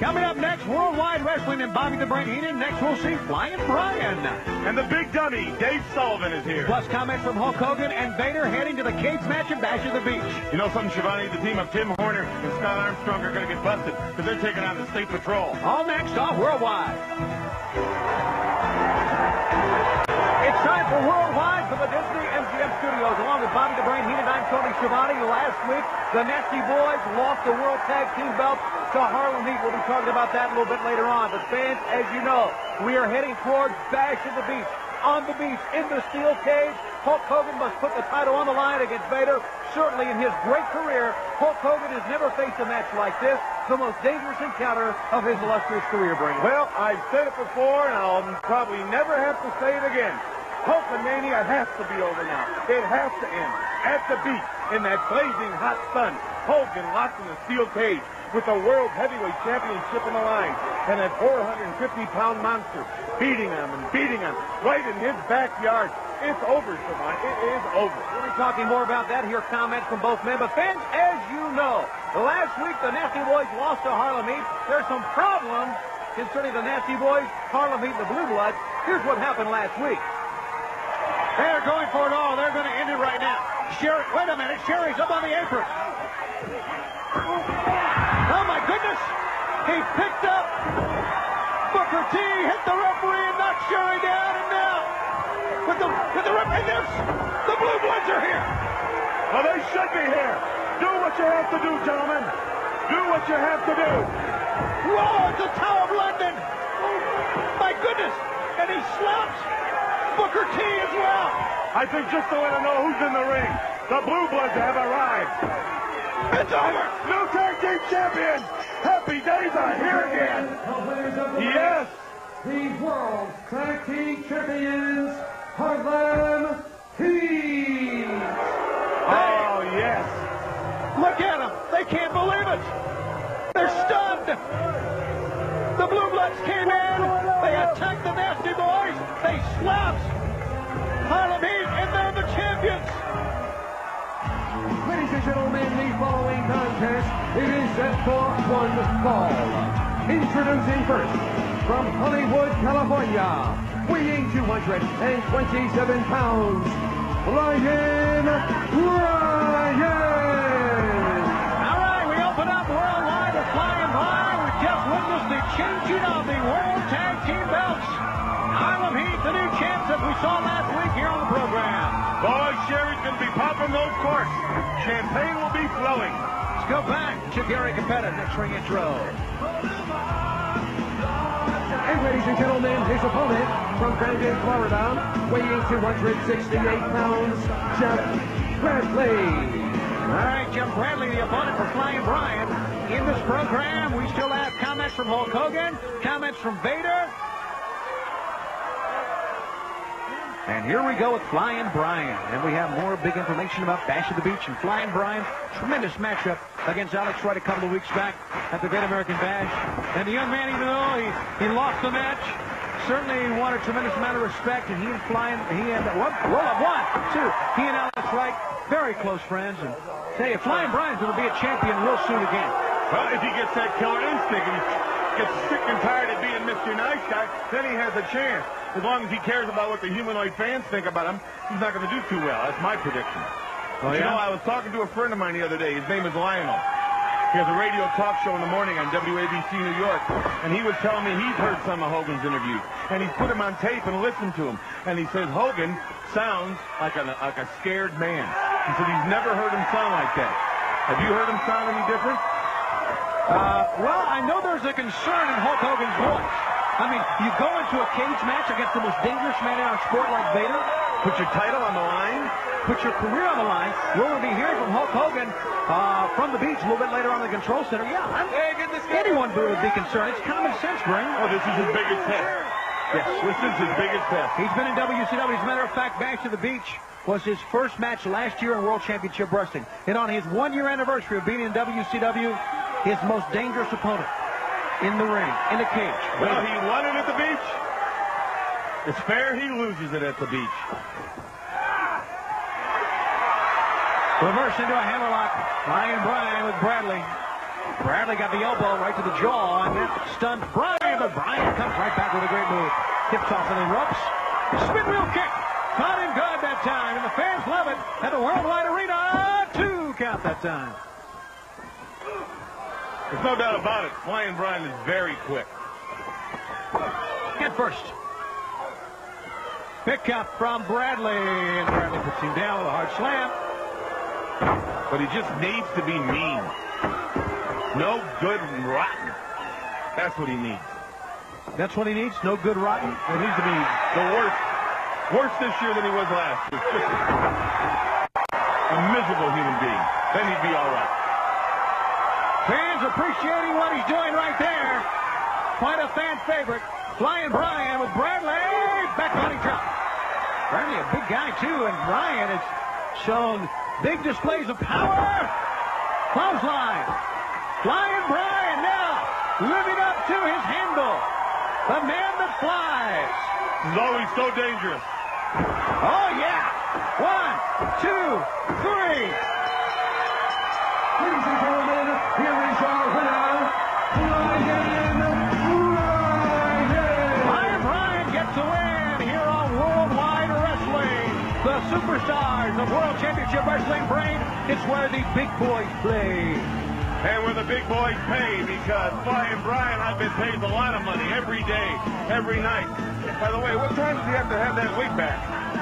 Coming up next, Worldwide Wrestling and Bobby the Brain Heenan. Next, we'll see Flying Brian. And the big dummy, Dave Sullivan, is here. Plus comments from Hulk Hogan and Vader heading to the cage match at Bash at the Beach. You know something, Shivani? The team of Tim Horner and Scott Armstrong are going to get busted because they're taking on the State Patrol. All next on Worldwide. It's time for Worldwide from the Disney MGM Studios. Along with Bobby the Brain Heenan, I'm Tony Schiavone. Last week, the Nasty Boys lost the World Tag Team belts to Harlem Heat. We'll be talking about that a little bit later on. But fans, as you know, we are heading towards Bash at the Beach. On the beach, in the steel cage, Hulk Hogan must put the title on the line against Vader. Certainly in his great career, Hulk Hogan has never faced a match like this. The most dangerous encounter of his illustrious career, Brain. Well, I've said it before, and I'll probably never have to say it again. Hulkamania has to be over now. It has to end. At the beach, in that blazing hot sun, Hogan locked in the steel cage with the World Heavyweight Championship in the line, and that 450-pound monster beating him right in his backyard. It's over, Savant. It is over. We'll be talking more about that. Here comments from both men. But fans, as you know, last week the Nasty Boys lost to Harlem Heat. There's some problems concerning the Nasty Boys, Harlem Heat, and the Blue Bloods. Here's what happened last week. They're going for it all. They're going to end it right now. Sherry, wait a minute. Sherry's up on the apron. Oh, my goodness. He picked up Booker T, hit the referee, and knocked Sherry down, and now with the referee, and the Blue Bloods are here. Well, they should be here. Do what you have to do, gentlemen. Do what you have to do. Whoa, it's the Tower of London. My goodness. And he slaps Booker T as well. I think just to let him know who's in the ring, the Blue Bloods have arrived. It's over. New Tag Team Champions. Happy days are here again. Yes. The World Tag Team Champions, Harlem Heat. Oh, yes. Look at them. They can't believe it. They're stunned. The Blue Bloods came in. They attacked the Nasty Boys. They slapped Harlem Heat, and they're the champions. Ladies and gentlemen, the following contest, it is set for one fall. Introducing first, from Hollywood, California, weighing 227 pounds, Flying Brian. All right, we open up Worldwide with Flying Brian. We just witnessed the changing of the World Tag Team belts. Harlem Heat, the new champs that we saw last week here on the program. Boy, Sherry's going to be popping those corks. Champagne will be flowing. Let's go back to Gary Capetta, next ring intro. And ladies and gentlemen, his opponent from Brandon, Florida, weighing 268 pounds, Jeff Bradley. All right, Jeff Bradley, the opponent for Flying Brian. In this program, we still have comments from Hulk Hogan, comments from Vader. And here we go with Flying Brian. And we have more big information about Bash at the Beach and Flying Brian. Tremendous matchup against Alex Wright a couple of weeks back at the Great American Bash. And the young man, even though he lost the match, certainly won a tremendous amount of respect. And he and Flying, he and Alex Wright, very close friends. And say, Flying Brian's going to be a champion real soon again. Well, if he gets that killer instinct and he gets sick and tired of being Mr. Nice Guy, then he has a chance. As long as he cares about what the humanoid fans think about him, he's not going to do too well. That's my prediction. Oh, yeah? You know, I was talking to a friend of mine the other day. His name is Lionel. He has a radio talk show in the morning on WABC New York. And he was telling me he's heard some of Hogan's interviews. And he's put them on tape and listened to them. And he says Hogan sounds like a scared man. He said he's never heard him sound like that. Have you heard him sound any different? Well, I know there's a concern in Hulk Hogan's voice. I mean, you go into a cage match against the most dangerous man in our sport like Vader. Put your title on the line. Put your career on the line. We're going to be hearing from Hulk Hogan from the beach a little bit later on in the control center. Yeah, anyone would be concerned. It's common sense, Brain. Oh, this is his biggest test. Yes, this is his biggest test. He's been in WCW. As a matter of fact, Bash to the Beach was his first match last year in World Championship Wrestling. And on his one-year anniversary of being in WCW, his most dangerous opponent in the ring, in the cage. Well, he won it at the beach. It's fair he loses it at the beach. Reverse into a hammerlock. Flying Brian with Bradley. Bradley got the elbow right to the jaw, and that stunned Bryan, but Bryan comes right back with a great move. Tips off of the ropes. Spin wheel kick. Caught him good that time, and the fans love it at the Worldwide Arena. 2 count that time. There's no doubt about it. Flying Bryan is very quick. Head first. Pick up from Bradley, and Bradley puts him down with a hard slam. But he just needs to be mean. No good and rotten. That's what he needs. That's what he needs? No good rotten? It needs to be the worst. Worse this year than he was last year. Just a miserable human being. Then he'd be all right. Fans appreciating what he's doing right there. Quite a fan favorite. Flying Bryan with Bradley. Back on top. Bradley, a big guy, too, and Bryan has shown big displays of power. Clothesline. Flying Bryan now living up to his handle. The man that flies. He's always so dangerous. Oh, yeah. 1, 2, 3. Ladies and gentlemen, here is our winner, Flying Bryan gets a win here on Worldwide Wrestling. The superstars of World Championship Wrestling Brain. It's where the big boys play. And where the big boys pay, because Flying Bryan, I've been paid a lot of money every day, every night. By the way, what time does he have to have that wig back?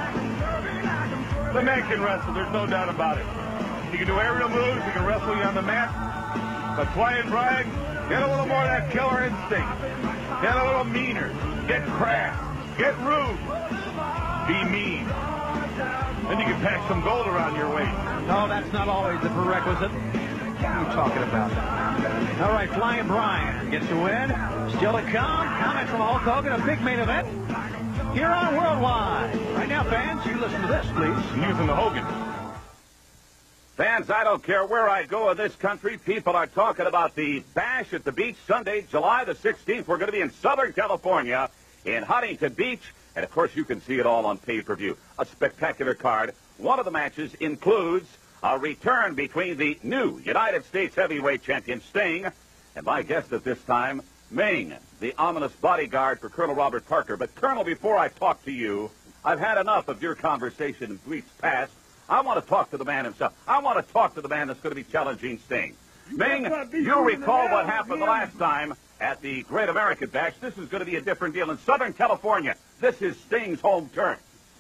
The man can wrestle, there's no doubt about it. He can do aerial moves, he can wrestle you on the mat. But Flying Bryan, get a little more of that killer instinct. Get a little meaner. Get crass. Get rude. Be mean. Then you can pack some gold around your waist. No, that's not always the prerequisite. What are you talking about? All right, Flying Bryan gets the win. Still to come. Comment from Hulk Hogan, a big main event here on Worldwide. Right now, fans, you listen to this, please. Using the Hogan. Fans, I don't care where I go in this country, people are talking about the Bash at the Beach Sunday, July the 16th. We're going to be in Southern California in Huntington Beach. And, of course, you can see it all on pay-per-view. A spectacular card. One of the matches includes a return between the new United States Heavyweight Champion Sting and my guest at this time, Ming, the ominous bodyguard for Colonel Robert Parker. But, Colonel, before I talk to you, I've had enough of your conversation in weeks past. I want to talk to the man himself. I want to talk to the man that's going to be challenging Sting. Ming, you recall what happened the last time at the Great American Bash. This is going to be a different deal in Southern California. This is Sting's home turf.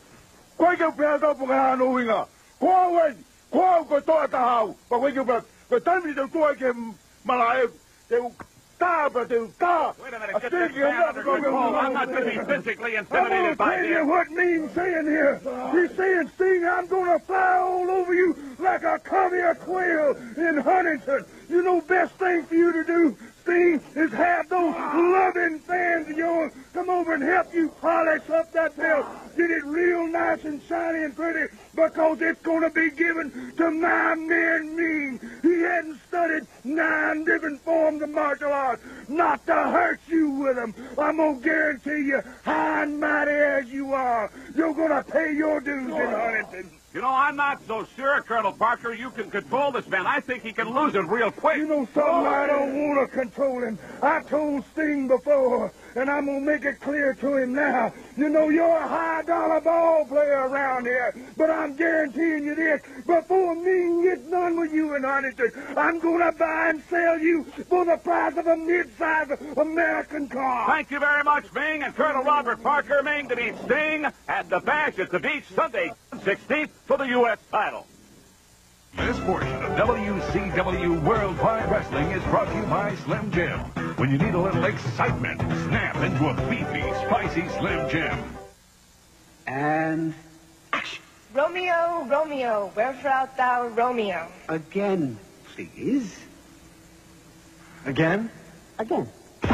Wait a minute, get this man under control. I'm not to be physically intimidated by tell you him. what means saying here. He's saying, Sting, I'm going to fly all over you like a covey of quail in Huntington. You know, best thing for you to do, Sting, is have those loving fans of yours come over and help you polish up that belt. Get it real nice and shiny and pretty, because it's going to be given to my man Ming. He hadn't studied 9 different forms of martial arts not to hurt you with them. I'm going to guarantee you, high and mighty as you are, you're going to pay your dues in Huntington. You know, I'm not so sure, Colonel Parker, you can control this man. I think he can lose it real quick. You know something, I don't want to control him. I told Sting before, and I'm going to make it clear to him now. You know, you're a high-dollar ball player around here, but I'm guaranteeing you this. Before Ming gets done with you in Huntington, I'm going to buy and sell you for the price of a mid-sized American car. Thank you very much, Ming, and Colonel Robert Parker. Ming to beat Sting at the Bash at the Beach Sunday, 16th for the U.S. title. This portion of WCW Worldwide Wrestling is brought to you by Slim Jim. When you need a little excitement, snap into a beefy, spicy Slim Jim. And action. Romeo, Romeo, wherefore art thou, Romeo? Again, please. Again? Again.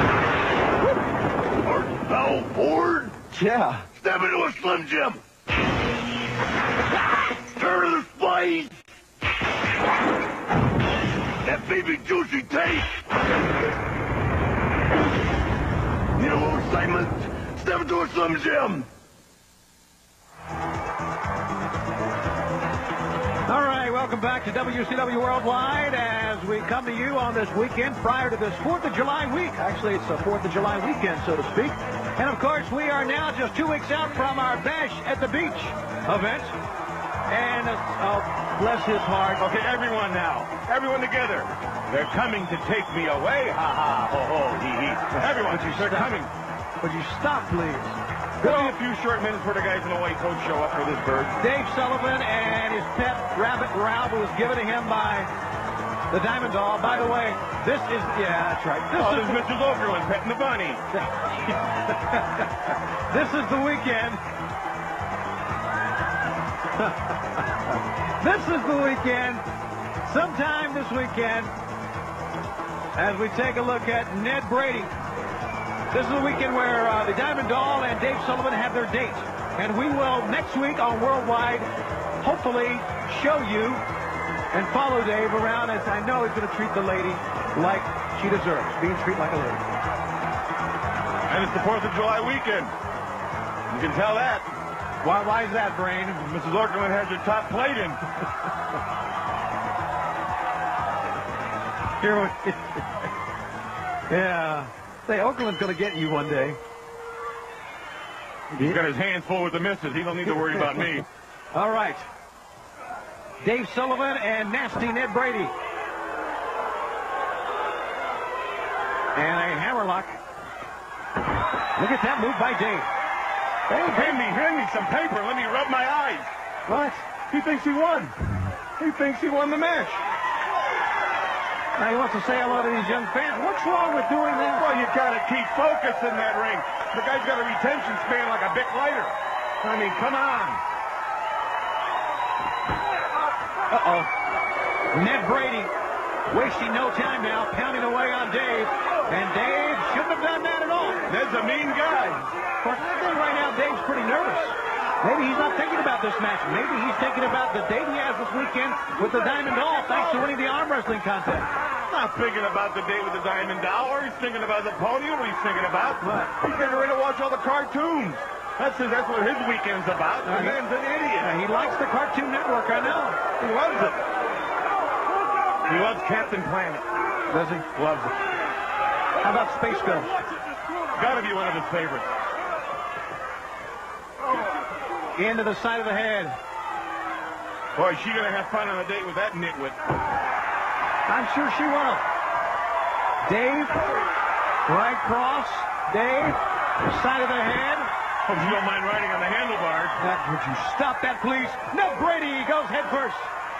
Art thou bored? Yeah. Step into a Slim Jim. Turn to the spice. That baby juicy taste. You know, excitement. Step into a Slim Jim. All right, welcome back to WCW Worldwide as we come to you on this weekend prior to this 4th of July week. Actually, it's a 4th of July weekend, so to speak. And, of course, we are now just 2 weeks out from our Bash at the Beach event. And, oh, bless his heart. Okay, everyone now. Everyone together. They're coming to take me away. Ha, ha, ho, ho, hee, hee. Everyone, they're coming. Would you stop, please? There'll be a few short minutes where the guys in the white coat show up for this bird. Dave Sullivan and his pet rabbit Ralph was given to him by the Diamond Doll. By the way, this is, yeah, that's right. This is Mr. Okerlund petting the bunny. This is the weekend. This is the weekend. Sometime this weekend, as we take a look at Ned Brady. This is the weekend where the Diamond Doll and Dave Sullivan have their date. And we will, next week on Worldwide, hopefully show you and follow Dave around, as I know he's going to treat the lady like she deserves, being treated like a lady. And it's the 4th of July weekend. You can tell that. Why is that, Brain? Mrs. Okerlund has her top plate in. Here we yeah. Say, Okerlund's going to get you one day. He's got his hands full with the missus. He don't need to worry about me. All right. Dave Sullivan and nasty Ned Brady. And a hammerlock. Look at that move by Dave. Hey, hand me some paper. Let me rub my eyes. What? He thinks he won. He thinks he won the match. Now he wants to say hello to these young fans. What's wrong with doing that? Well, you got to keep focus in that ring. The guy's got a retention span like a Bic lighter. I mean, come on. Uh-oh. Ned Brady wasting no time now, pounding away on Dave. And Dave shouldn't have done that at all. Ned's a mean guy. Of course, I think right now Dave's pretty nervous. Maybe he's not thinking about this match. Maybe he's thinking about the date he has this weekend with the Diamond Doll, thanks to winning the arm wrestling contest. Not thinking about the date with the Diamond Doll, or he's thinking about the podium, or he's thinking about what? He's getting ready to watch all the cartoons. That's what his weekend's about. The man's an idiot. He likes the Cartoon Network, I know. He loves it. He loves Captain Planet. Does he? Loves it. How about Space Ghost? Gotta be one of his favorites. Into the side of the head. Boy, is she gonna have fun on a date with that nitwit. I'm sure she will. Dave, right cross. Dave, side of the head. Hope you don't mind riding on the handlebars. Would you stop that, please? Ned Brady goes head first.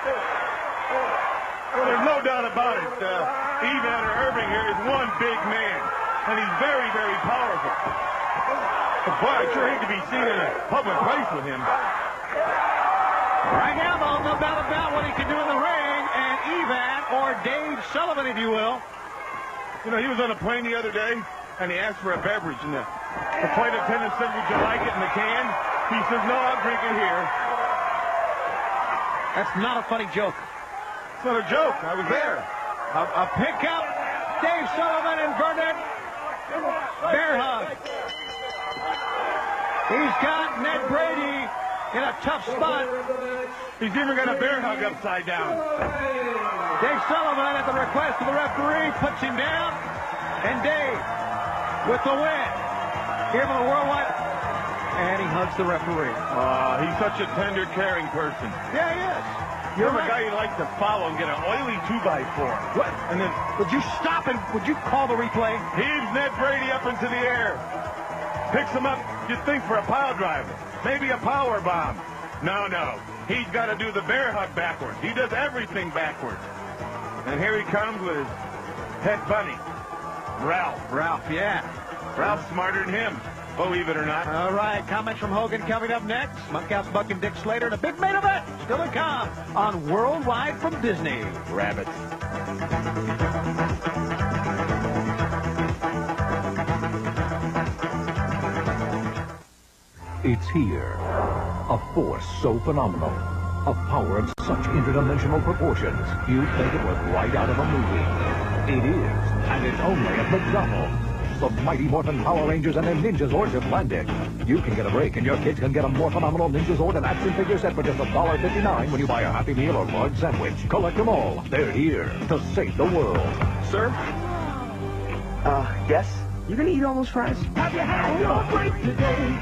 Well, there's no doubt about it. Evan Irving here is one big man, and he's very, very powerful. But boy, I sure hate to be seen in a public place with him. Right now, though, no doubt about what he can do in the ring, and Evan, or Dave Sullivan, if you will. You know, he was on a plane the other day, and he asked for a beverage, and the flight attendant said, "Would you like it in the can?" He says, "No, I'll drink it here." That's not a funny joke. It's not a joke. I was there. A pickup. Dave Sullivan inverted. Bear hug. He's got Ned Brady in a tough spot. He's even got a bear hug upside down. Dave Sullivan, at the request of the referee, puts him down. And Dave, with the win, here for the Worldwide. And he hugs the referee. He's such a tender, caring person. Yeah, he is. You're the guy you like to follow and get an oily 2x4. What? And then, would you stop and would you call the replay? Heaves Ned Brady up into the air. Picks him up, you'd think, for a pile driver. Maybe a power bomb. No. He's got to do the bear hug backwards. He does everything backwards. And here he comes with his pet bunny, Ralph. Yeah. Ralph's smarter than him, believe it or not. All right, comments from Hogan coming up next. Monkhouse Buck and Dick Slater and a big main event still to come on Worldwide from Disney. Rabbits. It's here. A force so phenomenal. A power of such interdimensional proportions, you'd think it was right out of a movie. It is, and it's only at McDonald's. The Mighty Morphin Power Rangers and their Ninja Zords have landed. You can get a break, and your kids can get a more phenomenal Ninja Zord and action figure set for just $1.59 when you buy a Happy Meal or large sandwich. Collect them all. They're here to save the world. Sir? Yes? You gonna eat all those fries? Have you had your break today?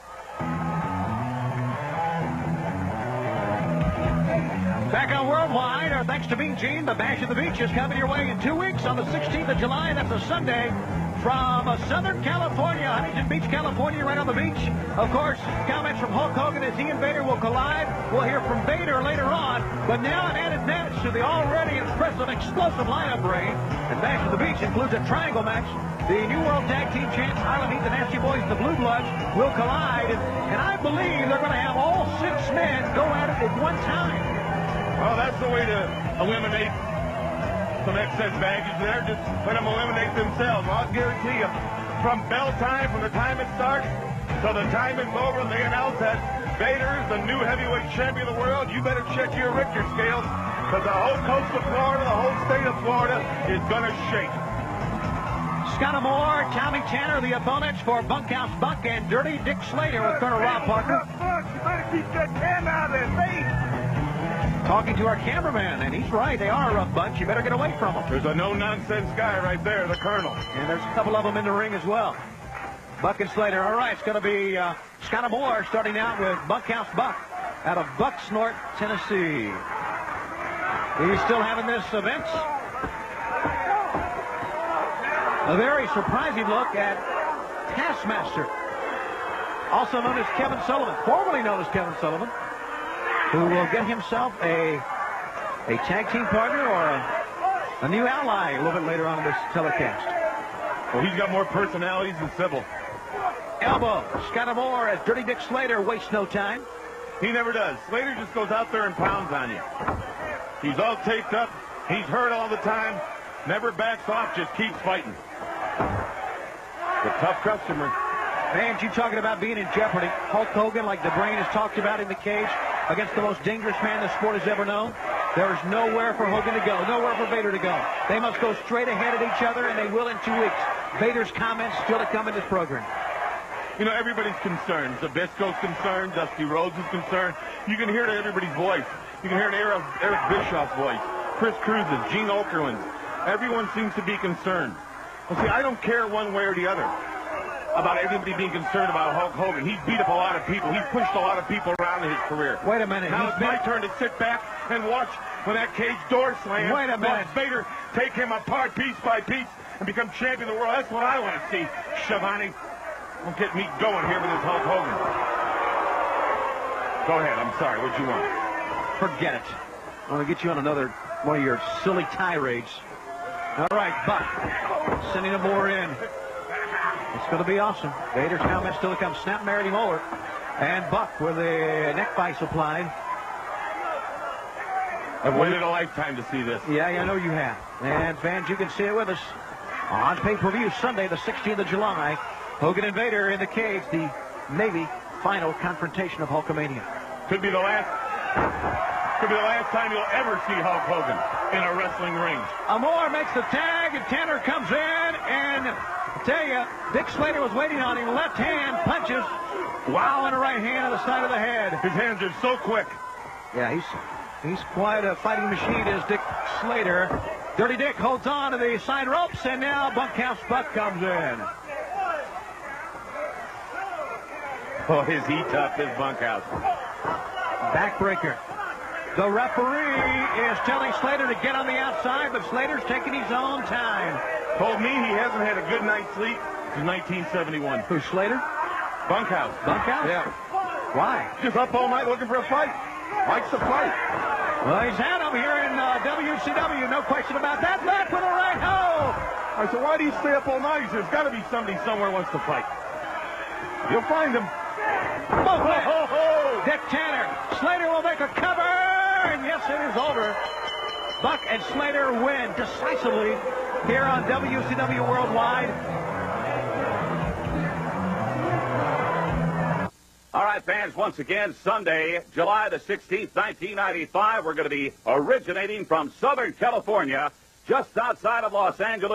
Back on Worldwide, our thanks to Mean Gene, the Bash at the Beach is coming your way in 2 weeks on the 16th of July. That's a Sunday from Southern California, Huntington Beach, California, right on the beach. Of course, comments from Hulk Hogan as he and Vader will collide. We'll hear from Vader later on. But now an added match to the already impressive, explosive lineup, Ray. And Bash at the Beach includes a triangle match. The New World Tag Team champs, Harlem Heat, the Nasty Boys, and the Blue Bloods will collide. And I believe they're going to have all 6 men go at it at one time. Well, that's the way to eliminate some excess baggage there. Just let them eliminate themselves. I'll guarantee you, from bell time, from the time it starts till the time it's over and they announce that Vader's the new heavyweight champion of the world, you better check your Richter scales, because the whole coast of Florida, the whole state of Florida is going to shake. Scott Moore, Tommy Tanner, the opponents for Bunkhouse Buck and Dirty Dick Slater with Colonel Rob Parker. Buck, you better keep that camera out of their face. Talking to our cameraman, and he's right. They are a rough bunch. You better get away from them. There's a no-nonsense guy right there, the Colonel. And there's a couple of them in the ring as well. Buck and Slater. All right, it's going to be Scott Moore starting out with Bunkhouse Buck out of Bucksnort, Tennessee. He's still having this event. A very surprising look at Taskmaster, also known as Kevin Sullivan, formerly known as Kevin Sullivan, who will get himself a tag team partner or a new ally a little bit later on in this telecast. Well, he's got more personalities than Sybil. Elbow. Scott Moore as Dirty Dick Slater wastes no time. He never does. Slater just goes out there and pounds on you. He's all taped up. He's hurt all the time. Never backs off, just keeps fighting. The tough customer. Man, you talking about being in jeopardy. Hulk Hogan, like the Brain has talked about in the cage, against the most dangerous man the sport has ever known. There is nowhere for Hogan to go, nowhere for Vader to go. They must go straight ahead at each other, and they will in 2 weeks. Vader's comments still to come in this program. You know, everybody's concerned. Zabisco's concerned. Dusty Rhodes is concerned. You can hear it in everybody's voice. You can hear it in Eric Bischoff's voice, Chris Cruz's, Gene Okerlund's. Everyone seems to be concerned. Well, see, I don't care one way or the other about everybody being concerned about Hulk Hogan. He's beat up a lot of people. He's pushed a lot of people around in his career. Wait a minute. Now it's my turn to sit back and watch when that cage door slams. Wait a minute. Watch Vader take him apart piece by piece and become champion of the world. That's what I want to see, Schiavone. Don't get me going here with this Hulk Hogan. Go ahead. I'm sorry. What you want? Forget it. I want to get you on another one of your silly tirades. All right, Buck. Sending him more in. It's going to be awesome. Vader's comments still to come. Snap married him over. And Buck with a neck vice applied. I've waited a lifetime to see this. Yeah, I know you have. And fans, you can see it with us on pay-per-view Sunday, the 16th of July. Hogan and Vader in the cage, the maybe final confrontation of Hulkamania. Could be the last time you'll ever see Hulk Hogan in a wrestling ring. Moore makes the tag, and Tanner comes in, and I tell you, Dick Slater was waiting on him. Left hand punches. Wow, and a right hand on the side of the head. His hands are so quick. Yeah, he's quite a fighting machine, is Dick Slater. Dirty Dick holds on to the side ropes, and now Bunkhouse Buck comes in. Oh, is he tough, this Bunkhouse. Backbreaker. The referee is telling Slater to get on the outside, but Slater's taking his own time. Told me he hasn't had a good night's sleep since 1971. Who's Slater? Bunkhouse. Bunkhouse? Yeah. Why? Just up all night looking for a fight. Likes to fight. Well, he's had him here in WCW, no question about that. Left with a right ho! I said, why do you stay up all night? He said, there's got to be somebody somewhere who wants to fight. You'll find him. Dick Tanner. Slater will make a cover, and yes, it is over. Buck and Slater win decisively here on WCW Worldwide. All right, fans, once again, Sunday, July the 16th, 1995. We're going to be originating from Southern California, just outside of Los Angeles,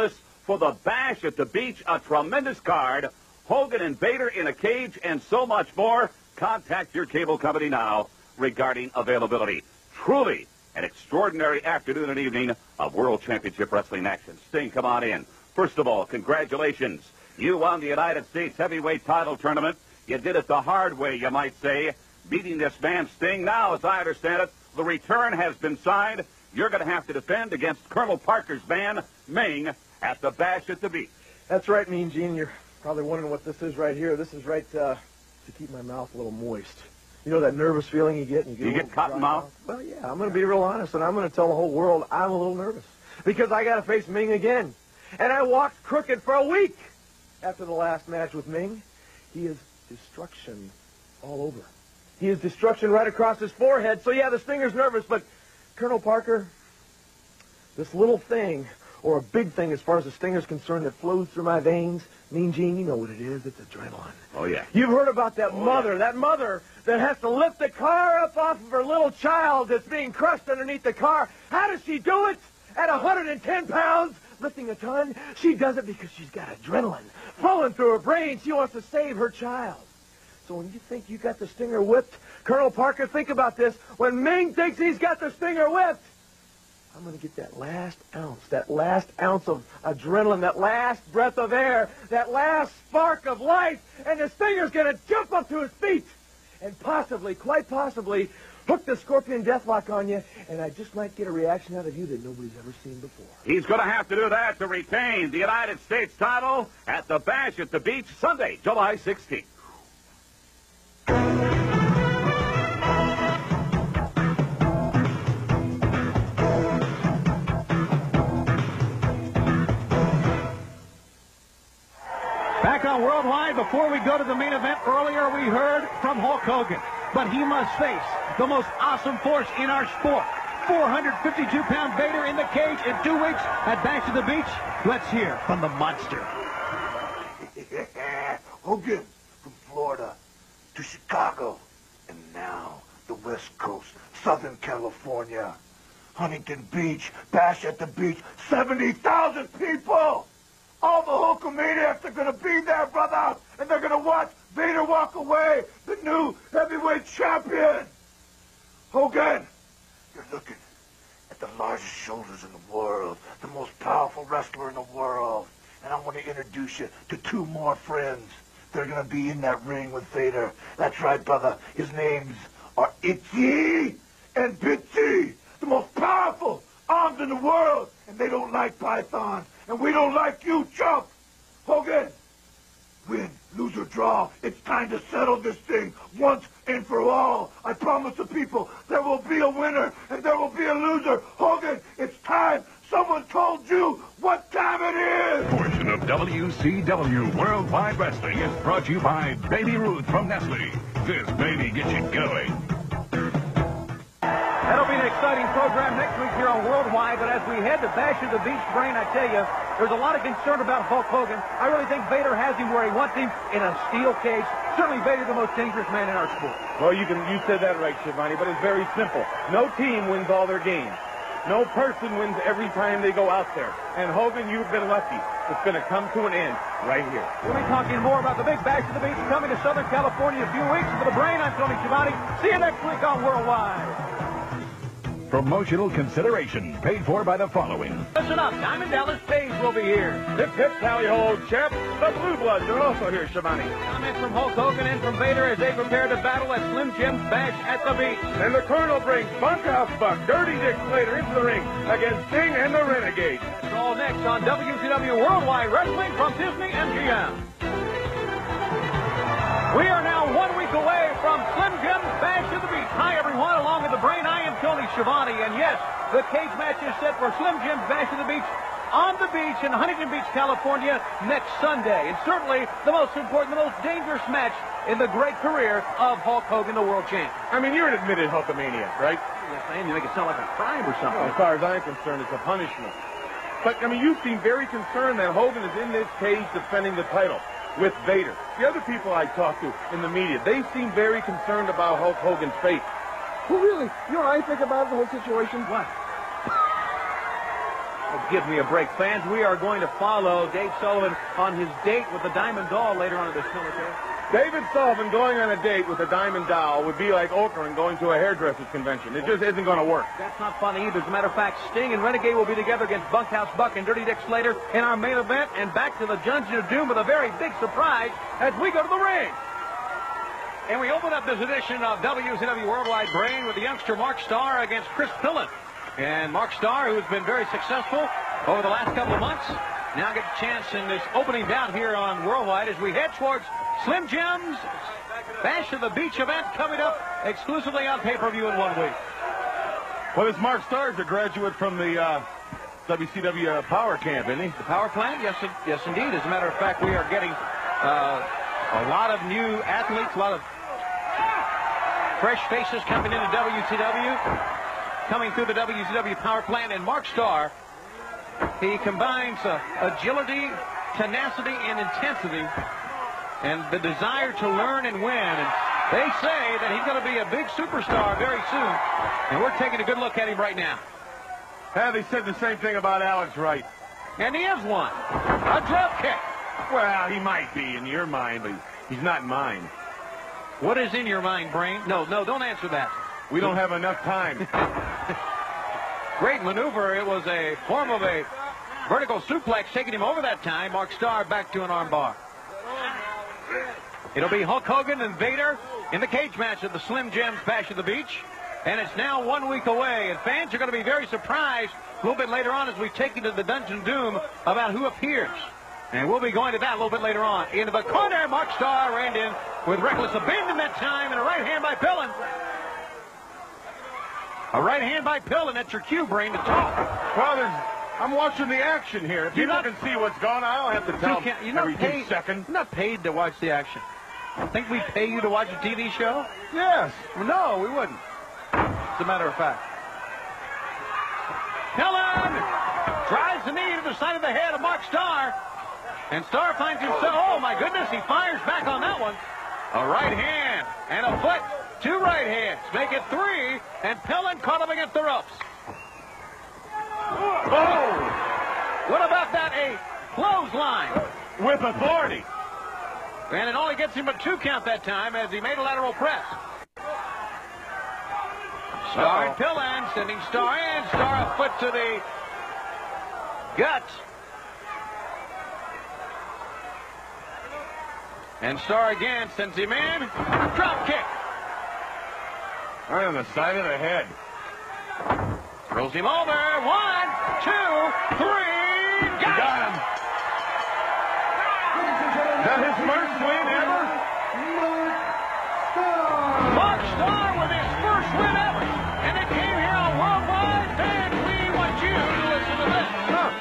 for the Bash at the Beach, a tremendous card. Hogan and Vader in a cage and so much more. Contact your cable company now regarding availability. Truly an extraordinary afternoon and evening of World Championship Wrestling action. Sting, come on in. First of all, congratulations. You won the United States Heavyweight Title Tournament. You did it the hard way, you might say, beating this man Sting. Now, as I understand it, the return has been signed. You're going to have to defend against Colonel Parker's man, Ming, at the Bash at the Beach. That's right, Mean Gene. You're probably wondering what this is right here. This is right to keep my mouth a little moist. You know that nervous feeling you get? You get cotton mouth? Well, yeah, I'm going to be real honest, and I'm going to tell the whole world I'm a little nervous because I got to face Ming again. And I walked crooked for a week after the last match with Ming. He is destruction all over. He is destruction right across his forehead. So, yeah, the Stinger's nervous, but Colonel Parker, this little thing, or a big thing as far as the Stinger's concerned that flows through my veins, Mean Gene, you know what it is. It's adrenaline. Oh, yeah. You've heard about that mother that has to lift the car up off of her little child that's being crushed underneath the car. How does she do it? At 110 pounds, lifting a ton? She does it because she's got adrenaline flowing through her brain. She wants to save her child. So when you think you got the Stinger whipped, Colonel Parker, think about this. When Ming thinks he's got the Stinger whipped, I'm going to get that last ounce of adrenaline, that last breath of air, that last spark of life, and the Stinger's going to jump up to his feet and possibly, quite possibly, hook the Scorpion Deathlock on you, and I just might get a reaction out of you that nobody's ever seen before. He's going to have to do that to retain the United States title at the Bash at the Beach, Sunday, July 16th. Back on Worldwide, before we go to the main event, earlier we heard from Hulk Hogan. But he must face the most awesome force in our sport. 452-pound Vader in the cage in 2 weeks at Bash at the Beach. Let's hear from the monster. Hogan from Florida to Chicago, and now the West Coast, Southern California. Huntington Beach, Bash at the Beach, 70,000 people! All the Hulkamaniacs are going to be there, brother, and they're going to watch Vader walk away, the new heavyweight champion. Hogan, you're looking at the largest shoulders in the world, the most powerful wrestler in the world, and I want to introduce you to 2 more friends. They're going to be in that ring with Vader. That's right, brother. His names are Itchy and Bitsy, the most powerful arms in the world, and they don't like Python. And we don't like you, chump! Hogan, win, lose or draw, it's time to settle this thing once and for all. I promise the people there will be a winner and there will be a loser. Hogan, it's time. Someone told you what time it is! Portion of WCW Worldwide Wrestling is brought to you by Baby Ruth from Nestle. This baby gets you going. That'll be an exciting program next week here on Worldwide, but as we head to Bash at the Beach, Brain, I tell you, there's a lot of concern about Hulk Hogan. I really think Vader has him where he wants him, in a steel cage. Certainly Vader, the most dangerous man in our sport. Well, you said that right, Shivani, but it's very simple. No team wins all their games. No person wins every time they go out there. And Hogan, you've been lucky. It's going to come to an end right here. We'll be talking more about the big Bash at the Beach coming to Southern California in a few weeks. For the Brain, I'm Tony Shivani. See you next week on Worldwide. Promotional consideration paid for by the following. Listen up, Diamond Dallas Page will be here. Hip, hip, tally ho, champ. The Blue Bloods are also here, Shivani. Comments from Hulk Hogan and from Vader as they prepare to battle at Slim Jim's Bash at the Beach. And the Colonel brings Bunkhouse Buck, Dirty Dick Slater into the ring against Sting and the Renegade. That's all next on WCW Worldwide Wrestling from Disney MGM. We are now 1 week away from Slim Jim's Bash at the Beach. Hi, everyone. Along with the Brain, I am Tony Schiavone. And yes, the cage match is set for Slim Jim's Bash at the Beach on the beach in Huntington Beach, California next Sunday. It's certainly the most important, the most dangerous match in the great career of Hulk Hogan, the world champion. I mean, you're an admitted Hulkamaniac, right? Yes, I am. You make it sound like a crime or something. Well, as far as I'm concerned, it's a punishment. But, I mean, you seem very concerned that Hogan is in this cage defending the title with Vader. The other people I talked to in the media, they seem very concerned about Hulk Hogan's fate. Well, really? You know what I think about the whole situation? What? A give me a break, fans. We are going to follow Dave Sullivan on his date with the Diamond Doll later on in this military. David Sullivan going on a date with a Diamond Doll would be like Okran going to a hairdresser's convention. It just isn't going to work. That's not funny either. As a matter of fact, Sting and Renegade will be together against Bunkhouse Buck and Dirty Dick Slater in our main event. And back to the Dungeon of Doom with a very big surprise as we go to the ring. And we open up this edition of WCW Worldwide Brain with the youngster Mark Starr against Chris Pillen. And Mark Starr, who's been very successful over the last couple of months, now gets a chance in this opening bout here on Worldwide as we head towards Slim Jim's Bash of the Beach event coming up exclusively on pay-per-view in 1 week. Well, this Mark Starr is a graduate from the WCW Power Camp, isn't he? The Power Plant? Yes, indeed. As a matter of fact, we are getting a lot of new athletes, a lot of fresh faces coming into WCW, coming through the WCW Power Plant. And Mark Starr, he combines agility, tenacity, and intensity, and the desire to learn and win. And they say that he's going to be a big superstar very soon. And we're taking a good look at him right now. Yeah, they said the same thing about Alex Wright. And he is one. A drop kick. Well, he might be in your mind, but he's not in mine. What is in your mind, Brain? No, don't answer that. We don't have enough time. Great maneuver. It was a form of a vertical suplex, taking him over that time. Mark Starr back to an armbar. It'll be Hulk Hogan and Vader in the cage match at the Slim Jim's Bash of the Beach. And it's now 1 week away. And fans are going to be very surprised a little bit later on as we take you to the Dungeon of Doom about who appears. And we'll be going to that a little bit later on. Into the corner, Mark Starr ran in with reckless abandon that time, and a right hand by Pillen. A right hand by Pillen. That's your cue, Brain, to talk. Well, I'm watching the action here. If people can see what's going on, I don't have to tell them every 2 seconds. You're not paid to watch the action. Think we pay you to watch a TV show? Yes. Well, no, we wouldn't. As a matter of fact. Pillen drives the knee to the side of the head of Mark Starr. And Starr finds himself, oh my goodness, he fires back on that one. A right hand and a foot, 2 right hands, make it 3, and Pillen caught him against the ropes. Oh! What about that, a clothesline? With authority. And it only gets him a 2 count that time as he made a lateral press. Starr and Pillen sending Starr in, Starr a foot to the gut. And Starr again sends him in. Drop kick. Right on the side of the head. Throws him over. 1, 2, 3. Got him. Is that his first win ever? Mark Starr with his first win ever. And it came here on Worldwide. And we want you to listen to this.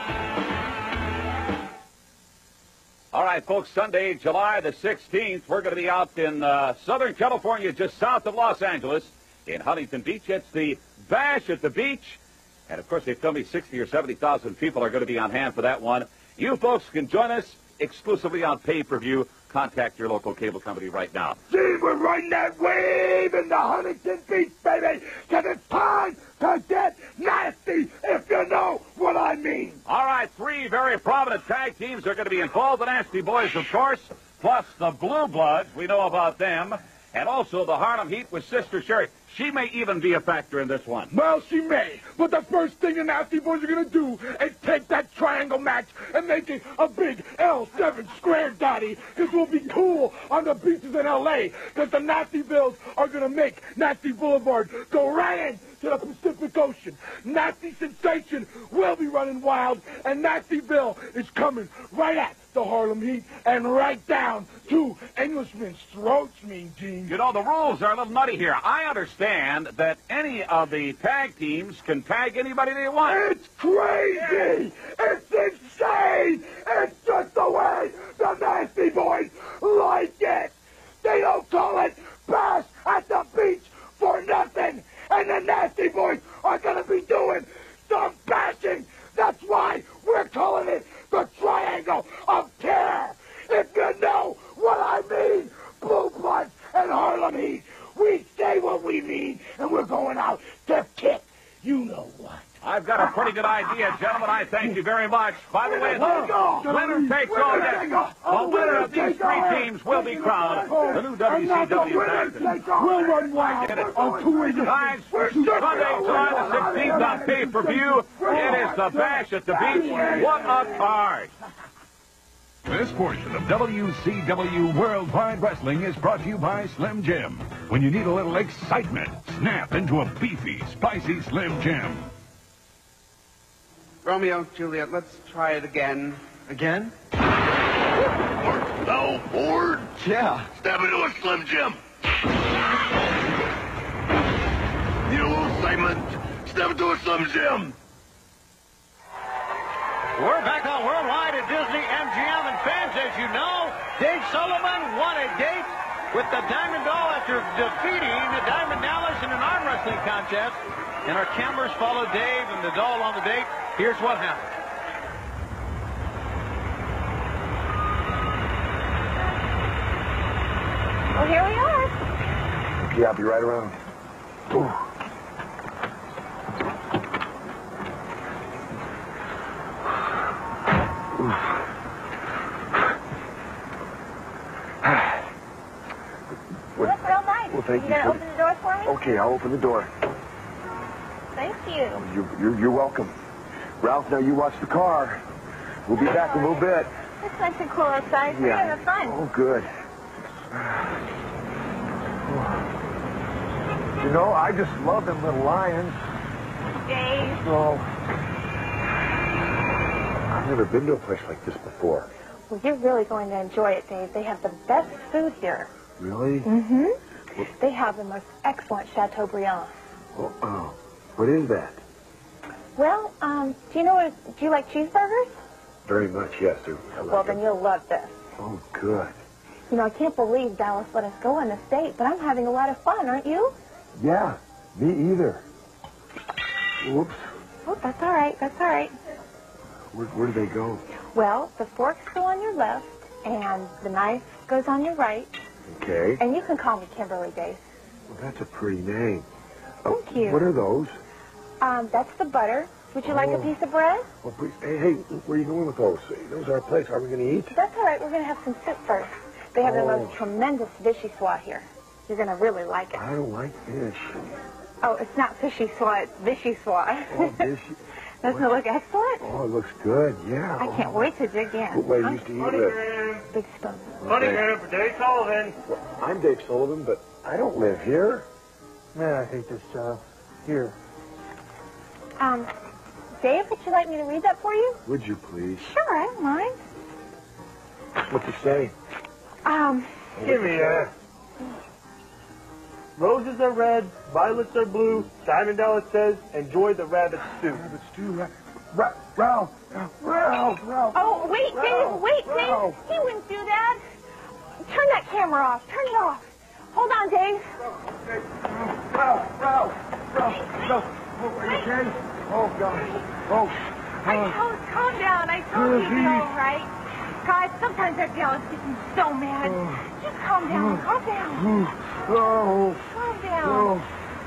All right, folks, Sunday, July the 16th, we're going to be out in Southern California, just south of Los Angeles, in Huntington Beach. It's the Bash at the Beach. And, of course, they tell me 60 or 70,000 people are going to be on hand for that one. You folks can join us exclusively on pay-per-view. Contact your local cable company right now. See, we're riding that wave in the Huntington Beach, baby, because it's time to get nasty, if you know what I mean. All right, 3 very prominent tag teams are going to be involved. The Nasty Boys, of course, plus the Blue Bloods. We know about them. And also the Harlem Heat with Sister Sherry. She may even be a factor in this one. Well, she may. But the first thing the Nasty Boys are going to do is take that triangle match and make it a big L7 square, Daddy. Because we'll be cool on the beaches in L.A. Because the Nastyvilles are going to make Nasty Boulevard go right into the Pacific Ocean. Nasty Sensation will be running wild. And Nastyville is coming right at the Harlem Heat and right down to Englishman's throats, Mean Gene. You know, the rules are a little nutty here. I understand that any of the tag teams can tag anybody they want. It's crazy! It's insane! It's just the way the Nasty Boys like it! They don't call it Bash at the Beach for nothing! And the Nasty Boys are going to be doing some bashing! That's why we're calling it the Triangle of Terror! If you know what I mean, Blue Bloods and Harlem Heat, we say what we mean, and we're going out to kick you know what. I've got got a pretty good idea, gentlemen. I thank you very much. By the way, the winner takes all this. The winner of these three teams will be crowned the new WCW champion. We'll run wild on 2 weeks. Guys, Sunday, July the 16th on pay-per-view. It is the Bash at the Beach. What a card. This portion of WCW Worldwide Wrestling is brought to you by Slim Jim. When you need a little excitement, snap into a beefy, spicy Slim Jim. Romeo, Juliet, let's try it again. Again? Are thou bored? Yeah. Step into a Slim Jim. Need a little excitement? Step into a Slim Jim. We're back on Worldwide at Disney MGM, and fans, as you know, Dave Sullivan won a date with the Diamond Doll after defeating the Diamond Dallas in an arm wrestling contest. And our cameras followed Dave and the doll on the date. Here's what happened. Well, here we are. Yeah, I'll be right around. Ooh. You look real nice. Well, thank you you. gonna open the door for me? Okay, I'll open the door. Thank you. You're welcome. Ralph, now you watch the car. We'll be back in a little bit. It's nice and cool outside. We're having fun. Oh, good. You know, I just love them little lions. Dave. So, I've never been to a place like this before. Well, you're really going to enjoy it, Dave. They have the best food here. Really? Mm-hmm. They have the most excellent Chateaubriand. Oh, what is that? Well, do you like cheeseburgers? Very much, yes, sir. Well, then you'll love this. Oh, good. You know, I can't believe Dallas let us go on this date, but I'm having a lot of fun, aren't you? Yeah, me either. Whoops. Oh, that's all right. That's all right. Where do they go? Well, the forks go on your left, and the knife goes on your right. Okay. And you can call me Kimberly, Dave. Well, that's a pretty name. Thank you. What are those? That's the butter. Would you like a piece of bread? Well, please, hey, where are you going with those? Those are our place. Are we going to eat? That's all right. We're going to have some soup first. They have the most tremendous vichyssoise here. You're going to really like it. I don't like fish. Oh, it's not vichyssoise, it's vichyssoise. Oh, fish. Doesn't it look excellent? Oh, it looks good, yeah. I can't wait to dig in. What way I used to eat with? Big spoon. Money man for Dave Sullivan. Well, I'm Dave Sullivan, but I don't live here. Man, I hate this job. Here. Dave, would you like me to read that for you? Would you please? Sure, I don't mind. What'd you say? Give me that. Roses are red, violets are blue. Diamond Dallas says, enjoy the rabbit stew. Rabbit stew. Ralph. Oh, wait, Dave, wait, Dave. He wouldn't do that. Turn that camera off. Turn it off. Hold on, Dave. Ralph. Are you okay? Oh, God. Calm down. I told you to be all right. God, sometimes that Dallas gets me so mad. Just calm down. Calm down. Oh. Calm down.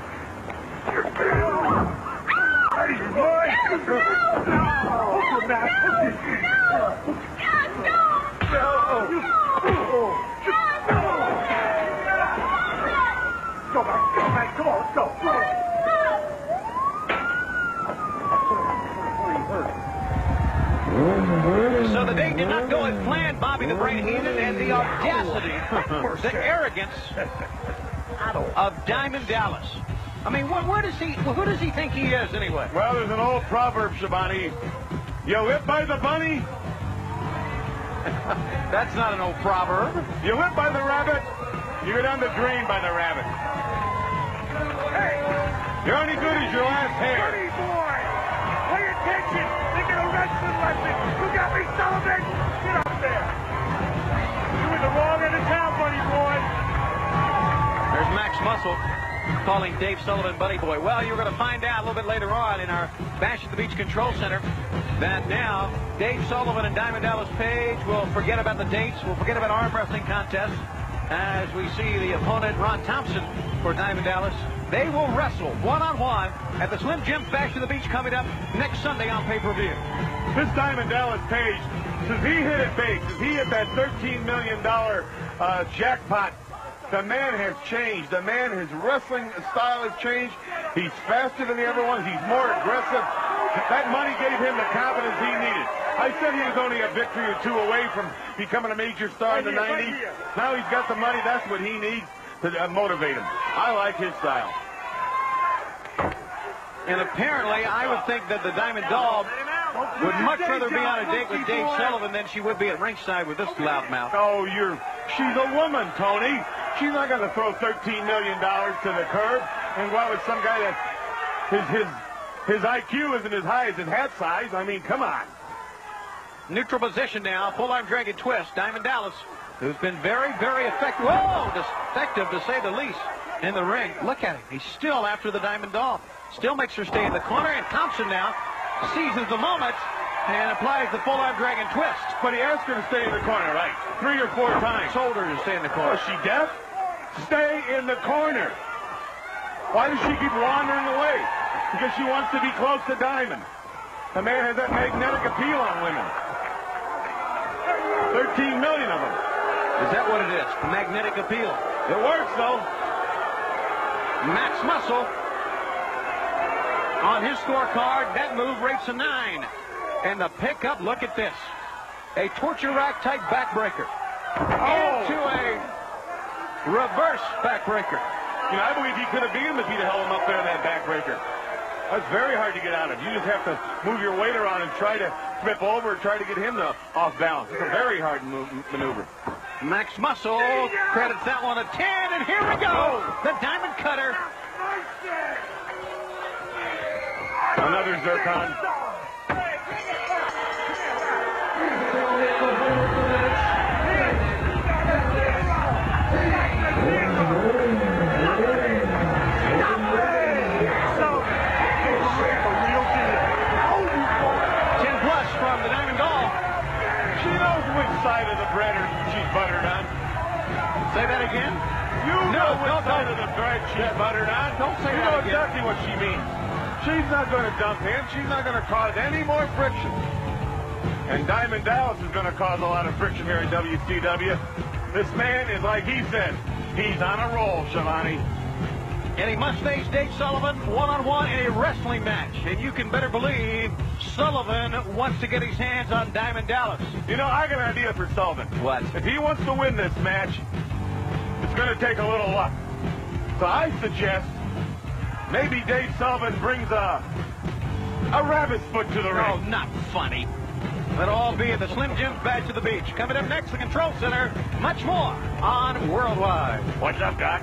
Go back. Let's go. So the date did not go as planned, Bobby the Brain Heenan, and the audacity, the arrogance of Diamond Dallas. I mean, who does he think he is, anyway? Well, there's an old proverb, Shabani. You live by the bunny, That's not an old proverb. you live by the rabbit, you go down the drain by the rabbit. Hey, you're only good as your last hair. Buddy boy, pay attention. They get a wrestling lesson. You got me, Sullivan. Get up there. You were the wrong end of town, buddy boy. There's Max Muscle calling Dave Sullivan Buddy Boy. Well, you're going to find out a little bit later on in our Bash at the Beach Control Center that now Dave Sullivan and Diamond Dallas Page will forget about the dates, will forget about arm wrestling contests, as we see the opponent, Ron Thompson, for Diamond Dallas, They will wrestle one-on-one at the Slim Jim Bash of the Beach coming up next Sunday on pay-per-view. This Diamond Dallas Page, since he hit it big, since he hit that $13 million jackpot, the man has changed. The man, his wrestling style has changed. He's faster than the other ones. He's more aggressive. That money gave him the confidence he needed. I said he was only a victory or two away from becoming a major star in the 90s. Now he's got the money. That's what he needs to motivate him. I like his style. And apparently, I would think that the Diamond Dog would much rather be on a date with Dave Sullivan than she would be at ringside with this loudmouth. Oh, she's a woman, Tony. She's not going to throw $13 million to the curb and go out with some guy that his IQ isn't as high as his hat size. I mean, come on. Neutral position now, full arm dragon twist. Diamond Dallas, who's been very, very effective. Whoa, effective to say the least in the ring. Look at him. He's still after the Diamond Dog. Still makes her stay in the corner, and Thompson now seizes the moment and applies the full arm dragon twist. But he asked her to stay in the corner, right? 3 or 4 times. Told her to stay in the corner. Is she deaf? Stay in the corner. Why does she keep wandering away? Because she wants to be close to Diamond. The man has that magnetic appeal on women. 13 million of them. Is that what it is? Magnetic appeal. It works, though. Max Muscle on his scorecard. That move rates a 9. And the pickup, look at this. A torture rack type backbreaker. Into a reverse backbreaker. You know, I believe he could have beat him if he'd held him up there in that backbreaker. That's very hard to get out of. You just have to move your weight around and try to flip over and try to get him off balance. It's a very hard maneuver. Max Muscle credits that one a 10, and here we go. The Diamond Cutter. Another Zircon. 10+ from the Diamond Dog. She knows which side of the bread she's buttered on. Say that again? You know which side of the bread she's buttered on. Don't say that again. You know exactly what she means. She's not going to dump him. She's not going to cause any more friction. And Diamond Dallas is going to cause a lot of friction here at WCW. This man is, like he said, he's on a roll, Shivani. And he must face Dave Sullivan one-on-one in a wrestling match. And you can better believe Sullivan wants to get his hands on Diamond Dallas. You know, I got an idea for Sullivan. What? If he wants to win this match, it's going to take a little luck. So I suggest maybe Dave Sullivan brings a rabbit's foot to the ring. Oh, not funny. It'll all be at the Slim Jim Bash of the Beach. Coming up next, the Control Center. Much more on Worldwide. What's up, Doc?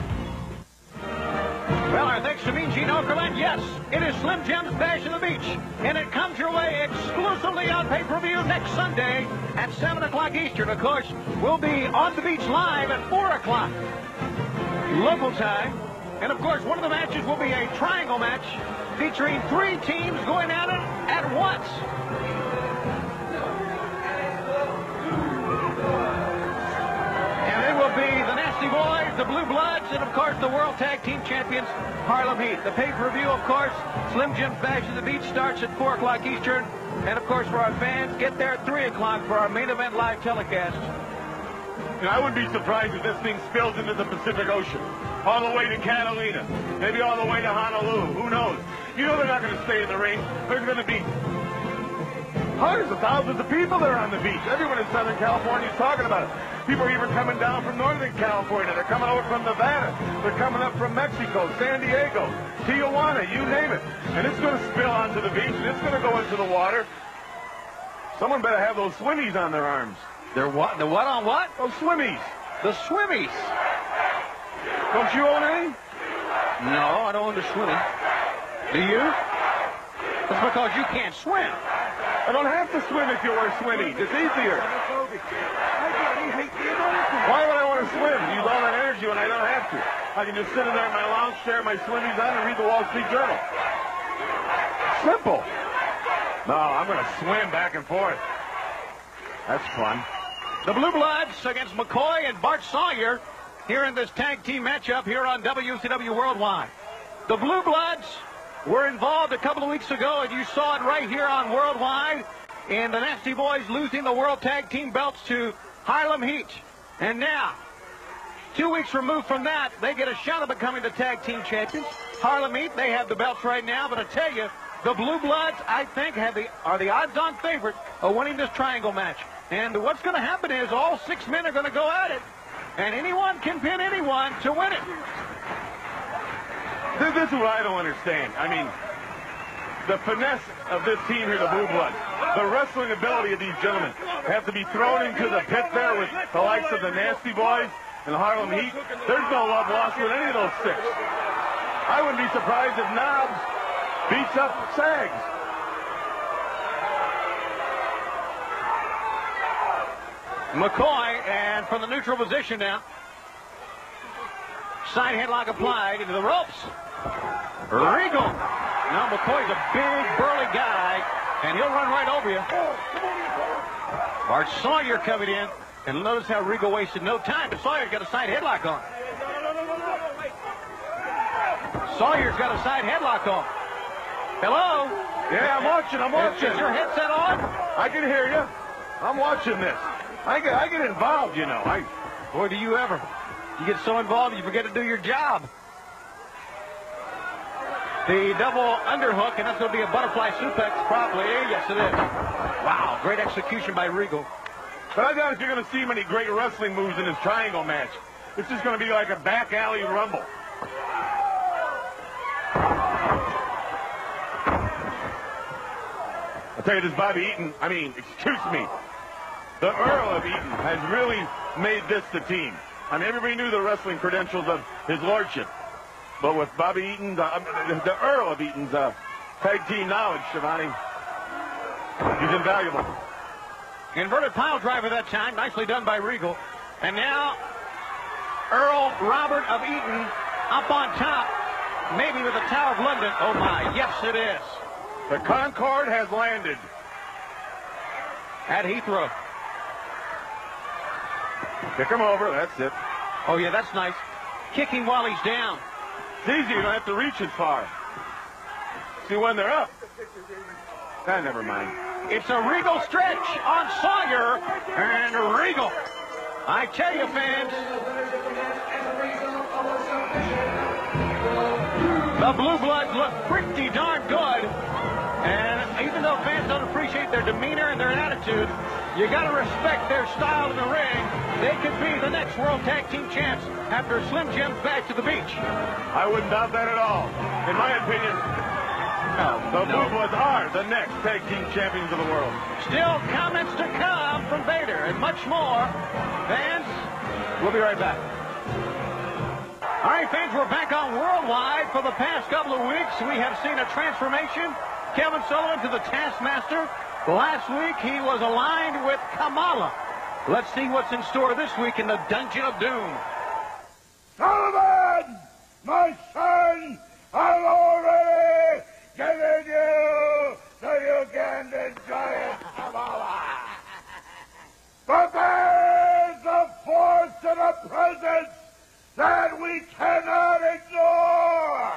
Well, our thanks to Mean Gene Okerlund. Yes, it is Slim Jim's Bash of the Beach. And it comes your way exclusively on pay-per-view next Sunday at 7 o'clock Eastern. Of course, we'll be on the beach live at 4 o'clock local time. And, of course, one of the matches will be a triangle match featuring 3 teams going at it at once. And it will be the Nasty Boys, the Blue Bloods, and, of course, the World Tag Team Champions, Harlem Heat. The pay-per-view, of course, Slim Jim's Bash of the Beach starts at 4 o'clock Eastern. And, of course, for our fans, get there at 3 o'clock for our main event live telecast. You know, I wouldn't be surprised if this thing spills into the Pacific Ocean. All the way to Catalina. Maybe all the way to Honolulu. Who knows? You know they're not going to stay in the ring. There's going to be hundreds of thousands of people there on the beach. Everyone in Southern California is talking about it. People are even coming down from Northern California. They're coming over from Nevada. They're coming up from Mexico, San Diego, Tijuana, you name it. And it's going to spill onto the beach, and it's going to go into the water. Someone better have those swimmies on their arms. They're what? The what on what? Those swimmies. The swimmies. Don't you own any? No, I don't own the swimmy. Do you? That's because you can't swim. I don't have to swim if you wear swimmies. It's easier. Why would I want to swim? Use all that energy when I don't have to. I can just sit in there in my lounge chair, my swimmies on, and read the Wall Street Journal. Simple. No, I'm going to swim back and forth. That's fun. The Blue Bloods against McCoy and Bart Sawyer. here in this tag team matchup here on WCW Worldwide. The Blue Bloods were involved a couple of weeks ago, and you saw it right here on Worldwide, in the Nasty Boys losing the World Tag Team belts to Harlem Heat. And now, 2 weeks removed from that, they get a shot at becoming the tag team champions. Harlem Heat, they have the belts right now, but I tell you, the Blue Bloods, I think, are the odds-on favorite of winning this triangle match. And what's going to happen is all 6 men are going to go at it, and anyone can pin anyone to win it. This is what I don't understand. I mean, the finesse of this team here, the Blue Bloods, the wrestling ability of these gentlemen have to be thrown into the pit there with the likes of the Nasty Boys and the Harlem Heat. There's no love lost with any of those six. I wouldn't be surprised if Knobs beats up Sags. McCoy, and from the neutral position now. Side headlock applied into the ropes. Regal. Now McCoy's a big, burly guy, and he'll run right over you. Bart Sawyer coming in, and notice how Regal wasted no time, but Sawyer's got a side headlock on. Sawyer's got a side headlock on. Hello? Yeah, I'm watching. Is your headset on? I can hear you. I'm watching this. I get involved, you know. Boy, do you ever. You get so involved, you forget to do your job. The double underhook, and that's going to be a butterfly suplex, probably. Yes, it is. Wow, great execution by Regal. But I doubt if you're going to see many great wrestling moves in this triangle match. It's just going to be like a back alley rumble. I'll tell you this, Bobby Eaton, the Earl of Eaton has really made this the team. I mean, everybody knew the wrestling credentials of his lordship. But with Bobby Eaton, the Earl of Eaton's tag team knowledge, Shivani, he's invaluable. Inverted pile driver that time, nicely done by Regal. And now, Earl Robert of Eaton up on top, maybe with the Tower of London. Oh my, yes it is. The Concorde has landed. At Heathrow. Kick him over, that's it. Oh yeah, that's nice. Kicking while he's down. It's easy, you don't have to reach as far. See when they're up. Never mind. It's a Regal stretch on Sawyer, and Regal. I tell you, fans, the Blue Bloods look pretty darn good. And even though fans don't appreciate their demeanor and their attitude, you got to respect their style in the ring. They could be the next World Tag Team champs after Slim Jim's back to the beach. I wouldn't doubt that at all. In my opinion, the Blue Bloods are the next Tag Team champions of the world. Still comments to come from Vader and much more. Fans, we'll be right back. All right, fans, we're back on Worldwide. For the past couple of weeks, we have seen a transformation. Kevin Sullivan to the Taskmaster. Last week, he was aligned with Kamala. Let's see what's in store this week in the Dungeon of Doom. Sullivan, my son, I've already given you so you can enjoy it, Kamala. But there's a force and a presence that we cannot ignore.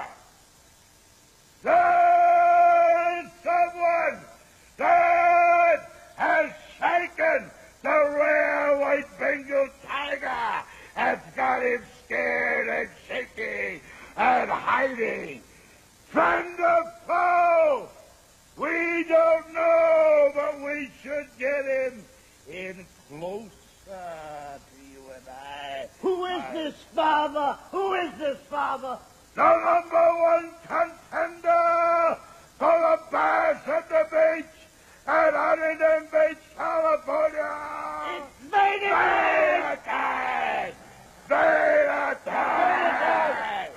There's someone that has shaken the rare white Bengal tiger, has got him scared and shaking and hiding. Friend or foe, we don't know, but we should get him in closer to you and I. Who is this, Father? Who is this, Father? The #1 contender for the Bash at the Beach at Huntington Beach, California. It's Vader! Vader time! Vader time!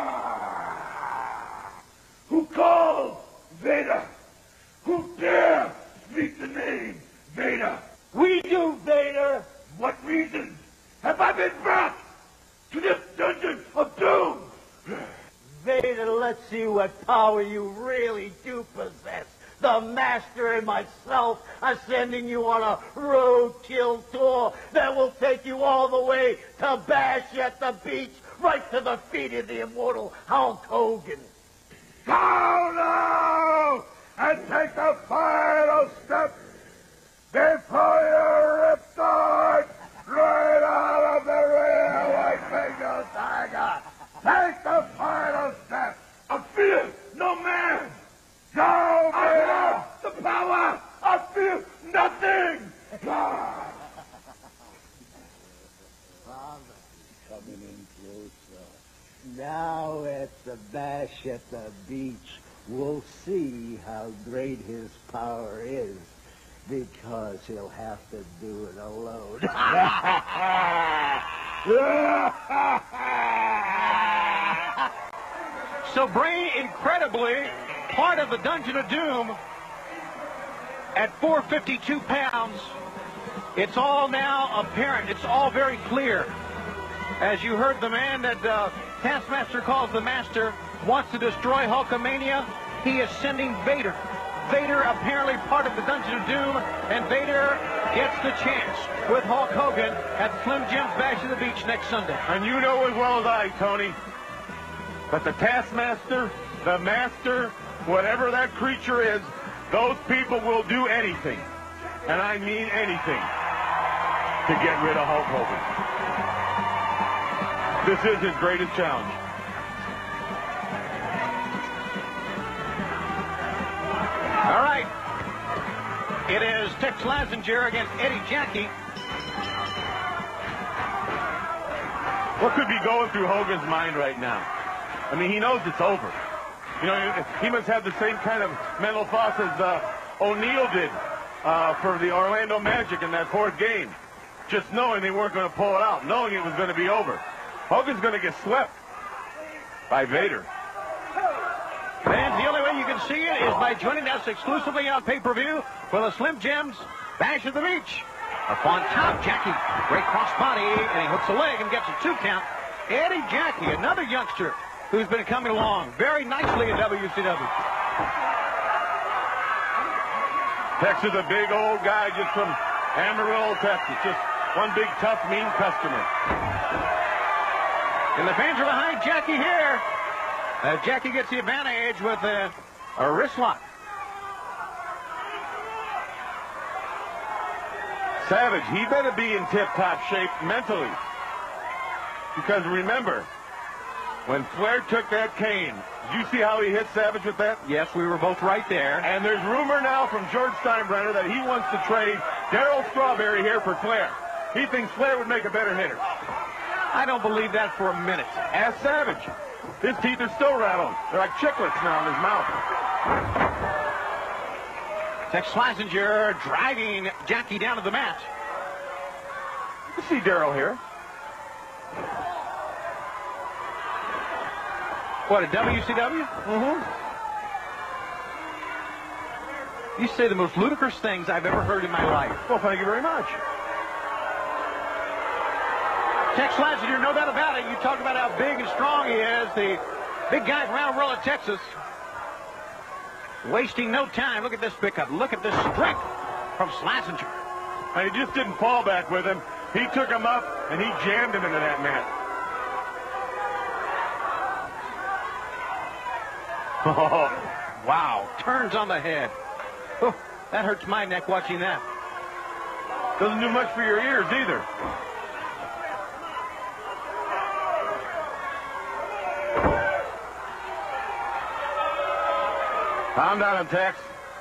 Who called Vader? Who dare speak the name Vader? We do, Vader! What reason have I been brought to this dungeon of doom? Vader, let's see what power you really do possess. The Master and myself are sending you on a roadkill tour that will take you all the way to Bash at the Beach, right to the feet of the immortal Hulk Hogan. Go now and take the final step before you rip start right out of the real white Bengal tiger. Take the final step. I feel no man. No man. The power. I feel nothing. Coming in closer. Now at the Bash at the Beach, we'll see how great his power is, because he'll have to do it alone. So Bray, incredibly, part of the Dungeon of Doom at 452 pounds. It's all now apparent. It's all very clear. As you heard, the man that Taskmaster calls the Master wants to destroy Hulkamania. He is sending Vader. Vader apparently part of the Dungeon of Doom, and Vader gets the chance with Hulk Hogan at Slim Jim's Bash at the Beach next Sunday. And you know as well as I, Tony, but the Taskmaster, the Master, whatever that creature is, those people will do anything, and I mean anything, to get rid of Hulk Hogan. This is his greatest challenge. All right. It is Tex Slazenger against Eddie Jackie. What could be going through Hogan's mind right now? I mean, he knows it's over. You know, he must have the same kind of mental thoughts as O'Neal did for the Orlando Magic in that fourth game. Just knowing they weren't going to pull it out, knowing it was going to be over. Hogan's going to get swept by Vader. Fans, the only way you can see it is by joining us exclusively on pay-per-view for the Slim Jim's Bash at the Beach. Up on top, Jackie. Great crossbody, and he hooks a leg and gets a 2 count. Eddie Jackie, another youngster who's been coming along very nicely in WCW. Tex is a big old guy just from Amarillo, Texas. Just one big, tough, mean customer. And the fans are behind Jackie here. Jackie gets the advantage with a wrist lock. Savage, he better be in tip-top shape mentally. Because remember, when Flair took that cane, did you see how he hit Savage with that? Yes, we were both right there. And there's rumor now from George Steinbrenner that he wants to trade Darryl Strawberry here for Flair. He thinks Flair would make a better hitter. I don't believe that for a minute. Ask Savage. His teeth are still rattling. They're like chiclets now in his mouth. Tex Slazenger driving Jackie down to the mat. You see Darryl here. What, a WCW? Mm-hmm. You say the most ludicrous things I've ever heard in my life. Well, thank you very much. Tex Slazenger, no doubt about it. You talk about how big and strong he is. The big guy from Amarillo, Texas. Wasting no time. Look at this pickup. Look at this strength from Slazenger. And he just didn't fall back with him. He took him up, and he jammed him into that mat. Oh, wow. Turns on the head. Oh, that hurts my neck watching that. Doesn't do much for your ears either. Calm down, Tex.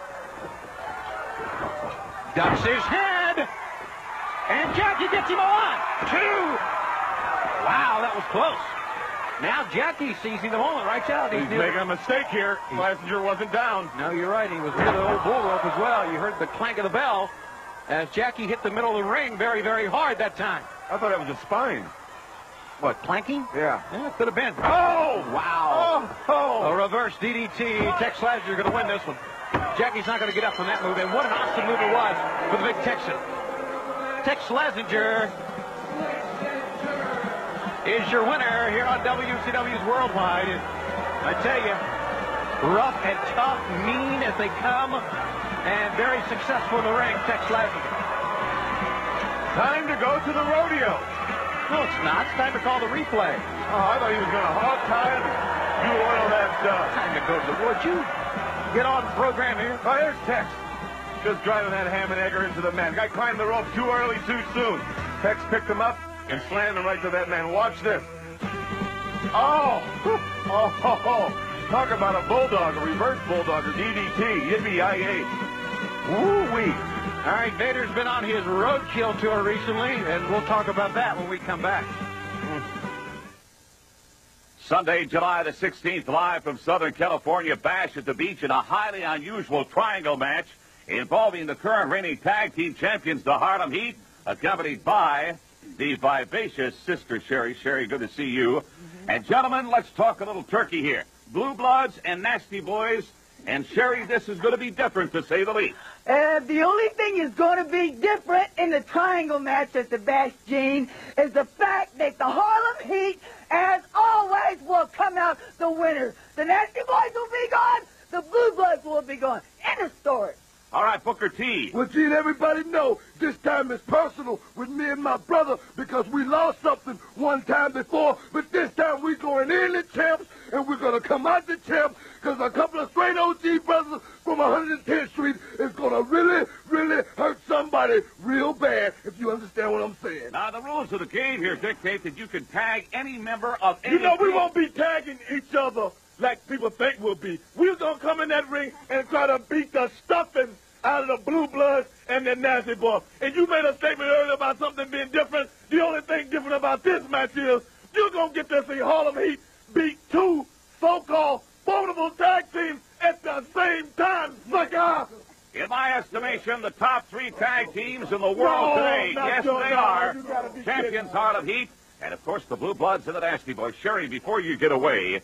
Ducks his head. And Jackie gets him on. 2. Wow, that was close. Now Jackie seizing the moment, right out. He's making a mistake here. Slazenger wasn't down. No, you're right. He was near the old bull rope as well. You heard the clank of the bell as Jackie hit the middle of the ring very, very hard that time. I thought that was a spine. What, planking? Yeah. Yeah, it could have been. Oh! Wow. Oh! A reverse DDT. Tex Slazenger going to win this one. Jackie's not going to get up from that move, and what an awesome move it was for the big Texan. Tex Slazenger is your winner here on WCW's Worldwide. And I tell you, rough and tough, mean as they come, and very successful in the ring. Tex Lashley. Time to go to the rodeo. No, it's not. It's time to call the replay. Oh, I thought he was going to hog tie and do oil that stuff. Time to go to the wood. You get on the program here. Oh, here's Tex. Just driving that ham and egger into the man. Guy climbed the rope too early, too soon. Tex picked him up and slammed him right to that man. Watch this. Oh! Oh! Talk about a bulldog, a reverse bulldog, or DDT. Yippee-yi-yay. Woo-wee. All right, Vader's been on his roadkill tour recently, and we'll talk about that when we come back. Sunday, July the 16th, live from Southern California, Bash at the Beach in a highly unusual triangle match involving the current reigning tag team champions, the Harlem Heat, accompanied by the vivacious Sister Sherry. Sherry, good to see you. And gentlemen, let's talk a little turkey here. Blue Bloods and Nasty Boys. And Sherry, this is going to be different, to say the least. The only thing is going to be different in the triangle match at the Bash, Gene, is the fact that the Harlem Heat, as always, will come out the winners. The Nasty Boys will be gone. The Blue Bloods will be gone. End of story. All right, Booker T. Well, Gene, everybody know this time is personal with me and my brother because we lost something one time before, but this time we're going in the champs, and we're going to come out the champs because a couple of straight OG brothers from 110th Street is going to really, really hurt somebody real bad, if you understand what I'm saying. Now, the rules of the game here dictate that you can tag any member of any You know, we team. won't be tagging each other like people think we'll be. We're going to come in that ring and try to beat the stuffing out of the Blue Bloods and the Nasty Boys. And you made a statement earlier about something being different. The only thing different about this match is you're going to get to see Harlem Heat beat two so-called formidable tag teams at the same time, sucker! In my estimation, the top three tag teams in the world today, yes, they are. Champions Harlem Heat, and of course the Blue Bloods and the Nasty Boys. Sherry, before you get away,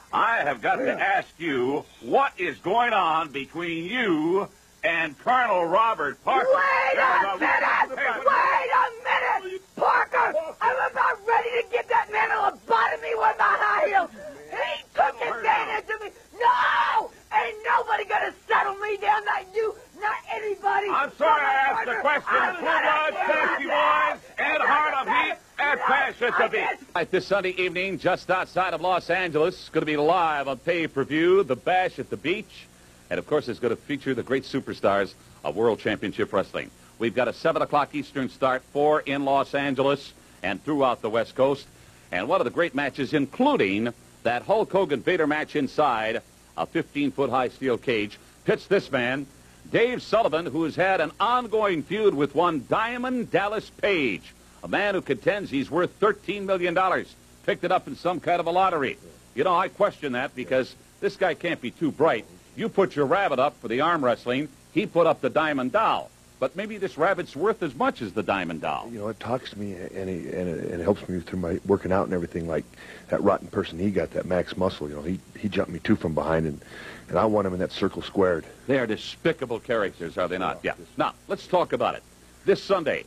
I have got to ask you, what is going on between you and Colonel Robert Parker? Wait a minute! Wait a minute! Parker, I'm about ready to give that man a lobotomy with my high heels. He took advantage of me. No! Ain't nobody gonna settle me down, not you, not anybody. I'm sorry I asked the question. Blue Bloods, Nasty Boys, and Harlem Heat at Bash at the Beach. Right, this Sunday evening, just outside of Los Angeles, going to be live on pay-per-view, the Bash at the Beach. And, of course, it's going to feature the great superstars of World Championship Wrestling. We've got a 7 o'clock Eastern start, 4 in Los Angeles and throughout the West Coast. And one of the great matches, including that Hulk Hogan-Vader match inside a 15-foot-high steel cage, pits this man, Dave Sullivan, who has had an ongoing feud with one Diamond Dallas Page, a man who contends he's worth $13 million. Picked it up in some kind of a lottery. You know, I question that because this guy can't be too bright. You put your rabbit up for the arm wrestling. He put up the Diamond Doll. But maybe this rabbit's worth as much as the Diamond Doll. You know, it talks to me and it helps me through my working out and everything. Like that rotten person he got, that Max Muscle. You know, he jumped me 2 from behind, and I want him in that circle squared. They are despicable characters, are they not? Yeah. Now, let's talk about it. This Sunday,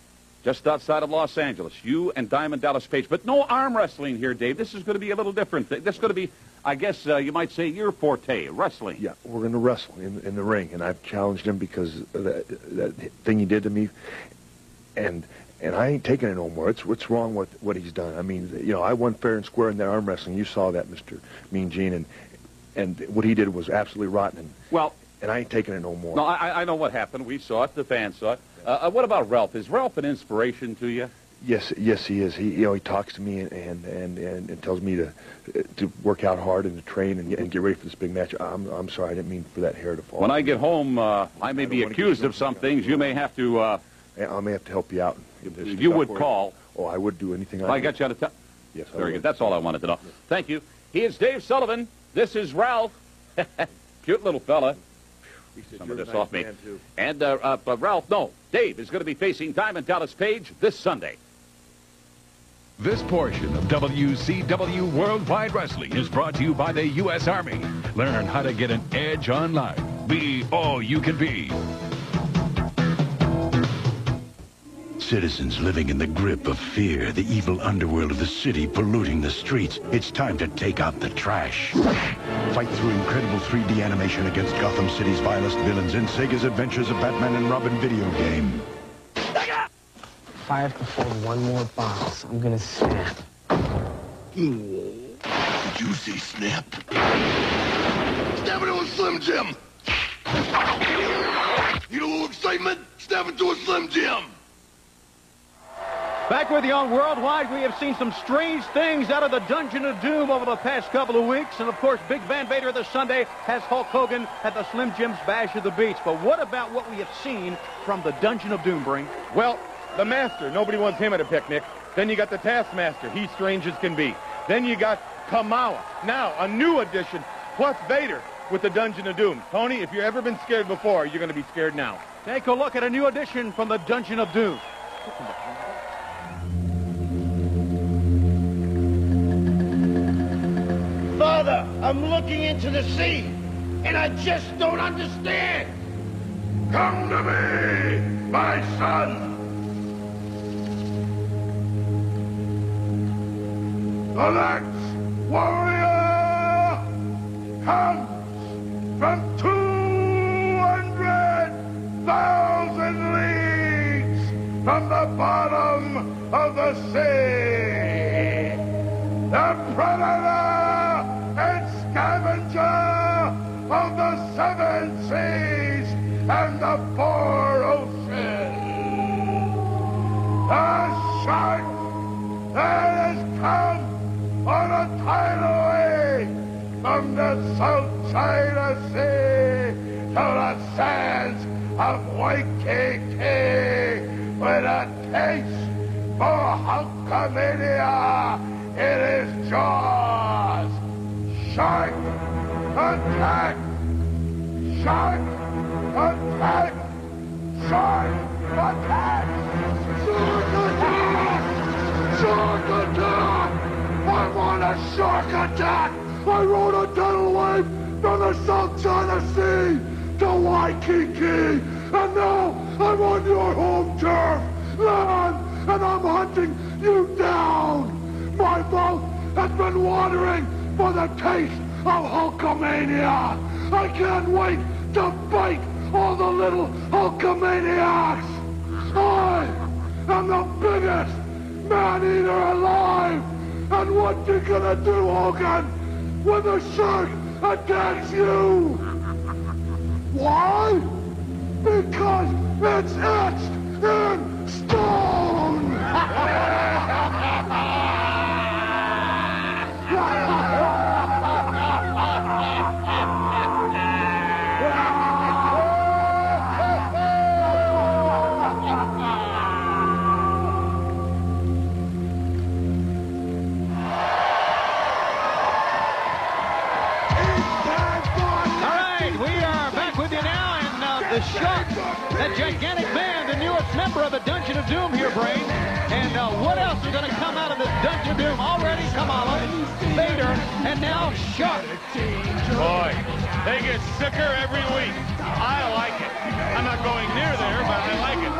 just outside of Los Angeles, you and Diamond Dallas Page. But no arm wrestling here, Dave. This is going to be a little different. This is going to be, I guess you might say, your forte, wrestling. Yeah, we're going to wrestle in the ring, and I've challenged him because of that thing he did to me, and I ain't taking it no more. What's wrong with what he's done? I mean, you know, I won fair and square in that arm wrestling. You saw that, Mr. Mean Gene, and what he did was absolutely rotten. And I ain't taking it no more. No, I know what happened. We saw it. The fans saw it. What about Ralph? Is Ralph an inspiration to you? Yes, he is. He talks to me and tells me to work out hard and to train and get ready for this big match. I'm sorry, I didn't mean for that hair to fall. When I get home, I may be accused of some things. You may have to. I may have to help you out. You would call. Oh, I would do anything I got you out of town. Yes, very good. That's all I wanted to know. Yes. Thank you. He is Dave Sullivan. This is Ralph. Cute little fella. Some of this off me. And Ralph, no, Dave is going to be facing Diamond Dallas Page this Sunday. This portion of WCW Worldwide Wrestling is brought to you by the U.S. Army. Learn how to get an edge online. Be all you can be. citizens living in the grip of fear, the evil underworld of the city polluting the streets. It's time to take out the trash. Fight through incredible 3D animation against Gotham City's vilest villains in Sega's Adventures of Batman and Robin video game. If I have to fold one more box, I'm gonna snap. Did you see snap? Snap into a Slim Jim! Need a little excitement? Snap into a Slim Jim! Back with you on Worldwide, we have seen some strange things out of the Dungeon of Doom over the past couple of weeks. And, of course, Big Van Vader this Sunday has Hulk Hogan at the Slim Jim's Bash of the Beach. But what about what we have seen from the Dungeon of Doom, Bring? Well, the Master, nobody wants him at a picnic. Then you got the Taskmaster, he's strange as can be. Then you got Kamala. Now, a new addition, plus Vader with the Dungeon of Doom. Tony, if you've ever been scared before, you're going to be scared now. Take a look at a new addition from the Dungeon of Doom. Father, I'm looking into the sea, and I just don't understand. Come to me, my son. The next warrior comes from 200,000 leagues from the bottom of the sea. The predator and scavenger of the 7 seas and the 4 oceans. The shark that has come on a tidal wave from the South China Sea to the sands of Waikiki with a taste for Hulkamania in his jaws. Shark attack! Shark attack! Shark attack! Shark attack! Shark attack! I want a shark attack! I rode a tidal wave from the South China Sea to Waikiki, and now I'm on your home turf, land, and I'm hunting you down! My mouth has been watering for the taste of Hulkamania! I can't wait to bite all the little Hulkamaniacs! I am the biggest man-eater alive! And what you gonna do, Hogan, when the shark attacks you? Why? Because it's etched in stone! The Shark, that gigantic man, the newest member of the Dungeon of Doom here, Brain. And what else is going to come out of this Dungeon of Doom? Already Kamala, Vader, and now Shark. Boy, they get sicker every week. I like it. I'm not going near there, but I like it.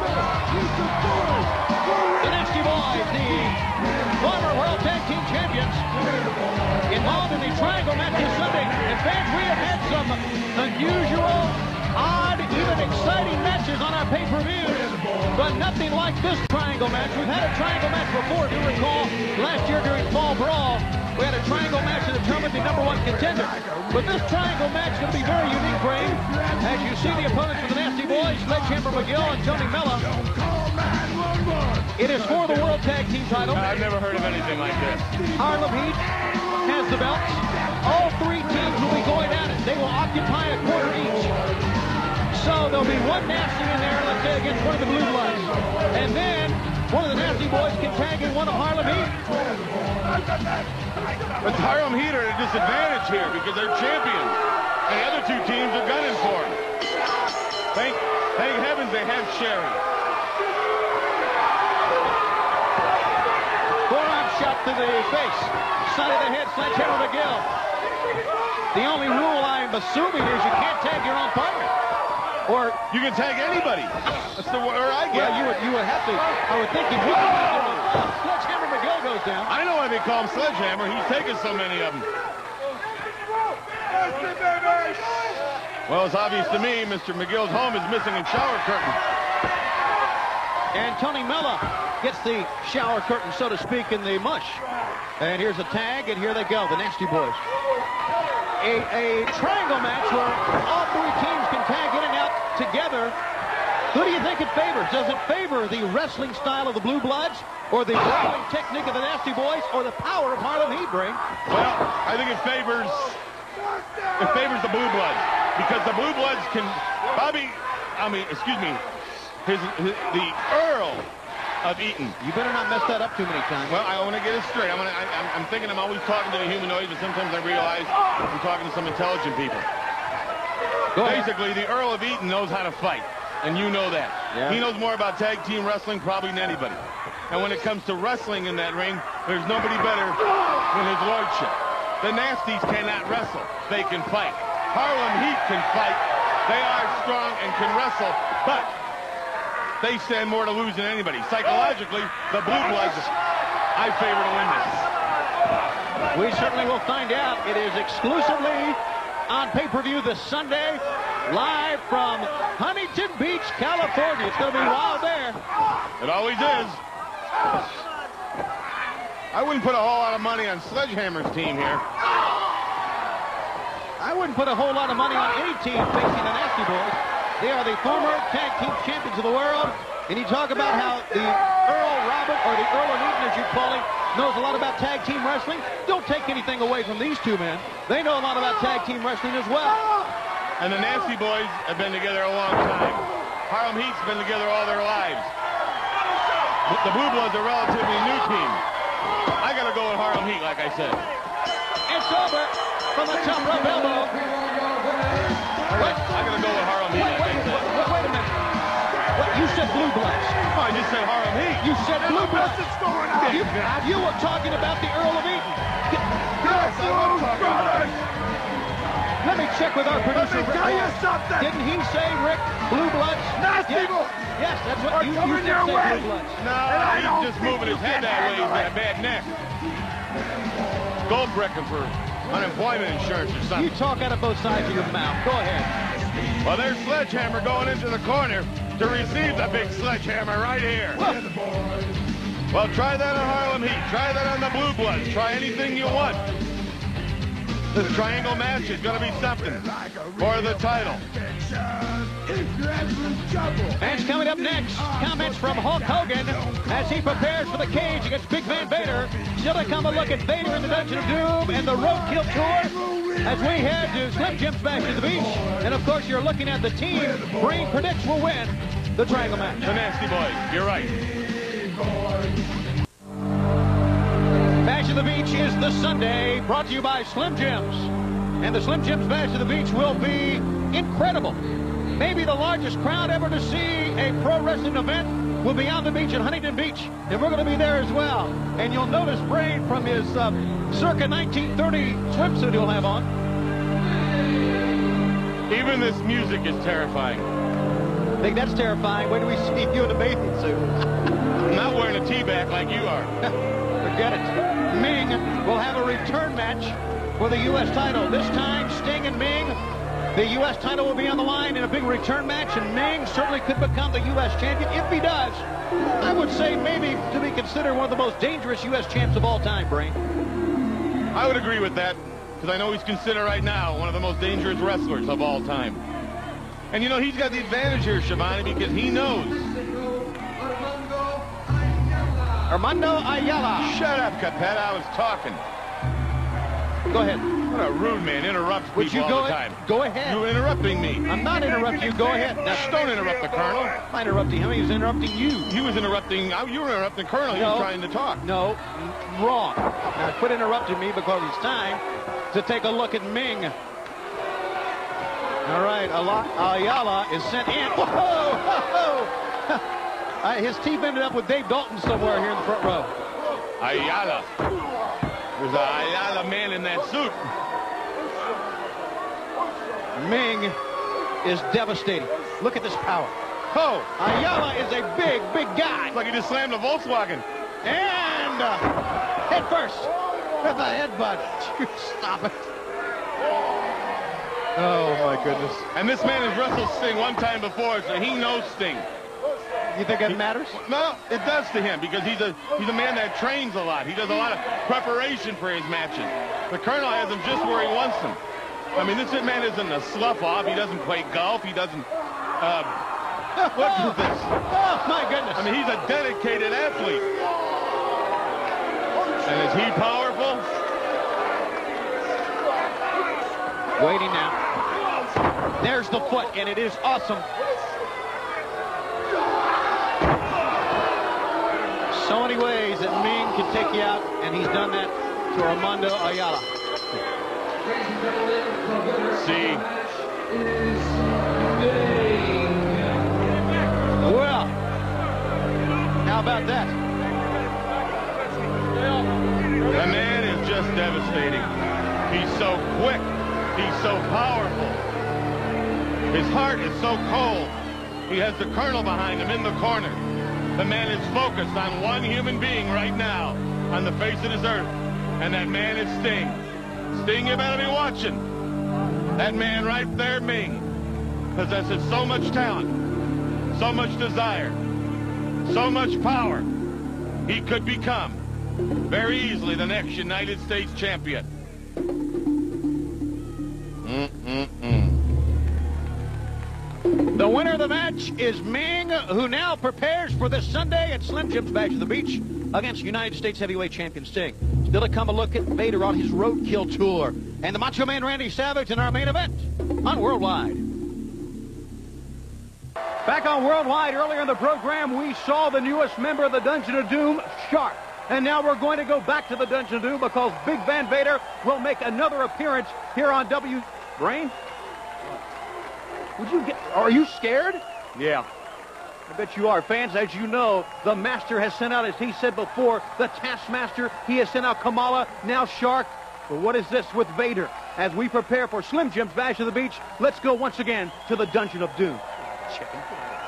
The Nasty Boys, the former World Tag Team Champions, involved in the Triangle match this Sunday. In fact, we have had some unusual, odd, even exciting matches on our pay-per-views, but nothing like this Triangle match. We've had a Triangle match before, if you recall, last year during Fall Brawl. We had a Triangle match to determine the #1 contender. But this Triangle match is going to be very unique, Brain. As you see the opponents for the Nasty Boys, Sledgehammer McGill and Tony Mella. It is for the World Tag Team title. I've never heard of anything like this. Harlem Heat has the belts. All 3 teams will be going at it. They will occupy a quarter each. So there'll be one Nasty in there, let's say, against one of the Blue Bloods. And then one of the Nasty Boys can tag in one of Harlem Heat. But Harlem Heat are at a disadvantage here because they're champions. And the other 2 teams are gunning for them. Thank heavens they have Sherry. Forearm shot to the face. Side of the head, Sledgehammer McGill. The only rule I'm assuming is you can't tag your own partner. Or you can tag anybody. That's the word I get. Well, you would have to. I would think you would. Sledgehammer McGill goes down. I know why they call him Sledgehammer. He's taken so many of them. Well, it's obvious to me Mr. McGill's home is missing a shower curtain. And Tony Mella gets the shower curtain, so to speak, in the mush. And here's a tag, and here they go, the Nasty Boys. A triangle match where all three teams can tag in and out together. Who do you think it favors? Does it favor the wrestling style of the Blue Bloods, or the wrestling technique of the Nasty Boys, or the power of Harlem Heat, Bring? Well, I think it favors the Blue Bloods, because the Blue Bloods can, the Earl of Eaton. You better not mess that up too many times. Well, I want to get it straight. I'm thinking I'm always talking to the humanoids, but sometimes I realize I'm talking to some intelligent people. Basically, the Earl of Eaton knows how to fight, and you know that. Yeah. He knows more about tag team wrestling probably than anybody. And when it comes to wrestling in that ring, there's nobody better than his lordship. The Nasties cannot wrestle. They can fight. Harlem Heat can fight. They are strong and can wrestle, but they stand more to lose than anybody. Psychologically, the Blue Bloods, I favor to win this. We certainly will find out. It is exclusively on pay-per-view this Sunday, live from Huntington Beach, California. It's going to be wild there. It always is. I wouldn't put a whole lot of money on Sledgehammer's team here. I wouldn't put a whole lot of money on any team facing the Nasty Boys. They are the former tag team champions of the world. And you talk about how the Earl Robert, or the Earl of Eaton, as you call him, knows a lot about tag team wrestling. Don't take anything away from these two men. They know a lot about tag team wrestling as well. And the Nasty Boys have been together a long time. Harlem Heat's been together all their lives. The Blue Bloods are a relatively new team. I got to go with Harlem Heat, like I said. It's over from the top rope elbow. I got to go with Harlem Heat, like I said. Wait a minute. What, you said Blue Bloods. Oh, I just said Harlem Heat. You said Blue Bloods. You were talking about the Earl of Eaton. Yes, I was talking about it. Let me check with our producer, Rick. Tell you something. Didn't he say, Rick, Blue Bloods? Nasty Boys. Yes, that's what you said, Blue Bloods. No, he's just moving his head that way. He's got a bad neck. Goldbrecken for unemployment insurance or something. You talk out of both sides of your mouth. Go ahead. Well, there's Sledgehammer going into the corner to receive the big sledgehammer right here. Well, try that on Harlem Heat. Try that on the Blue Bloods. Try anything you want. This triangle match is going to be something for the title. Match coming up next. Comments from Hulk Hogan as he prepares for the cage against Big Van Vader. Still to come, a look at Vader in the Dungeon of Doom and the Roadkill Tour as we head to Slim Jim's Bash to the Beach. And of course, you're looking at the team Brain predicts will win the triangle match. The Nasty Boys. You're right. Bash of the Beach is this Sunday, brought to you by Slim Jims. And the Slim Jims Bash of the Beach will be incredible. Maybe the largest crowd ever to see a pro wrestling event will be on the beach in Huntington Beach. And we're going to be there as well. And you'll notice Brain from his circa 1930 swimsuit he'll have on. Even this music is terrifying. I think that's terrifying. Wait till we see you in a bathing suit. I'm not wearing a teabag like you are. Forget it. Ming will have a return match for the U.S. title. This time, Sting and Ming, the U.S. title will be on the line in a big return match, and Ming certainly could become the U.S. champion. If he does, I would say maybe to be considered one of the most dangerous U.S. champs of all time, Brain. I would agree with that, because I know he's considered right now one of the most dangerous wrestlers of all time. And you know, he's got the advantage here, Schiavone, because he knows. Armando Ayala. Shut up, Capetta. I was talking. Go ahead. What a rude man. Interrupts people all the time. Go ahead. You're interrupting me. I'm not interrupting you. Go ahead. Now, don't interrupt the Colonel. I'm not interrupting him. He was interrupting you. He was interrupting. You were interrupting the Colonel. He was trying to talk. No. Wrong. Now, quit interrupting me because it's time to take a look at Ming. All right. Ayala is sent in. His team ended up with Dave Dalton somewhere here in the front row. Ayala. There's an Ayala man in that suit. Ming is devastating. Look at this power. Oh, Ayala is a big, big guy. It's like he just slammed a Volkswagen. And head first with a headbutt. Stop it. Oh, my goodness. And this man has wrestled Sting one time before, so he knows Sting. You think that matters? No, it does to him because he's a man that trains a lot. He does a lot of preparation for his matches. The Colonel has him just where he wants him. I mean, this man isn't a slough-off. He doesn't play golf. He doesn't... what is this? Oh, my goodness. I mean, he's a dedicated athlete. And is he powerful? Waiting now. There's the foot, and it is awesome. So many ways that Ming can take you out, and he's done that to Armando Ayala. See? Well, how about that? The man is just devastating. He's so quick. He's so powerful. His heart is so cold. He has the Colonel behind him in the corner. The man is focused on one human being right now on the face of this earth, and that man is Sting. Sting, you better be watching. That man right there, Ming, possesses so much talent, so much desire, so much power. He could become, very easily, the next United States champion. The winner of the match is Ming, who now prepares for this Sunday at Slim Jim's Bash to the Beach against United States heavyweight champion Sting. Still to come, a look at Vader on his roadkill tour and the Macho Man Randy Savage in our main event on Worldwide. Back on Worldwide, earlier in the program, we saw the newest member of the Dungeon of Doom, Shark. And now we're going to go back to the Dungeon of Doom because Big Van Vader will make another appearance here on Brain? Are you scared? Yeah. I bet you are. Fans, as you know, the Master has sent out, as he said before, the Taskmaster. He has sent out Kamala, now Shark. But what is this with Vader? As we prepare for Slim Jim's Bash of the Beach, let's go once again to the Dungeon of Doom. Chicken.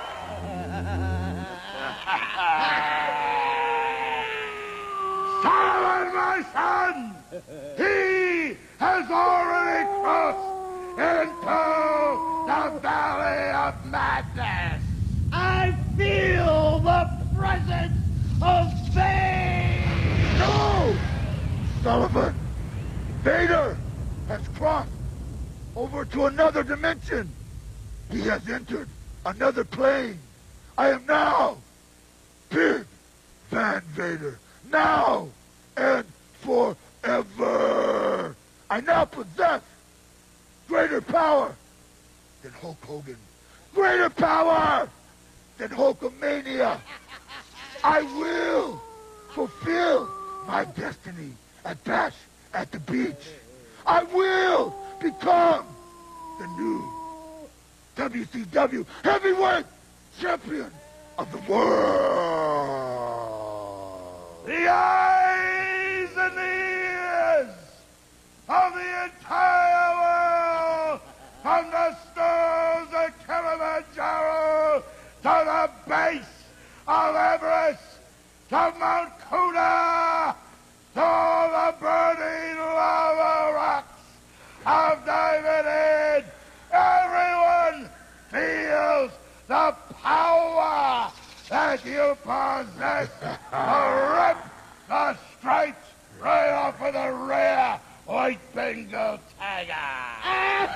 Silence, my son! He has already crossed into the Valley of Madness. I feel the presence of Vader! No! Sullivan! Vader has crossed over to another dimension. He has entered another plane. I am now Big Van Vader. Now and forever. I now possess greater power than Hulk Hogan. Greater power than Hulkamania. I will fulfill my destiny at Bash at the Beach. I will become the new WCW Heavyweight Champion of the world. The eyes and the ears of the entire world, from the stones of Kilimanjaro to the base of Everest, to Mount Kuda, to the burning lava rocks of Diamond Head. Everyone feels the power that you possess to rip the stripes right off of the rear white Bengal tiger.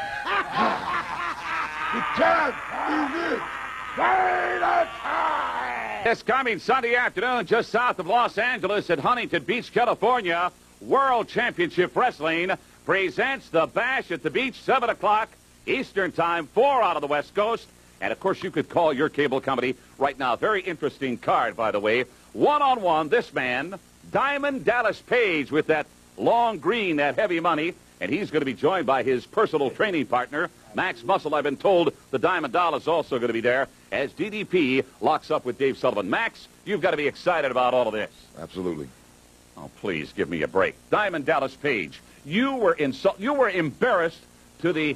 You can't do this. Vader time! This coming Sunday afternoon, just south of Los Angeles at Huntington Beach, California, World Championship Wrestling presents the Bash at the Beach, 7 o'clock Eastern Time, 4 out of the West Coast. And, of course, you could call your cable company right now. Very interesting card, by the way. One-on-one, this man, Diamond Dallas Page, with that long green, that heavy money. And he's going to be joined by his personal training partner, Max Muscle. I've been told the Diamond Doll is also going to be there as DDP locks up with Dave Sullivan. Max, you've got to be excited about all of this. Absolutely. Oh, please give me a break. Diamond Dallas Page, you were embarrassed to the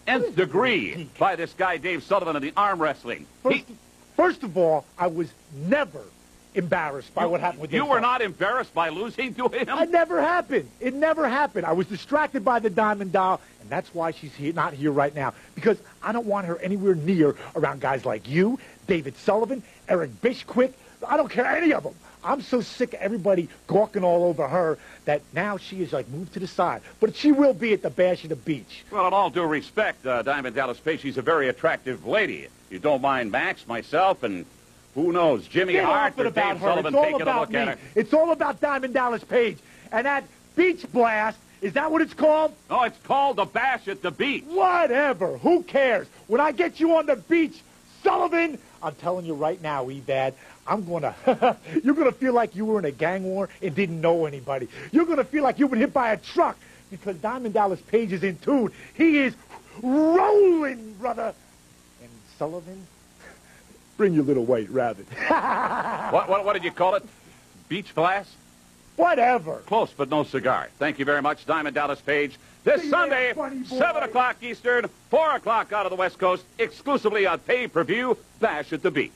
nth degree by this guy, Dave Sullivan, in the arm wrestling. First of all, I was never embarrassed by what happened with Dave You were Sullivan. not embarrassed by losing to him? It never happened. It never happened. I was distracted by the Diamond Doll, and that's why she's not here right now, because I don't want her anywhere near around guys like you, David Sullivan, Eric Bishquick. I don't care any of them. I'm so sick of everybody gawking all over her that now she is like moved to the side. But she will be at the Bash of the Beach. Well, in all due respect, Diamond Dallas Page, she's a very attractive lady. You don't mind Max, myself, and who knows, Jimmy Hart or Dave Sullivan taking a look at her. It's all about Diamond Dallas Page. And that Beach Blast, is that what it's called? No, it's called the Bash at the Beach. Whatever. Who cares? When I get you on the beach, Sullivan, I'm telling you right now, E-Bad, I'm going to... You're going to feel like you were in a gang war and didn't know anybody. You're going to feel like you've been hit by a truck because Diamond Dallas Page is in tune. He is rolling, brother. And Sullivan, bring your little white rabbit. What did you call it? Beach Blast? Whatever. Close, but no cigar. Thank you very much, Diamond Dallas Page. This Sunday, 7 o'clock Eastern, 4 o'clock out of the West Coast, exclusively on pay-per-view, Bash at the Beach.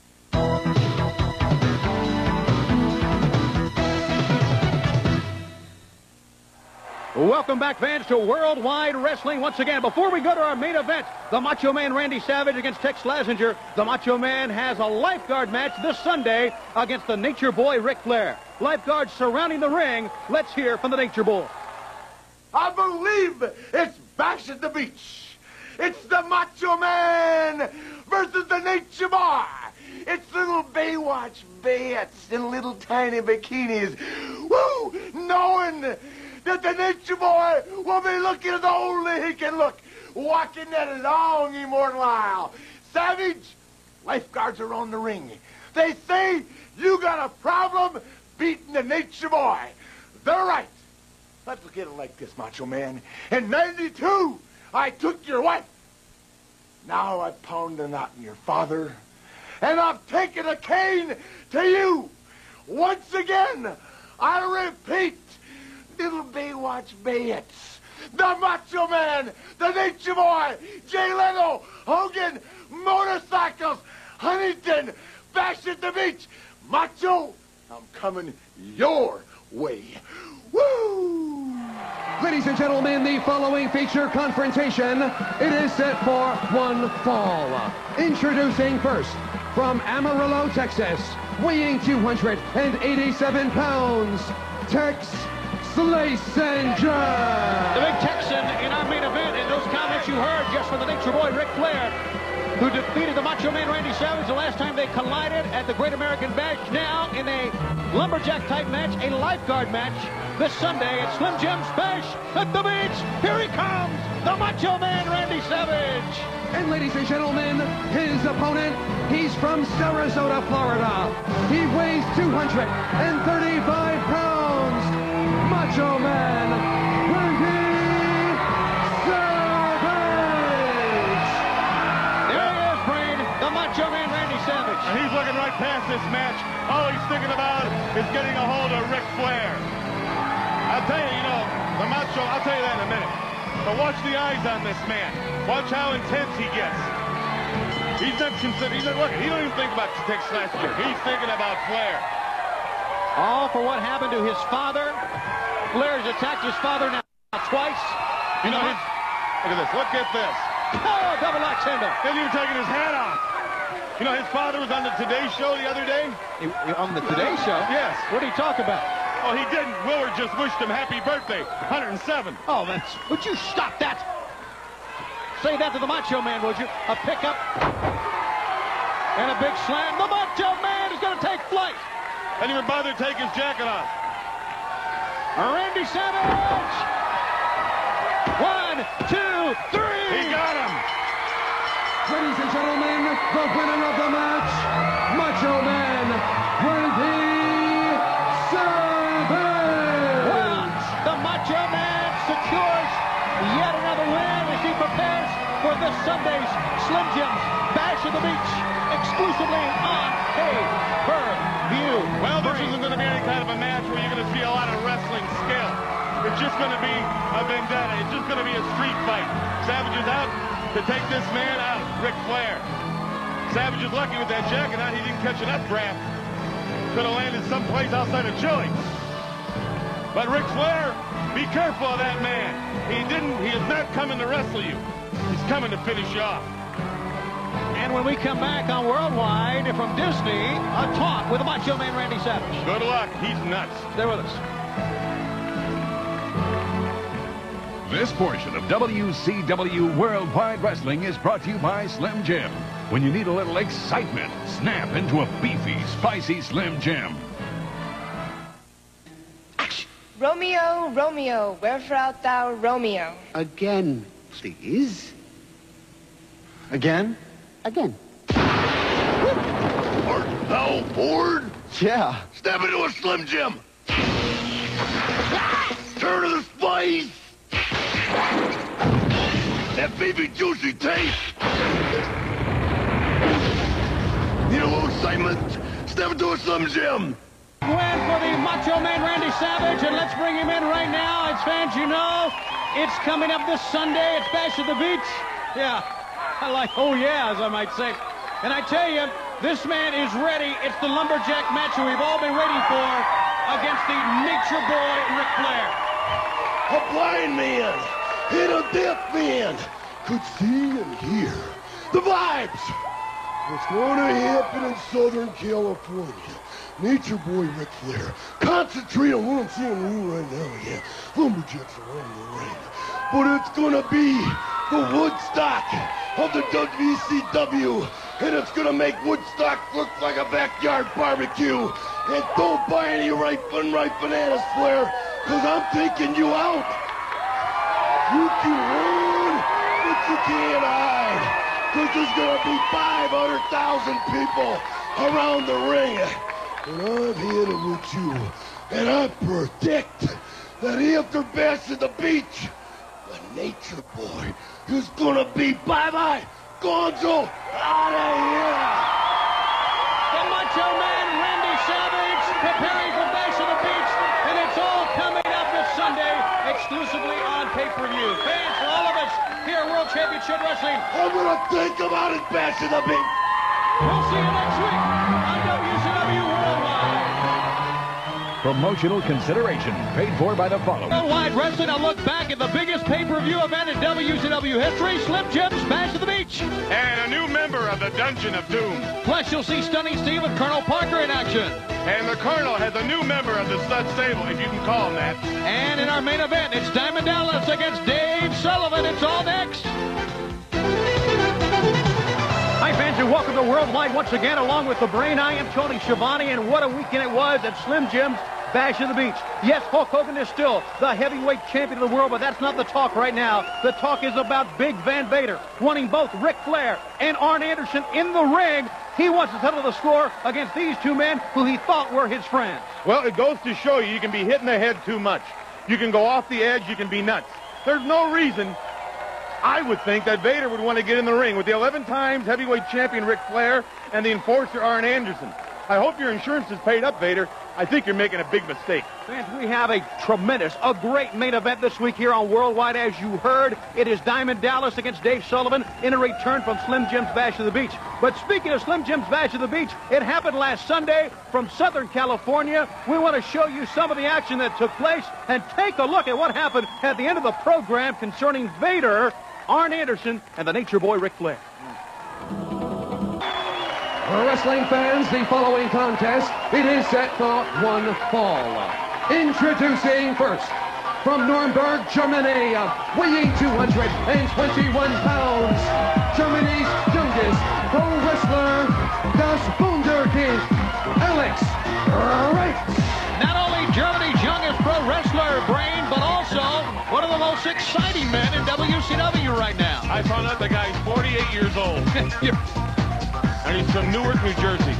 Welcome back, fans, to Worldwide Wrestling. Once again, before we go to our main event, the Macho Man Randy Savage against Tex Slazenger, the Macho Man has a lifeguard match this Sunday against the Nature Boy Ric Flair. Lifeguards surrounding the ring. Let's hear from the Nature Boy. I believe it's Bash at the Beach. It's the Macho Man versus the Nature Boy. It's little Baywatch Bayettes in little tiny bikinis. Woo! Knowing that the Nature Boy will be looking as only he can look, walking that long immortal aisle. Savage, lifeguards are on the ring. They say you got a problem beating the Nature Boy. They're right. Let's look at it like this, Macho Man. In '92, I took your wife. Now I pound a knot in your father. And I've taken a cane to you. Once again, I repeat, little Baywatch Bayettes, the Macho Man, the Nature Boy, Jay Leno, Hogan, motorcycles, Huntington, Bash at the Beach. Macho, I'm coming your way. Woo! Ladies and gentlemen, the following feature confrontation, it is set for one fall. Introducing first, from Amarillo, Texas, weighing 287 pounds, Tex Slazenger. The big Texan in our main event, and those comments you heard just from the Nature Boy Ric Flair, who defeated the Macho Man Randy Savage the last time they collided at the Great American Bash. Now in a lumberjack-type match, a lifeguard match, this Sunday at Slim Jim's Bash at the Beach. Here he comes, the Macho Man Randy Savage. And ladies and gentlemen, his opponent, he's from Sarasota, Florida. He weighs 235 pounds. Macho Man Randy Savage. There he is, Brain, the Macho Man Randy Savage. And he's looking right past this match. All he's thinking about is getting a hold of Ric Flair. I'll tell you, the Macho, I'll tell you that in a minute. But watch the eyes on this man. Watch how intense he gets. He's not considering, look, he don't even think about Tex Slazenger. He's thinking about Flair. All for what happened to his father. Flair's attacked his father now twice. Look at this. Look at this. Oh, double axe handle. He's even taking his hat off. His father was on the Today Show the other day. On the Today Show? Yes. What did he talk about? Oh, he didn't. Willard just wished him happy birthday. 107. Oh, would you stop that? Say that to the Macho Man, would you? A pickup and a big slam. The Macho Man is going to take flight. I didn't even bother to take his jacket off. Randy Savage. 1, 2, 3. He got him. Ladies and gentlemen, the winner of the match, Macho Man Randy Savage. Well, the Macho Man secures yet another win as he prepares for this Sunday's Slim Jim's Bash at the Beach, exclusively on pay-per-view. Well, this isn't going to be any kind of a match where you're going to see a lot of wrestling skill. It's just going to be a vendetta. It's just going to be a street fight. Savage is out to take this man out, Ric Flair. Savage is lucky with that jacket on. He didn't catch an updraft. Could have landed someplace outside of Chile. But Ric Flair, be careful of that man. He is not coming to wrestle you. He's coming to finish you off. And when we come back on Worldwide from Disney, a talk with the Macho Man Randy Savage. Good luck. He's nuts. Stay with us. This portion of WCW Worldwide Wrestling is brought to you by Slim Jim. When you need a little excitement, snap into a beefy, spicy Slim Jim. Romeo, Romeo, wherefore art thou, Romeo? Again, please. Again? Again. Art thou bored? Yeah. Step into a Slim Jim. Turn to the spice. That beefy, juicy taste. Need a little excitement? Step into a Slim Jim. Win for the Macho Man Randy Savage, and let's bring him in right now. It's fans, you know, it's coming up this Sunday. It's Bash at the Beach. Yeah, I like, oh yeah, as I might say. And I tell you, this man is ready. It's the lumberjack match that we've all been waiting for against the Nature Boy, Ric Flair. A blind man and a deaf man could see and hear the vibes. What's going to happen in Southern California? Nature Boy Ric Flair. Concentrate on what I'm seeing you right now, yeah. Lumberjacks around the ring. But it's gonna be the Woodstock of the WCW. And it's gonna make Woodstock look like a backyard barbecue. And don't buy any ripe bananas, Flair, cause I'm taking you out. You can run, but you can't hide. Cause there's gonna be 500,000 people around the ring. And I'm here with you, and I predict that after Bash at the Beach, the Nature Boy is gonna be bye-bye, gonzo, out of here! The Macho Man Randy Savage preparing for Bash at the Beach, and it's all coming up this Sunday, exclusively on pay-per-view. Fans, for all of us here at World Championship Wrestling, I'm gonna think about it, Bash at the Beach! We'll see you next week on WCW Worldwide. Promotional consideration paid for by the following. Worldwide Wrestling, a look back at the biggest pay-per-view event in WCW history, Slim Jim's Bash at the Beach. And a new member of the Dungeon of Doom. Plus, you'll see Stunning Steve and Colonel Parker in action. And the Colonel has a new member of the Stud Stable, if you can call him that. And in our main event, it's Diamond Dallas against Dave Sullivan. It's all next. Hi, fans, and welcome to Worldwide once again, along with the Brain. I am Tony Schiavone, and what a weekend it was at Slim Jim's Bash at the Beach. Yes, Hulk Hogan is still the heavyweight champion of the world, but that's not the talk right now. The talk is about Big Van Vader, wanting both Ric Flair and Arn Anderson in the ring. He wants to settle the score against these two men who he thought were his friends. Well, it goes to show you can be hitting the head too much. You can go off the edge, you can be nuts. There's no reason I would think that Vader would want to get in the ring with the 11 times heavyweight champion Ric Flair and the enforcer Arn Anderson. I hope your insurance is paid up, Vader. I think you're making a big mistake. Fans, we have a great main event this week here on Worldwide. As you heard, it is Diamond Dallas against Dave Sullivan in a return from Slim Jim's Bash of the Beach. But speaking of Slim Jim's Bash of the Beach, it happened last Sunday from Southern California. We want to show you some of the action that took place and take a look at what happened at the end of the program concerning Vader, Arn Anderson, and the Nature Boy Ric Flair. For wrestling fans, the following contest, it is set for one fall. Introducing first, from Nuremberg, Germany, weighing 221 pounds, Germany's youngest pro wrestler, Das Wunderkind, Alex Wright. Not only Germany's youngest pro wrestler, Brain, but also one of the most exciting men in WCW right now. I found out the guy's 48 years old. And he's from Newark, New Jersey.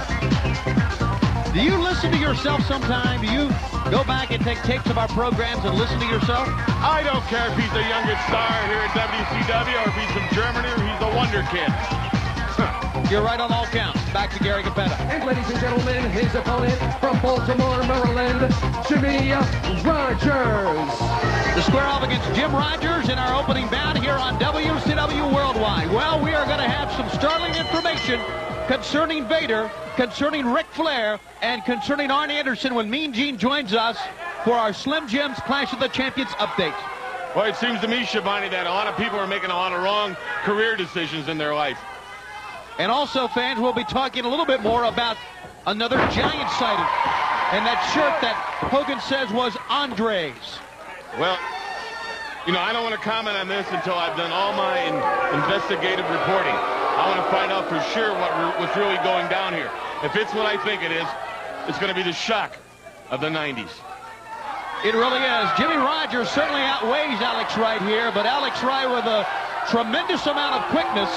Do you listen to yourself sometime? Do you go back and take tapes of our programs and listen to yourself? I don't care if he's the youngest star here at WCW or if he's from Germany or he's the Wonder Kid. You're right on all counts. Back to Gary Capetta. And ladies and gentlemen, his opponent from Baltimore, Maryland, Jimmy Rogers. To square off against Jim Rogers in our opening bout here on WCW Worldwide. Well, we are going to have some startling information concerning Vader, concerning Ric Flair, and concerning Arn Anderson when Mean Gene joins us for our Slim Jim's Clash of the Champions update. Well, it seems to me, Schiavone, that a lot of people are making a lot of wrong career decisions in their life. And also, fans, we'll be talking a little bit more about another giant sighting and that shirt that Hogan says was Andre's. Well, you know, I don't want to comment on this until I've done all my investigative reporting. I want to find out for sure what's really going down here. If it's what I think it is, it's going to be the shock of the 90s. It really is. Jimmy Rogers certainly outweighs Alex Wright here, but Alex Wright with a tremendous amount of quickness.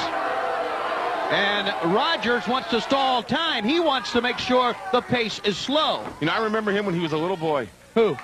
And Rogers wants to stall time. He wants to make sure the pace is slow. You know, I remember him when he was a little boy. Who?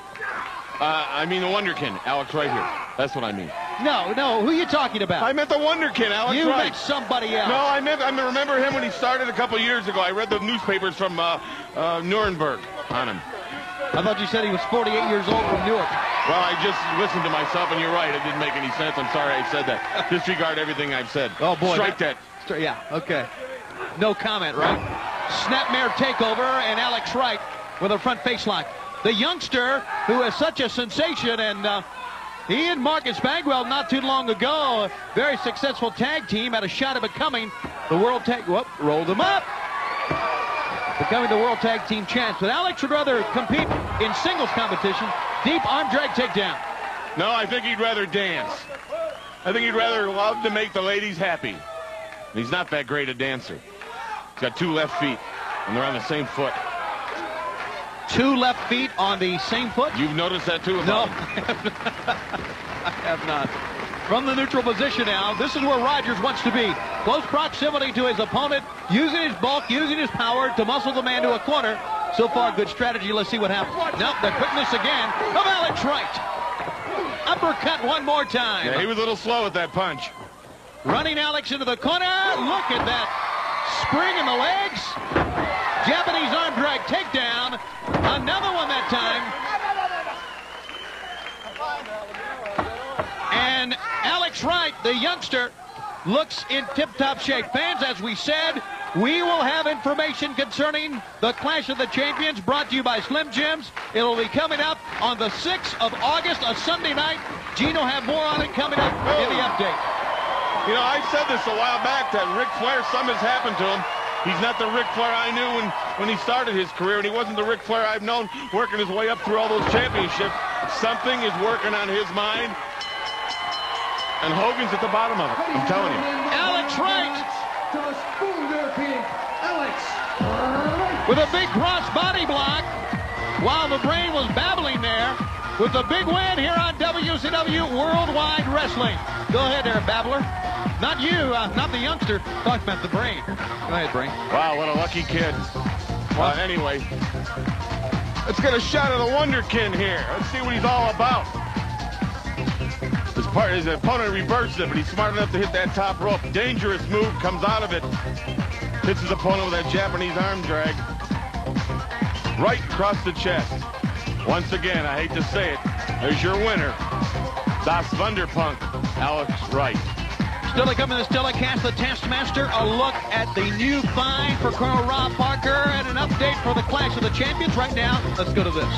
I mean the Wonderkin, Alex Wright here. That's what I mean. No, who are you talking about? I meant the Wonderkin, Alex Wright. You meant somebody else. No, I remember him when he started a couple years ago. I read the newspapers from Nuremberg on him. I thought you said he was 48 years old from Newark. Well, I just listened to myself, and you're right. It didn't make any sense. I'm sorry I said that. Disregard everything I've said. Oh, boy. Strike that. Yeah, okay. No comment, right? Snapmare takeover, and Alex Wright with a front face lock. The youngster who is such a sensation, and he and Marcus Bagwell not too long ago, a very successful tag team, had a shot at becoming the World Tag... Whoop, rolled them up. Becoming the World Tag Team champs. But Alex would rather compete in singles competition. Deep arm drag takedown. No, I think he'd rather dance. I think he'd rather love to make the ladies happy. He's not that great a dancer. He's got 2 left feet, and they're on the same foot. 2 left feet on the same foot? You've noticed that too? No, I have not. From the neutral position now, this is where Rogers wants to be. Close proximity to his opponent, using his bulk, using his power to muscle the man to a corner. So far, good strategy. Let's see what happens. Nope, the quickness again of Alex Wright. Uppercut one more time. Yeah, he was a little slow with that punch. Running Alex into the corner. Look at that spring in the legs. Japanese arm drag takedown. Another one that time. And Alex Wright, the youngster, looks in tip-top shape. Fans, as we said, we will have information concerning the Clash of the Champions brought to you by Slim Jim's. It'll be coming up on the 6th of August, a Sunday night. Gene will have more on it coming up in the update. You know, I said this a while back that Ric Flair, something has happened to him. He's not the Ric Flair I knew when he started his career, and he wasn't the Ric Flair I've known working his way up through all those championships. Something is working on his mind, and Hogan's at the bottom of it. I'm telling you. Alex Wright with a big cross body block while the brain was babbling there with the big win here on WCW Worldwide Wrestling. Go ahead there, babbler. Not you, not the youngster. Talk about the brain. Go ahead, brain. Wow, what a lucky kid. Anyway, let's get a shot of the Wonderkin here. Let's see what he's all about. His opponent reverses it, but he's smart enough to hit that top rope. Dangerous move, comes out of it. Hits his opponent with that Japanese arm drag. Right across the chest. Once again, I hate to say it, there's your winner. Das Wunderpunk, Alex Wright. Still to come in this telecast, the Taskmaster, a look at the new fine for Colonel Rob Parker, and an update for the Clash of the Champions. Right now, let's go to this.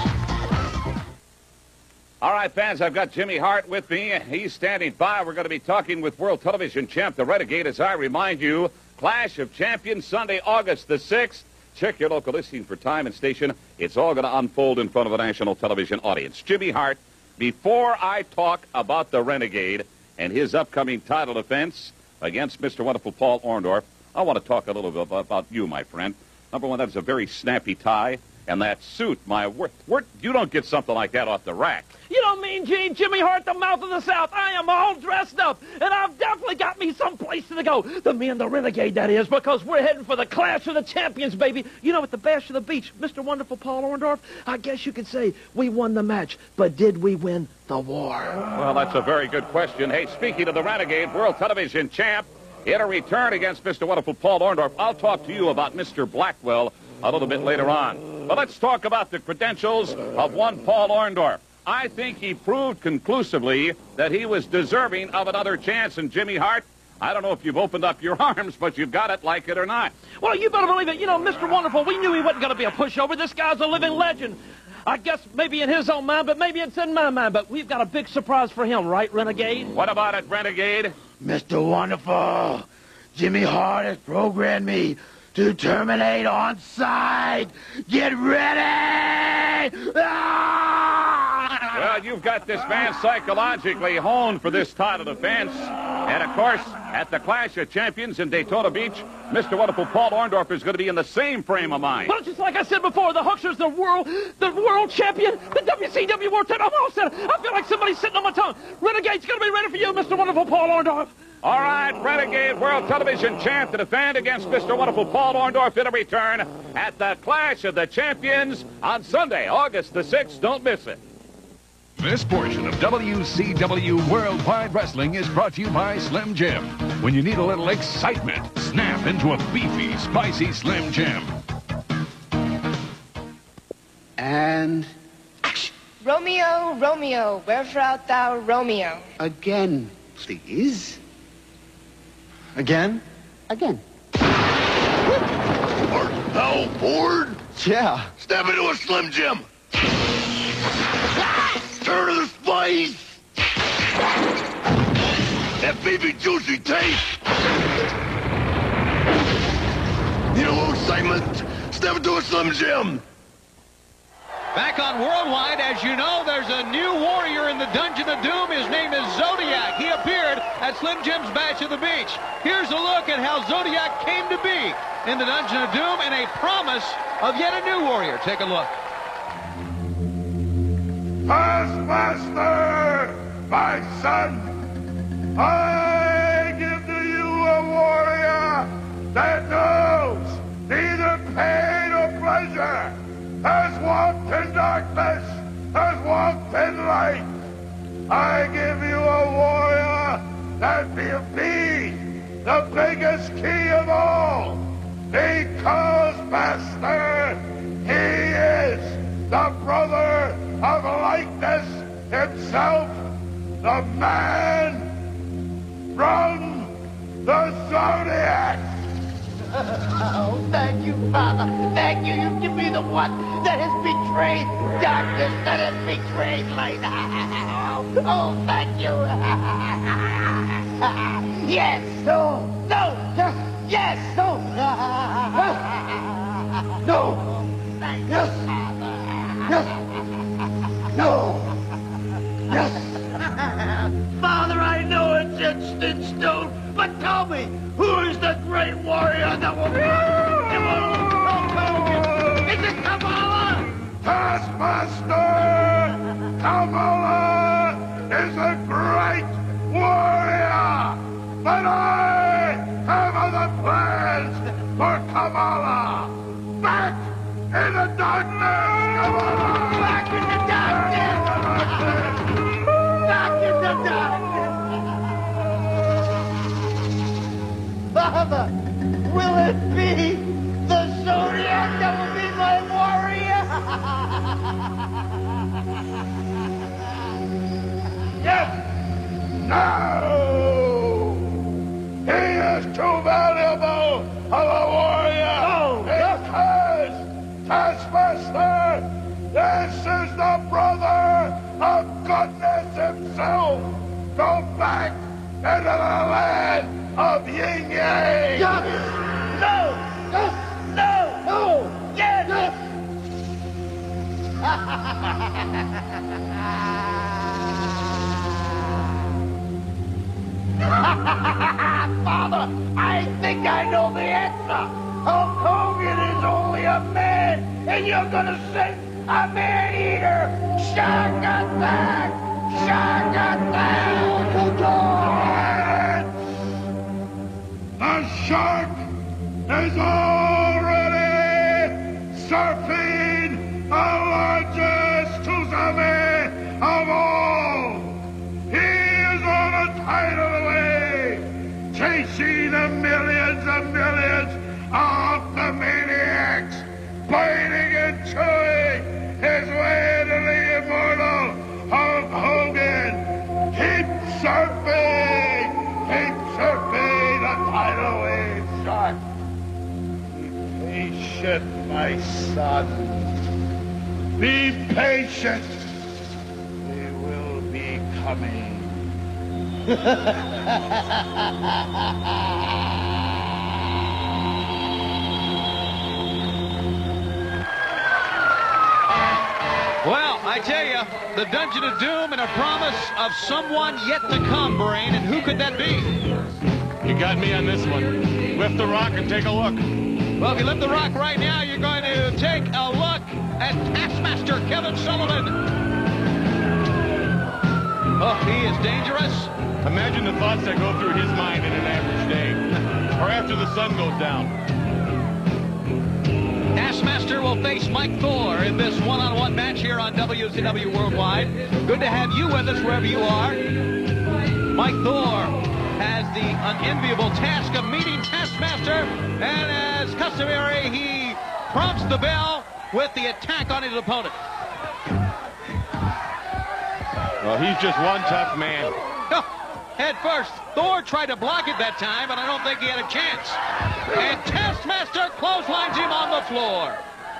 All right, fans, I've got Jimmy Hart with me. He's standing by. We're going to be talking with World Television Champ, the Renegade, as I remind you, Clash of Champions, Sunday, August the 6th. Check your local listing for time and station. It's all going to unfold in front of a national television audience. Jimmy Hart, before I talk about the Renegade and his upcoming title defense against Mr. Wonderful Paul Orndorff, I want to talk a little bit about you, my friend. Number one, that's a very snappy tie. And that suit, you don't get something like that off the rack. You don't mean, Gene, Jimmy Hart, the mouth of the South. I am all dressed up, and I've definitely got me someplace to go. Me and the Renegade, that is, because we're heading for the Clash of the Champions, baby. You know, at the Bash of the Beach, Mr. Wonderful Paul Orndorff, I guess you could say we won the match, but did we win the war? Well, that's a very good question. Hey, speaking of the Renegade, World Television Champ, in a return against Mr. Wonderful Paul Orndorff. I'll talk to you about Mr. Blackwell a little bit later on. But let's talk about the credentials of one Paul Orndorff. I think he proved conclusively that he was deserving of another chance. And Jimmy Hart, I don't know if you've opened up your arms, but you've got it, like it or not. Well, you better believe it. You know, Mr. Wonderful, we knew he wasn't going to be a pushover. This guy's a living legend. I guess maybe in his own mind, but maybe it's in my mind. But we've got a big surprise for him, right, Renegade? What about it, Renegade? Mr. Wonderful, Jimmy Hart has programmed me to terminate on sight. Get ready! Well, you've got this man psychologically honed for this title defense. And, of course, at the Clash of Champions in Daytona Beach, Mr. Wonderful Paul Orndorff is going to be in the same frame of mind. Well, just like I said before, the Hookster's the world champion, the WCW World Champion. I'm all set. I feel like somebody's sitting on my tongue. Renegade's going to be ready for you, Mr. Wonderful Paul Orndorff. All right, Renegade World Television champ to defend against Mr. Wonderful Paul Orndorff in a return at the Clash of the Champions on Sunday, August the 6th. Don't miss it. This portion of WCW Worldwide Wrestling is brought to you by Slim Jim. When you need a little excitement, snap into a beefy, spicy Slim Jim. And Romeo, Romeo, wherefore art thou, Romeo? again, please. Again? Again. Now, bored? Yeah. Step into a Slim Jim. Turn to the spice. That beefy, juicy taste. Need a little excitement? Step into a Slim Jim. Back on Worldwide, as you know, there's a new warrior in the Dungeon of Doom. His name is Zodiac. He appeared at Slim Jim's Bash of the Beach. Here's a look at how Zodiac came to be in the Dungeon of Doom and a promise of yet a new warrior. Take a look. Taskmaster, my son, I give to you a warrior that knows neither pain or pleasure, has walked in darkness, has walked in light. I give you a warrior that will be the biggest key of all, because, Master, he is the brother of likeness himself, the man from the Zodiac. Oh, thank you, Father. Thank you. You give me the one that has betrayed darkness, that has betrayed light. Oh, thank you. Yes, no, no, yes, no. No. Yes. Yes. No. Yes. Father, I know it's etched in stone, but tell me, who is the great warrior that will... Is it Kamala? Taskmaster, Kamala is a great warrior, but I have other plans for Kamala. Back in the darkness, Kamala! Back in the darkness! Back in the darkness! Father, will it be the Zodiac that will be my warrior? Yes! No! He is too valuable of a warrior! No! Because, Taskmaster, this is the brother of goodness himself! Go back into the land of Yin Yang! Yes! No! Yes! No! No! Yes! Yes! Father, I think I know the answer. Hulk Hogan is only a man, and you're gonna send a man-eater. Shark attack! Shark attack! The shark is already surfing the largest tsunami of all. He is on a tidal wave, chasing surfing! Keep surfing the tidal wave, shark! Be patient, my son. Be patient. We will be coming. Well, I tell you, the Dungeon of Doom and a promise of someone yet to come, Brain, and who could that be? You got me on this one. Lift the rock and take a look. Well, if you lift the rock right now, you're going to take a look at Taskmaster Kevin Sullivan. Oh, he is dangerous. Imagine the thoughts that go through his mind in an average day, or after the sun goes down. Taskmaster will face Mike Thor in this one-on-one match here on WCW Worldwide. Good to have you with us wherever you are. Mike Thor has the unenviable task of meeting Taskmaster, and as customary, he prompts the bell with the attack on his opponent. Well, he's just one tough man. Oh, head first. Thor tried to block it that time, but I don't think he had a chance. And Taskmaster clotheslines him on the floor.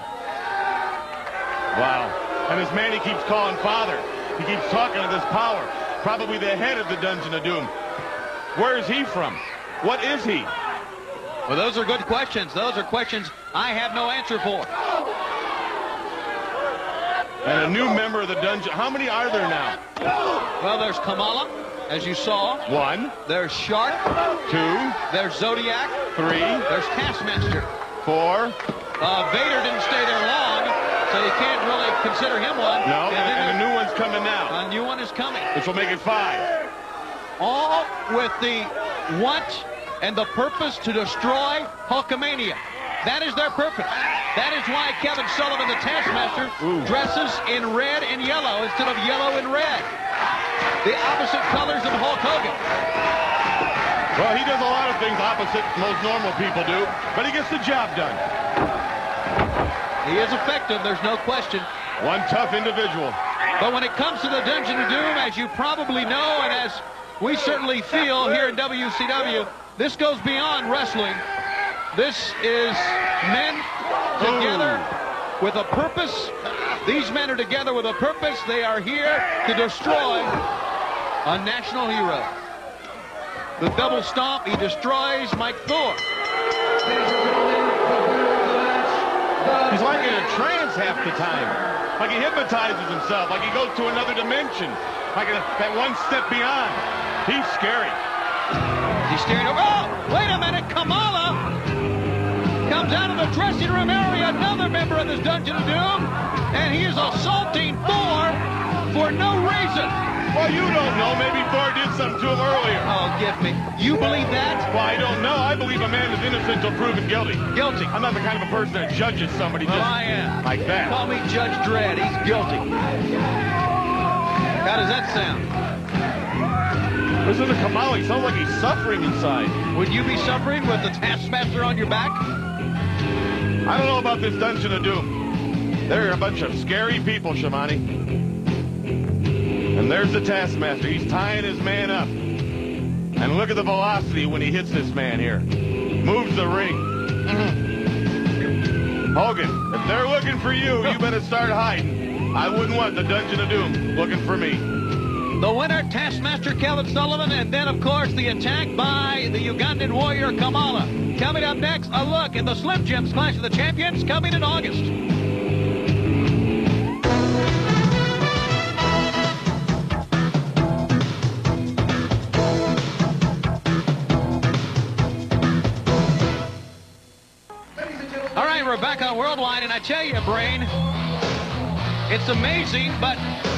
Wow. And this man he keeps calling father. He keeps talking of this power. Probably the head of the Dungeon of Doom. Where is he from? What is he? Well, those are good questions. Those are questions I have no answer for. And a new member of the Dungeon. How many are there now? Well, there's Kamala, as you saw. 1. There's Shark. 2. There's Zodiac. 3. There's Taskmaster. 4. Vader didn't stay there long, so you can't really consider him one. No, and a new one's coming now. A new one is coming. Which will make it 5. All with the want and the purpose to destroy Hulkamania. That is their purpose. That is why Kevin Sullivan, the Taskmaster, dresses in red and yellow instead of yellow and red. The opposite colors of Hulk Hogan. Well, he does a lot of things opposite most normal people do, but he gets the job done. He is effective, there's no question. One tough individual. But when it comes to the Dungeon of Doom, as you probably know, and as we certainly feel here in WCW, this goes beyond wrestling. This is men together with a purpose. These men are together with a purpose. They are here to destroy a national hero. The double stomp, he destroys Mike Thor. He's like in a trance half the time. Like he hypnotizes himself, like he goes to another dimension. Like that one step beyond. He's scary. He's staring over. Oh, wait a minute, Kamala comes out of the dressing room area, another member of this Dungeon of Doom, and he is assaulting Thor for no reason. Well, you don't know. Maybe Thor did something to him earlier. Oh, give me. You believe that? Well, I don't know. I believe a man is innocent until proven guilty. Guilty. I'm not the kind of a person that judges somebody well, just I am. Like that. Call me Judge Dredd. He's guilty. How does that sound? Listen to Kamala. He sounds like he's suffering inside. Would you be suffering with the Taskmaster on your back? I don't know about this Dungeon of Doom. They're a bunch of scary people, Shimani. And there's the Taskmaster. He's tying his man up. And look at the velocity when he hits this man here. Moves the ring. Hogan, if they're looking for you, you better start hiding. I wouldn't want the Dungeon of Doom looking for me. The winner, Taskmaster Kevin Sullivan, and then, of course, the attack by the Ugandan warrior Kamala. Coming up next, a look at the Slim Jims Clash of the Champions coming in August. All right, we're back on Worldwide, and I tell you, Brain, it's amazing, but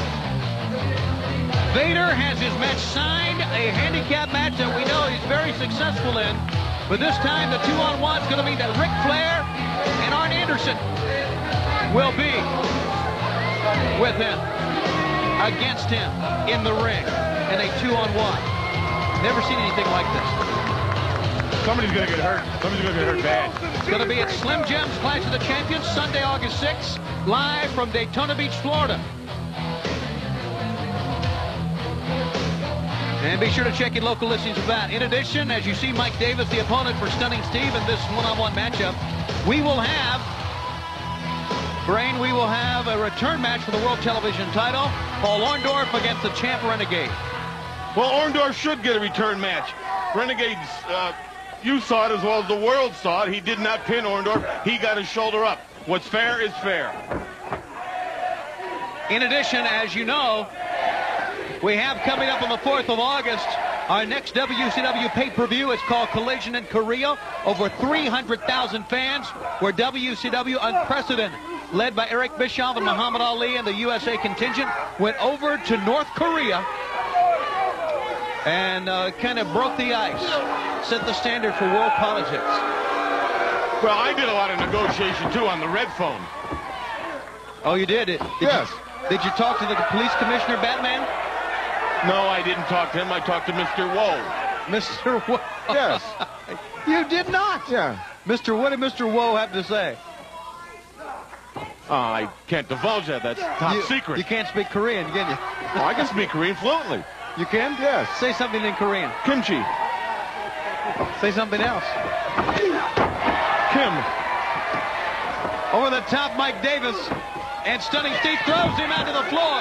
Vader has his match signed, a handicap match that we know he's very successful in. But this time, the 2-on-1 is going to mean that Ric Flair and Arn Anderson will be with him, against him, in the ring, in a 2-on-1. Never seen anything like this. Somebody's going to get hurt. Somebody's going to get hurt bad. It's going to be at Slim Jims Clash of the Champions, Sunday, August 6th, live from Daytona Beach, Florida. And be sure to check your local listings of that. In addition, as you see Mike Davis, the opponent for Stunning Steve in this one-on-one matchup, we will have a return match for the World Television title. Paul Orndorff against the champ Renegade. Well, Orndorff should get a return match. Renegade's, you saw it as well as the world saw it. He did not pin Orndorff. He got his shoulder up. What's fair is fair. In addition, as you know, we have coming up on the 4th of August, our next WCW pay-per-view. It's called Collision in Korea. Over 300,000 fans. Where WCW, unprecedented, led by Eric Bischoff and Muhammad Ali and the USA contingent, went over to North Korea and kind of broke the ice, set the standard for world politics. Well, I did a lot of negotiation, too, on the red phone. Oh, you did? Yes. Did you talk to the police commissioner, Batman? No, I didn't talk to him. I talked to Mr. Woe. Mr. Woe? Yes. You did not? Yeah. What did Mr. Woe have to say? I can't divulge that. That's top secret. You can't speak Korean, can you? Oh, I can speak Korean fluently. You can? Yes. Say something in Korean. Kimchi. Say something else. Kim. Over the top, Mike Davis. And Stunning Steve throws him out to the floor.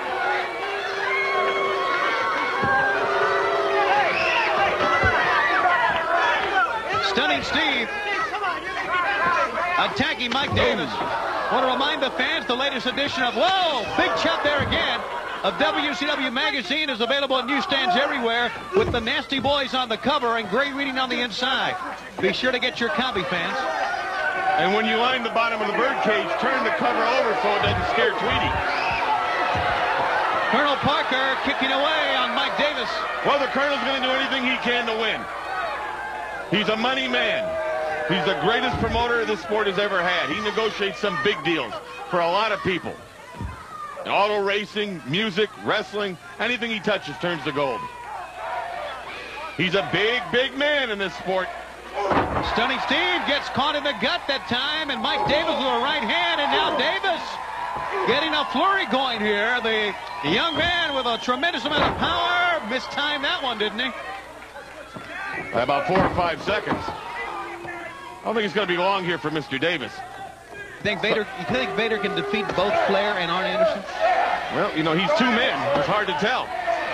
Stunning Steve attacking Mike Davis. Want to remind the fans the latest edition of, whoa, big chop there again, of WCW Magazine is available in newsstands everywhere with the Nasty Boys on the cover and great reading on the inside. Be sure to get your copy, fans. And when you line the bottom of the birdcage, turn the cover over so it doesn't scare Tweety. Colonel Parker kicking away on Mike Davis. Well, the Colonel's going to do anything he can to win. He's a money man. He's the greatest promoter this sport has ever had. He negotiates some big deals for a lot of people. Auto racing, music, wrestling, anything he touches turns to gold. He's a big, big man in this sport. Stunning Steve gets caught in the gut that time, and Mike Davis with a right hand, and now Davis getting a flurry going here. The young man with a tremendous amount of power mistimed that one, didn't he? By about 4 or 5 seconds. I don't think it's going to be long here for Mr. Davis. You think Vader can defeat both Flair and Arn Anderson? Well, you know, he's two men. It's hard to tell.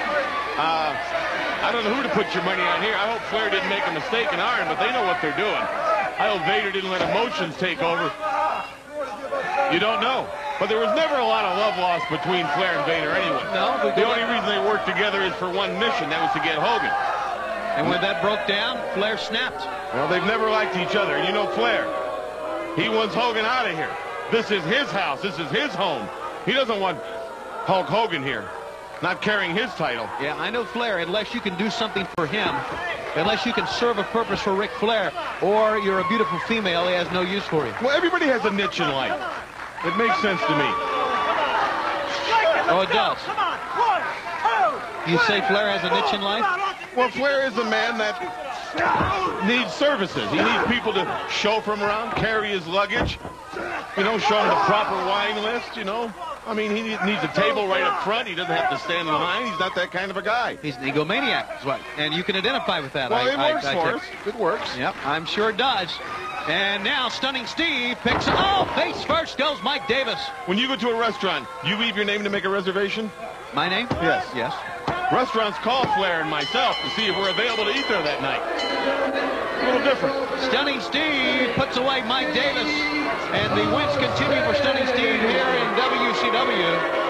I don't know who to put your money on here. I hope Flair didn't make a mistake in Arn, but they know what they're doing. I hope Vader didn't let emotions take over. You don't know. But there was never a lot of love lost between Flair and Vader anyway. No. The only reason they worked together is for one mission. That was to get Hogan. And when that broke down, Flair snapped. Well, they've never liked each other. And you know Flair. He wants Hogan out of here. This is his house. This is his home. He doesn't want Hulk Hogan here, not carrying his title. Yeah, I know Flair, unless you can do something for him, unless you can serve a purpose for Ric Flair, or you're a beautiful female, he has no use for you. Well, everybody has a niche in life. It makes sense to me. Oh, it does. Come on, 1, 2. You say Flair has a niche in life? Well, Flair is a man that needs services. He needs people to chauffeur him around, carry his luggage, you know, show him the proper wine list, you know. I mean, he needs a table right up front. He doesn't have to stand in line. He's not that kind of a guy. He's an egomaniac, is what. And you can identify with that. Well, it works for us. It works. Yep, I'm sure it does. And now Stunning Steve picks, face first goes Mike Davis. When you go to a restaurant, you leave your name to make a reservation? My name? Yes. Yes. Restaurants call Flair and myself to see if we're available to eat there that night. A little different. Stunning Steve puts away Mike Davis, and the wins continue for Stunning Steve here in WCW.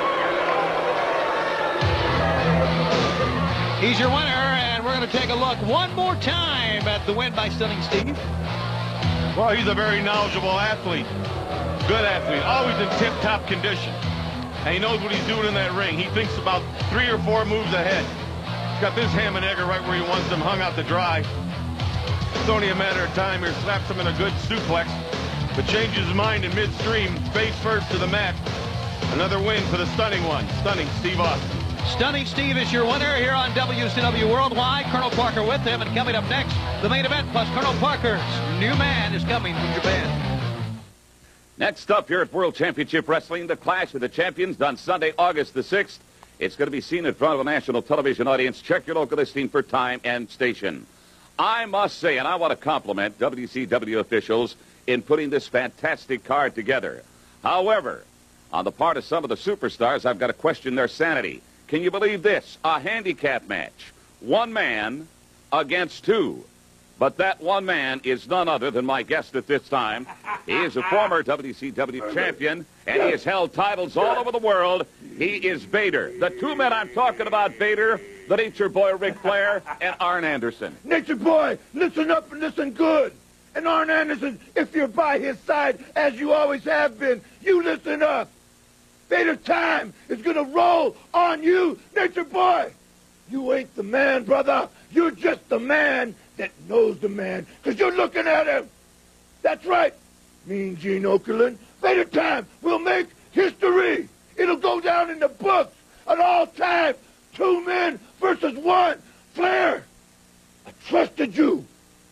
He's your winner, and we're going to take a look one more time at the win by Stunning Steve. Well, he's a very knowledgeable athlete. Good athlete, always in tip-top condition. And he knows what he's doing in that ring. He thinks about 3 or 4 moves ahead. He's got this ham and egger right where he wants them hung out to dry. It's only a matter of time here. Slaps him in a good suplex, but changes his mind in midstream. Face first to the mat. Another win for the Stunning One. Stunning Steve Austin. Stunning Steve is your winner here on WCW Worldwide. Colonel Parker with him, and coming up next, the main event, plus Colonel Parker's new man is coming from Japan. Next up here at World Championship Wrestling, the Clash of the Champions, done Sunday, August the 6th It's going to be seen in front of a national television audience. Check your local listing for time and station. I must say, and I want to compliment WCW officials in putting this fantastic card together. However, on the part of some of the superstars, I've got to question their sanity. Can you believe this? A handicap match. One man against two. But that one man is none other than my guest at this time. He is a former WCW champion, and he has held titles all over the world. He is Vader. The two men I'm talking about, Vader, the Nature Boy Ric Flair, and Arn Anderson. Nature Boy, listen up and listen good. And Arn Anderson, if you're by his side, as you always have been, you listen up. Vader time is going to roll on you, Nature Boy. You ain't the man, brother. You're just the man that knows the man, because you're looking at him. That's right. Mean Gene Okerlund. Vader time will make history. It'll go down in the books at all time. 2 men versus 1. Flair, I trusted you.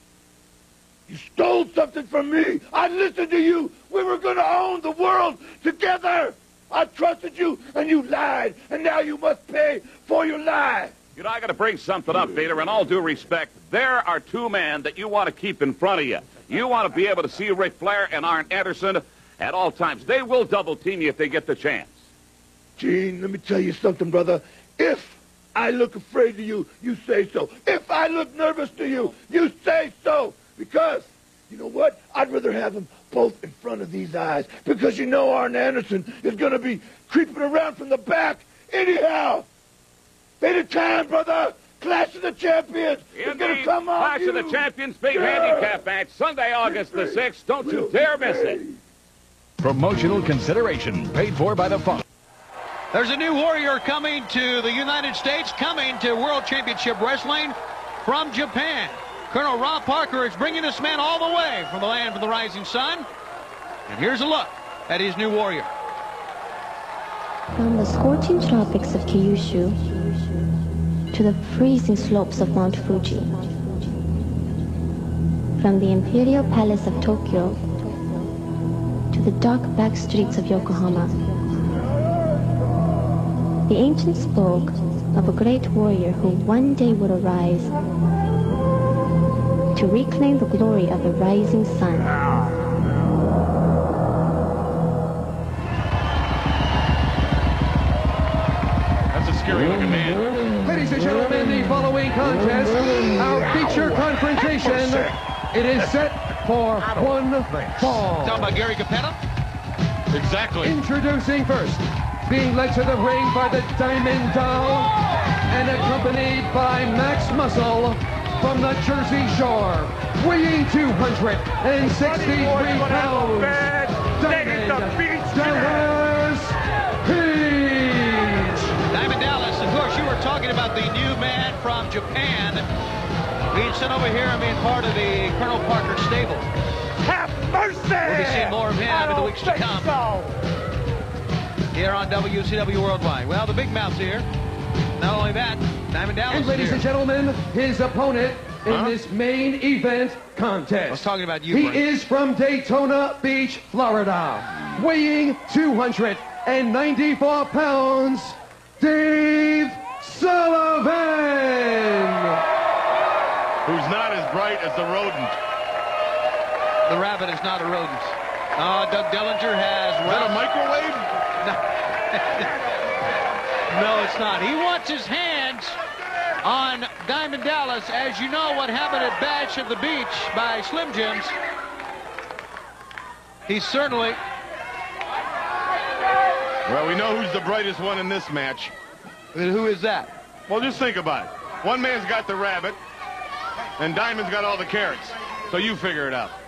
You stole something from me. I listened to you. We were going to own the world together. I trusted you, and you lied, and now you must pay for your lie. You know, I got to bring something up, Vader. In all due respect, there are 2 men that you want to keep in front of you. You want to be able to see Ric Flair and Arn Anderson at all times. They will double team you if they get the chance. Gene, let me tell you something, brother. If I look afraid of you, you say so. If I look nervous to you, you say so. Because, you know what? I'd rather have them both in front of these eyes. Because you know Arn Anderson is going to be creeping around from the back anyhow. Vader time, brother. Clash of the Champions. It's going to come on Clash you. of the Champions, big handicap match, Sunday, August the 6th. Don't you dare miss it. Promotional consideration paid for by the fund. There's a new warrior coming to the United States, coming to World Championship Wrestling from Japan. Colonel Rob Parker is bringing this man all the way from the land of the rising sun. And here's a look at his new warrior. From the scorching tropics of Kyushu to the freezing slopes of Mount Fuji, from the Imperial Palace of Tokyo to the dark back streets of Yokohama, the ancients spoke of a great warrior who one day would arise to reclaim the glory of the rising sun. Scary looking man. Ladies and gentlemen, the following contest, our feature confrontation, it is set for 1 fall. Talking about Gary Capetta? Exactly. Introducing first, being led to the ring by the Diamond Doll and accompanied by Max Muscle from the Jersey Shore, weighing 263 pounds, Diamond Dallas Page. Diamond Dallas, of course, you were talking about the new man from Japan being sent over here and being part of the Colonel Parker stable. Have mercy! We'll be seeing more of him in the weeks to come. Here on WCW Worldwide. Well, the big mouth's here. Not only that, Diamond Dallas And ladies here. and gentlemen, his opponent in this main event contest. I was talking about you, He Brian. is from Daytona Beach, Florida, weighing 294 pounds, Dave Sullivan. Who's not as bright as the rodent. The rabbit is not a rodent. Doug Dellinger has... Is that a microwave? No, it's not. He wants his hands on Diamond Dallas. As you know what happened at Bash at the Beach by Slim Jims. He's certainly... Well, we know who's the brightest one in this match. And who is that? Well, just think about it. One man's got the rabbit, and Diamond's got all the carrots. So you figure it out.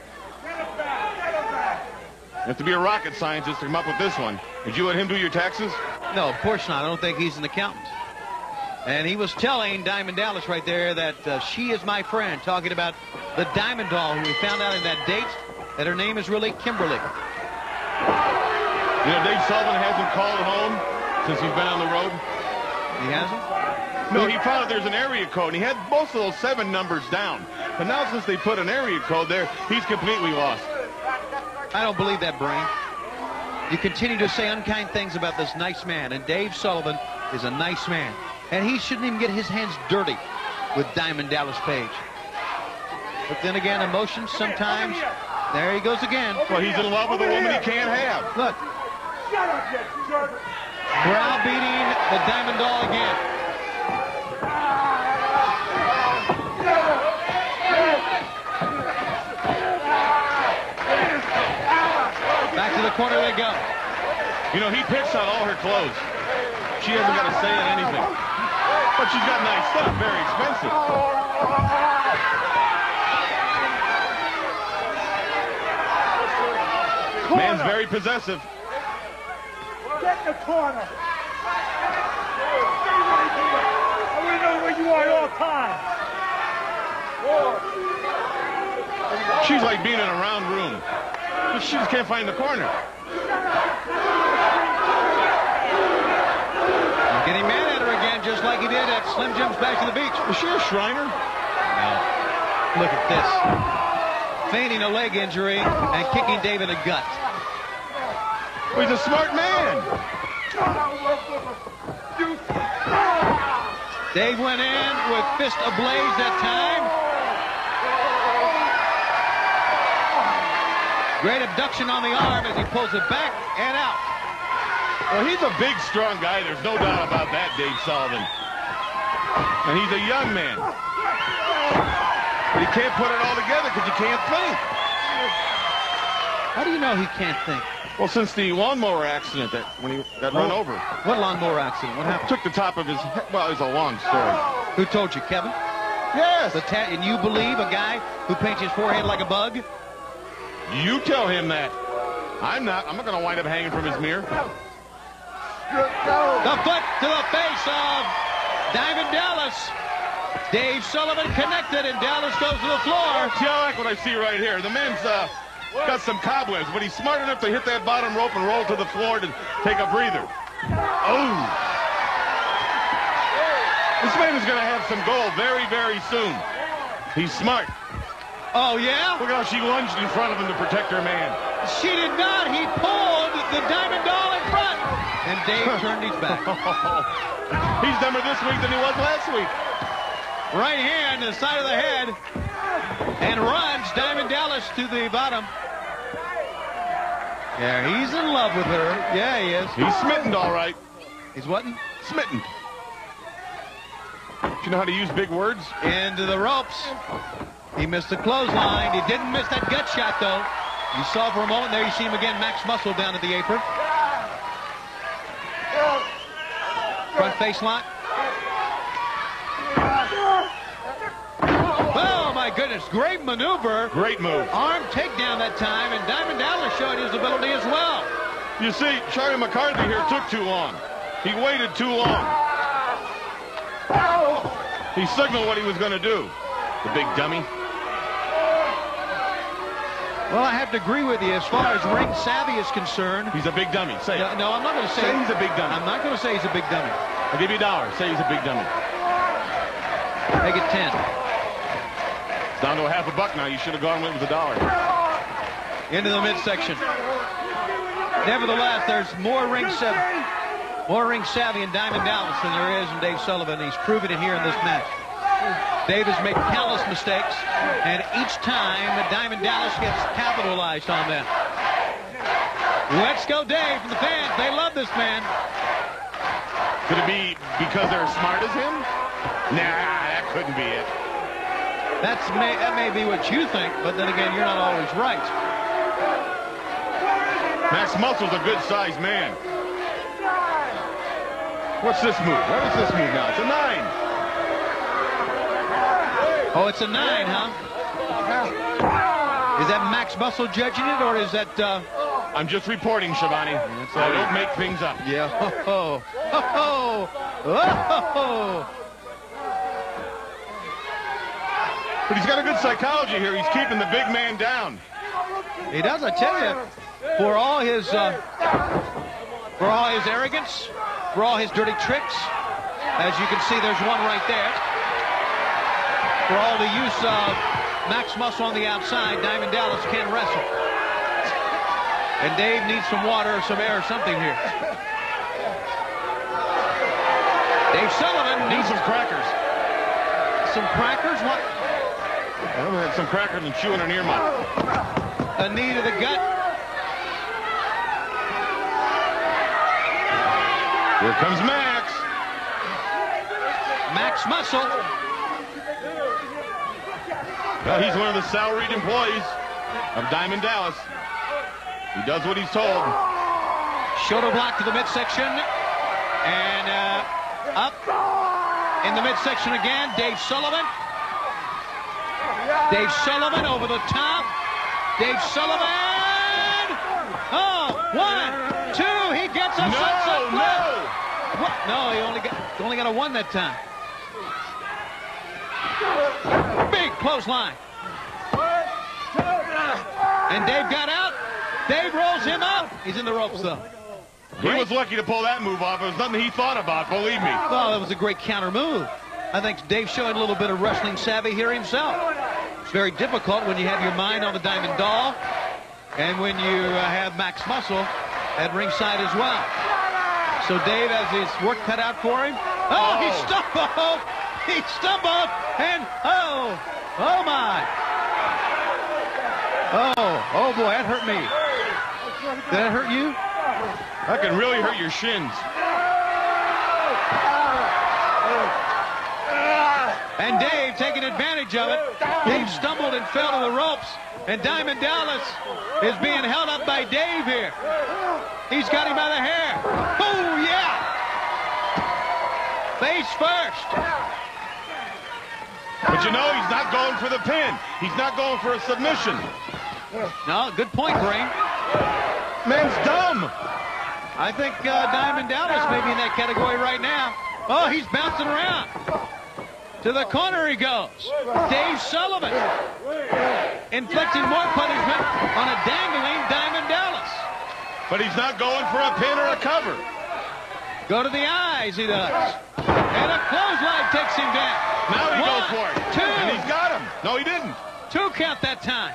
You have to be a rocket scientist to come up with this one. Did you let him do your taxes? No, of course not. I don't think he's an accountant. And he was telling Diamond Dallas right there that she is my friend, talking about the Diamond Doll, who we found out in that date that her name is really Kimberly. You know, Dave Sullivan hasn't called home since he's been on the road. He hasn't? No, he found out there's an area code, and he had most of those 7 numbers down. But now since they put an area code there, he's completely lost. I don't believe that, Brain. You continue to say unkind things about this nice man, and Dave Sullivan is a nice man. And he shouldn't even get his hands dirty with Diamond Dallas Page. But then again, emotions sometimes. There he goes again. Well, he's in love with a woman he can't have. Look. Shut up, you jerk. Browbeating the Diamond Doll again. Back to the corner they go. You know, he picks out all her clothes. She hasn't got to say anything. But she's got nice stuff, very expensive. Man's very possessive. Get in the corner. I want to know where you are at all times. She's like being in a round room. But she just can't find the corner. Getting mad at her again, just like he did at Slim Jim's Bash to the Beach. Is she a Shriner? No. Look at this. Feigning a leg injury and kicking Dave in the gut. Well, he's a smart man. Dave went in with fist ablaze that time. Great abduction on the arm as he pulls it back and out. Well, he's a big, strong guy. There's no doubt about that, Dave Sullivan. And he's a young man. But he can't put it all together because he can't think. How do you know he can't think? Well, since the lawnmower accident when he got run over. What lawnmower accident? What happened? Took the top of his head. Well, it's a long story. Who told you, Kevin? Yes. And you believe a guy who paints his forehead like a bug? You tell him that. I'm not. I'm not going to wind up hanging from his mirror. The foot to the face of Diamond Dallas. Dave Sullivan connected, and Dallas goes to the floor. See, I like what I see right here. The man's got some cobwebs, but he's smart enough to hit that bottom rope and roll to the floor to take a breather. Oh! This man is going to have some gold very, very soon. He's smart. Oh, yeah? Look how she lunged in front of him to protect her man. She did not. He pulled the Diamond Doll in front. And Dave turned his back. He's dumber this week than he was last week. Right hand to the side of the head. And runs Diamond Dallas to the bottom. Yeah, he's in love with her. Yeah, he is. He's smitten, all right. He's what? Smitten. Do you know how to use big words? Into the ropes. He missed the clothesline. He didn't miss that gut shot, though. You saw for a moment there. You see him again. Max Muscle down at the apron. Front face lock. Oh, my goodness. Great maneuver. Great move. Arm takedown that time, and Diamond Dallas showed his ability as well. You see, Charlie McCarthy here took too long. He waited too long. He signaled what he was going to do. The big dummy. Well, I have to agree with you as far as ring savvy is concerned. He's a big dummy. Say it. No, I'm not going to say he's a big dummy. I'm not going to say he's a big dummy. I'll give you $1. Say he's a big dummy. Make it 10. It's down to a $1/2 now. You should have gone with $1. Into the midsection. Nevertheless, there's more ring savvy in Diamond Dallas than there is in Dave Sullivan. He's proven it here in this match. Dave has made countless mistakes, and each time Diamond Dallas gets capitalized on them. Let's go, Dave, from the fans. They love this man. Could it be because they're as smart as him? Nah, that couldn't be it. That may be what you think, but then again, you're not always right. Max Muscle's a good-sized man. What's this move? What is this move now? It's a 9. Oh, it's a 9, huh? Is that Max Muscle judging it, or is that... I'm just reporting, Schiavone. So I don't make things up. Yeah. Ho, ho. Ho, ho. Ho, ho. But he's got a good psychology here. He's keeping the big man down. He does, I tell you. For all his arrogance, for all his dirty tricks, as you can see, there's one right there. For all the use of Max Muscle on the outside, Diamond Dallas can wrestle. And Dave needs some water or some air or something here. Dave Sullivan needs some crackers. Some crackers? What? I'm gonna have some crackers and chew on an earmud. A knee to the gut. Here comes Max. Max Muscle. Well, he's one of the salaried employees of Diamond Dallas. He does what he's told. Shoulder block to the midsection. And up in the midsection again. Dave Sullivan. Dave Sullivan over the top. Dave Sullivan. Oh, 1, 2. He gets a sunset flip. What? No, he only got a 1 that time. Big clothesline. And Dave got out. Dave rolls him up. He's in the ropes, though. He was lucky to pull that move off. It was nothing he thought about, believe me. Well, that was a great counter move. I think Dave's showing a little bit of wrestling savvy here himself. It's very difficult when you have your mind on the Diamond Doll and when you have Max Muscle at ringside as well. So Dave has his work cut out for him. Oh, he stumbled! He stumbled! And, oh my! Oh boy, that hurt me. Did that hurt you? That can really hurt your shins. And Dave taking advantage of it. Dave stumbled and fell to the ropes. And Diamond Dallas is being held up by Dave here. He's got him by the hair. Oh, yeah! Face first. But you know, he's not going for the pin. He's not going for a submission. No, good point, Brain. Man's dumb. I think Diamond Dallas may be in that category right now. Oh, he's bouncing around. To the corner he goes. Dave Sullivan inflicting more punishment on a dangling Diamond Dallas. But he's not going for a pin or a cover. Go to the eyes, he does. And a clothesline takes him down. Now he goes for it. 2. And he's got him. No, he didn't. 2 count that time.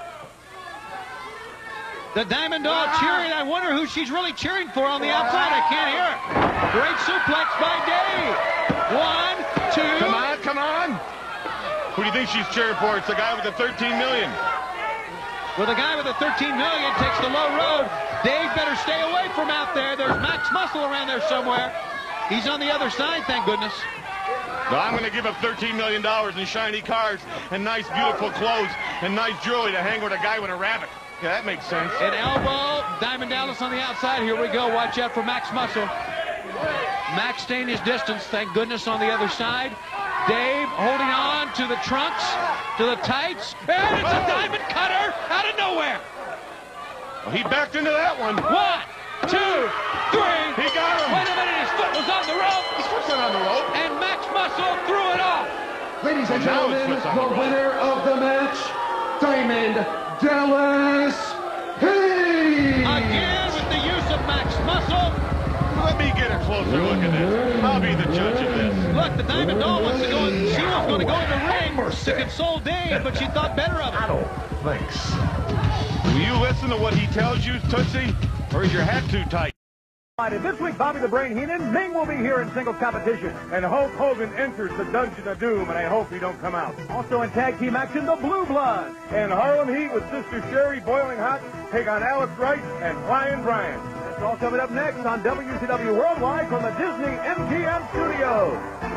The Diamond Doll cheering. I wonder who she's really cheering for on the outside. I can't hear her. Great suplex by Dave. 1, 2. Come on, come on. Who do you think she's cheering for? It's the guy with the $13 million. Well, the guy with the $13 million takes the low road. Dave better stay away from out there. There's Max Muscle around there somewhere. He's on the other side, thank goodness. No, I'm going to give up $13 million in shiny cars and nice, beautiful clothes and nice jewelry to hang with a guy with a rabbit. Yeah, that makes sense. An elbow. Diamond Dallas on the outside. Here we go. Watch out for Max Muscle. Max staying his distance, thank goodness, on the other side. Dave holding on to the trunks, to the tights. And it's a diamond cutter out of nowhere. Well, he backed into that one. 1, 2, 3. He got him. Wait a minute, his foot was on the rope. His foot's not on the rope. And Max Muscle threw it off. Ladies and gentlemen, the winner of the match, Diamond Dallas Page. Again with the use of Max Muscle. Let me get a closer look at this. I'll be the judge of this. Look, the Diamond Doll wants to go in. She was going to go in the ring to console Dave, but she thought better of it. Thanks. Will you listen to what he tells you, Tootsie? Or is your hat too tight? This week, Bobby the Brain Heenan, Ming will be here in singles competition. And Hulk Hogan enters the Dungeon of Doom, and I hope he don't come out. Also in tag team action, the Blue Bloods. And Harlem Heat with Sister Sherry boiling hot take on Alex Wright and Flying Brian. That's all coming up next on WCW Worldwide from the Disney MGM Studios.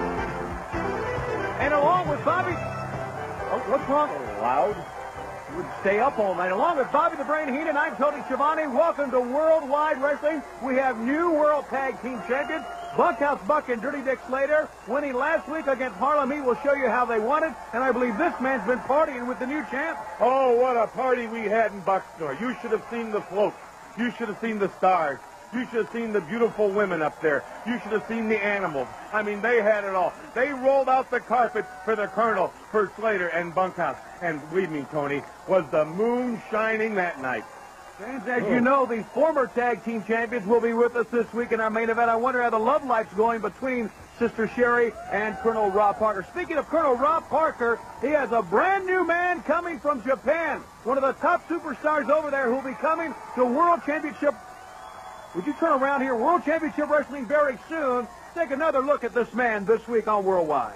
And along with Bobby... Oh, what's wrong? Loud. Would stay up all night. Along with Bobby the Brain Heenan, I'm Tony Schiavone. Welcome to Worldwide Wrestling. We have new World Tag Team Champions, Bunkhouse Buck and Dirty Dick Slater, winning last week against Harlem Heat. We'll show you how they won it. And I believe this man's been partying with the new champ. Oh, what a party we had in Buckstore. You should have seen the floats. You should have seen the stars. You should have seen the beautiful women up there. You should have seen the animals. I mean, they had it all. They rolled out the carpet for the Colonel, for Slater, and Bunkhouse. And believe me, Tony, was the moon shining that night. And as you know, the former tag team champions will be with us this week in our main event. I wonder how the love life's going between Sister Sherry and Colonel Rob Parker. Speaking of Colonel Rob Parker, he has a brand new man coming from Japan. One of the top superstars over there who will be coming to World Championship. Would you turn around here? World Championship Wrestling very soon. Let's take another look at this man this week on Worldwide.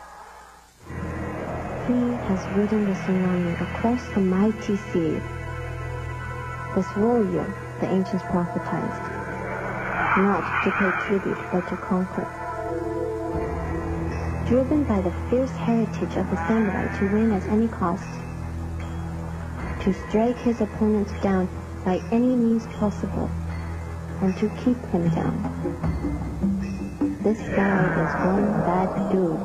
He has ridden the tsunami across the mighty sea. This warrior, the ancients prophetized, not to pay tribute, but to conquer. Driven by the fierce heritage of the samurai to win at any cost, to strike his opponents down by any means possible, and to keep him down. This guy is one bad dude.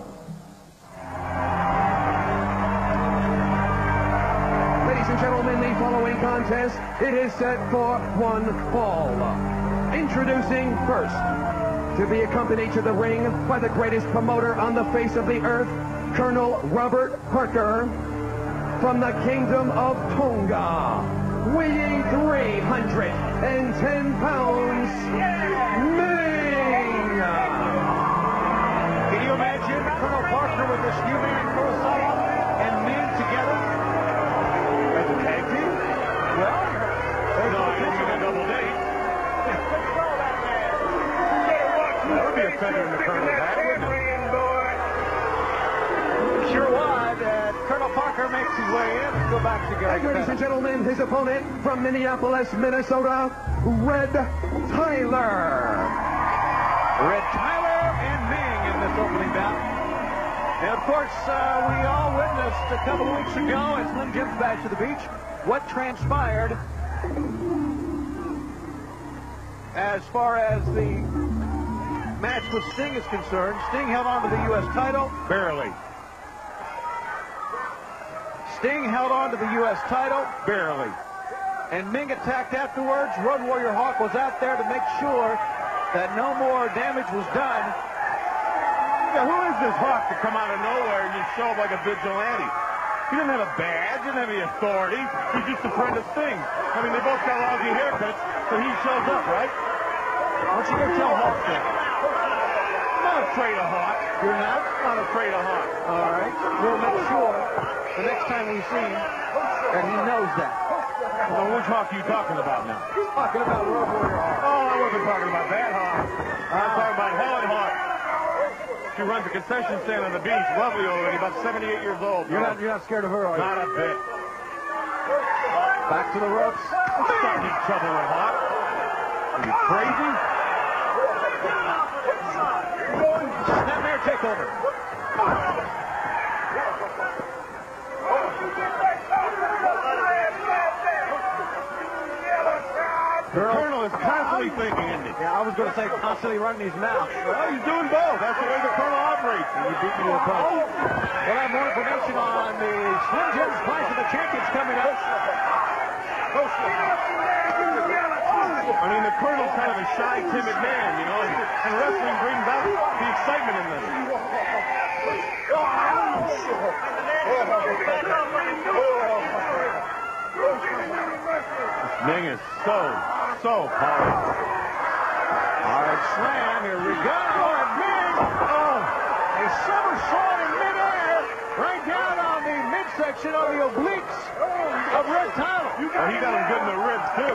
Ladies and gentlemen, the following contest, it is set for one fall. Introducing first, to be accompanied to the ring by the greatest promoter on the face of the earth, Colonel Robert Parker, from the Kingdom of Tonga, weighing 310 pounds, Ming! Can you imagine Colonel Parker with this new man Kurosawa and Ming together? As a tag team? Well, there's no potential a double date. That would be a feather in the Colonel's hat, wouldn't it? Sure would. Colonel Parker makes his way in. Let's go back together. Ladies and gentlemen, his opponent from Minneapolis, Minnesota, Red Tyler. Red Tyler and Ming in this opening bout. And of course, we all witnessed a couple of weeks ago at Slim Jim's Bash to the Beach what transpired as far as the match with Sting is concerned. Sting held on to the U.S. title. Barely. Sting held on to the U.S. title. Barely. And Ming attacked afterwards. Road Warrior Hawk was out there to make sure that no more damage was done. Yeah, who is this Hawk to come out of nowhere and just show up like a vigilante? He doesn't have a badge, doesn't have any authority. He's just a friend of Sting. I mean, they both got lousy haircuts, so he shows up, right? Why don't you go tell Hawk that? I'm not afraid of Hawk. You're not? I'm not afraid of Hawk. All right. We'll make sure the next time we see him that he knows that. Well, which Hawk are you talking about now? He's talking about Road Warrior Hawk. Oh, I wasn't talking about that Hawk. I'm talking about Helen Hawk. She runs a concession stand on the beach. Lovely old lady, about 78 years old. You're not scared of her, are you? Not a bit. Back to the ropes. I'm starting in trouble with Hawk. Are you crazy? Snapmare takeover. The Colonel is constantly thinking, isn't he? Yeah, I was going to say constantly running his mouth. Well, he's doing both. That's the way the Colonel operates. And you beat me to the punch. We'll have more information on the Slim Jim's Clash of the Champions coming up. I mean, the Colonel's kind of a shy, timid man, you know, and wrestling brings out the excitement in them. Ming is so powerful. All right, slam. Here we go. And Ming. Oh, a somersault in midair, right down on the midsection of the obliques of Red Tyler. Well, he got him good in the ribs, too.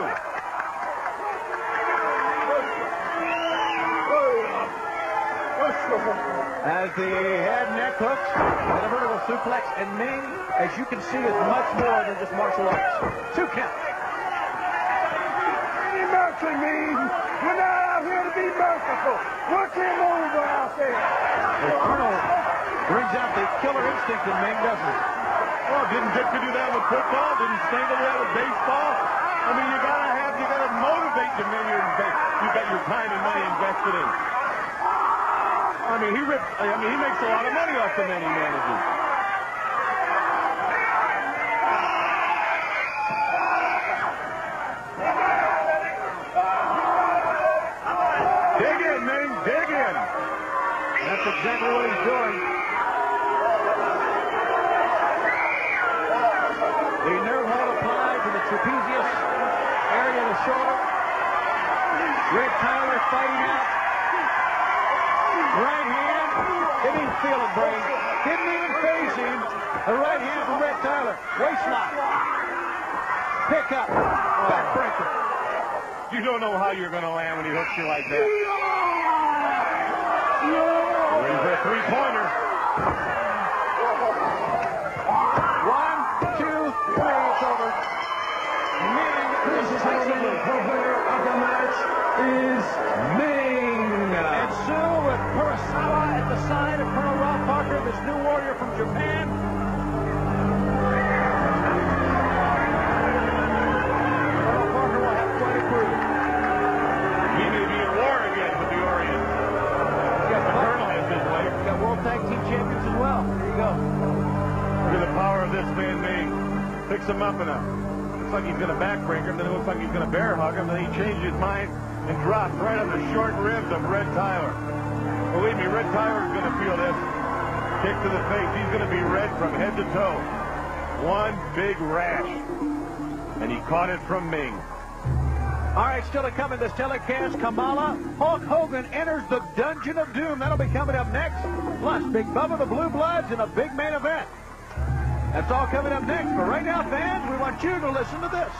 As the head neck hooks and a vertical suplex, and Ming, as you can see, is much more than just martial arts. 2 count. Be mercy, Ming. We're not out here to be merciful. Work him over out there. The Colonel brings out the killer instinct in Ming, doesn't he? Well, didn't Victor do that with football? Didn't Sting do that with baseball? I mean, you gotta motivate the men you got your time and money invested in. I mean, he makes a lot of money off the men he manages. Dig in, Ming, dig in. That's exactly what he's doing. The nerve hold applied to the trapezius area of the shoulder. Red Tyler fighting out. Right hand. Didn't even feel it, Brain. Didn't even phase him. A right hand from Red Tyler. Waist lock. Pick up. Backbreaker. You don't know how you're going to land when he hooks you like that. Waiting for a three-pointer. 1, 2, 3, it's over. Ladies and gentlemen, the winner of the match is Ming. And Sue with Kurosawa at the side of Colonel Ralph Parker, this new warrior from Japan. Colonel Parker will have quite a crew. He may be at war again with the Orient. The Colonel has his way. Got World Tag Team Champions as well. There you go. Look at the power of this man, Ming. Picks him up in a... Looks like he's going to backbreak him, then it looks like he's going to bear hug him, then he changed his mind and dropped right on the short ribs of Red Tyler. Believe me, Red Tyler is going to feel this. Kick to the face. He's going to be red from head to toe. One big rash. And he caught it from Ming. All right, still to come in this telecast, Kamala, Hulk Hogan enters the Dungeon of Doom. That'll be coming up next. Plus, Big Bubba, the Blue Bloods, and a big main event. That's all coming up next. But right now, fans, we want you to listen to this.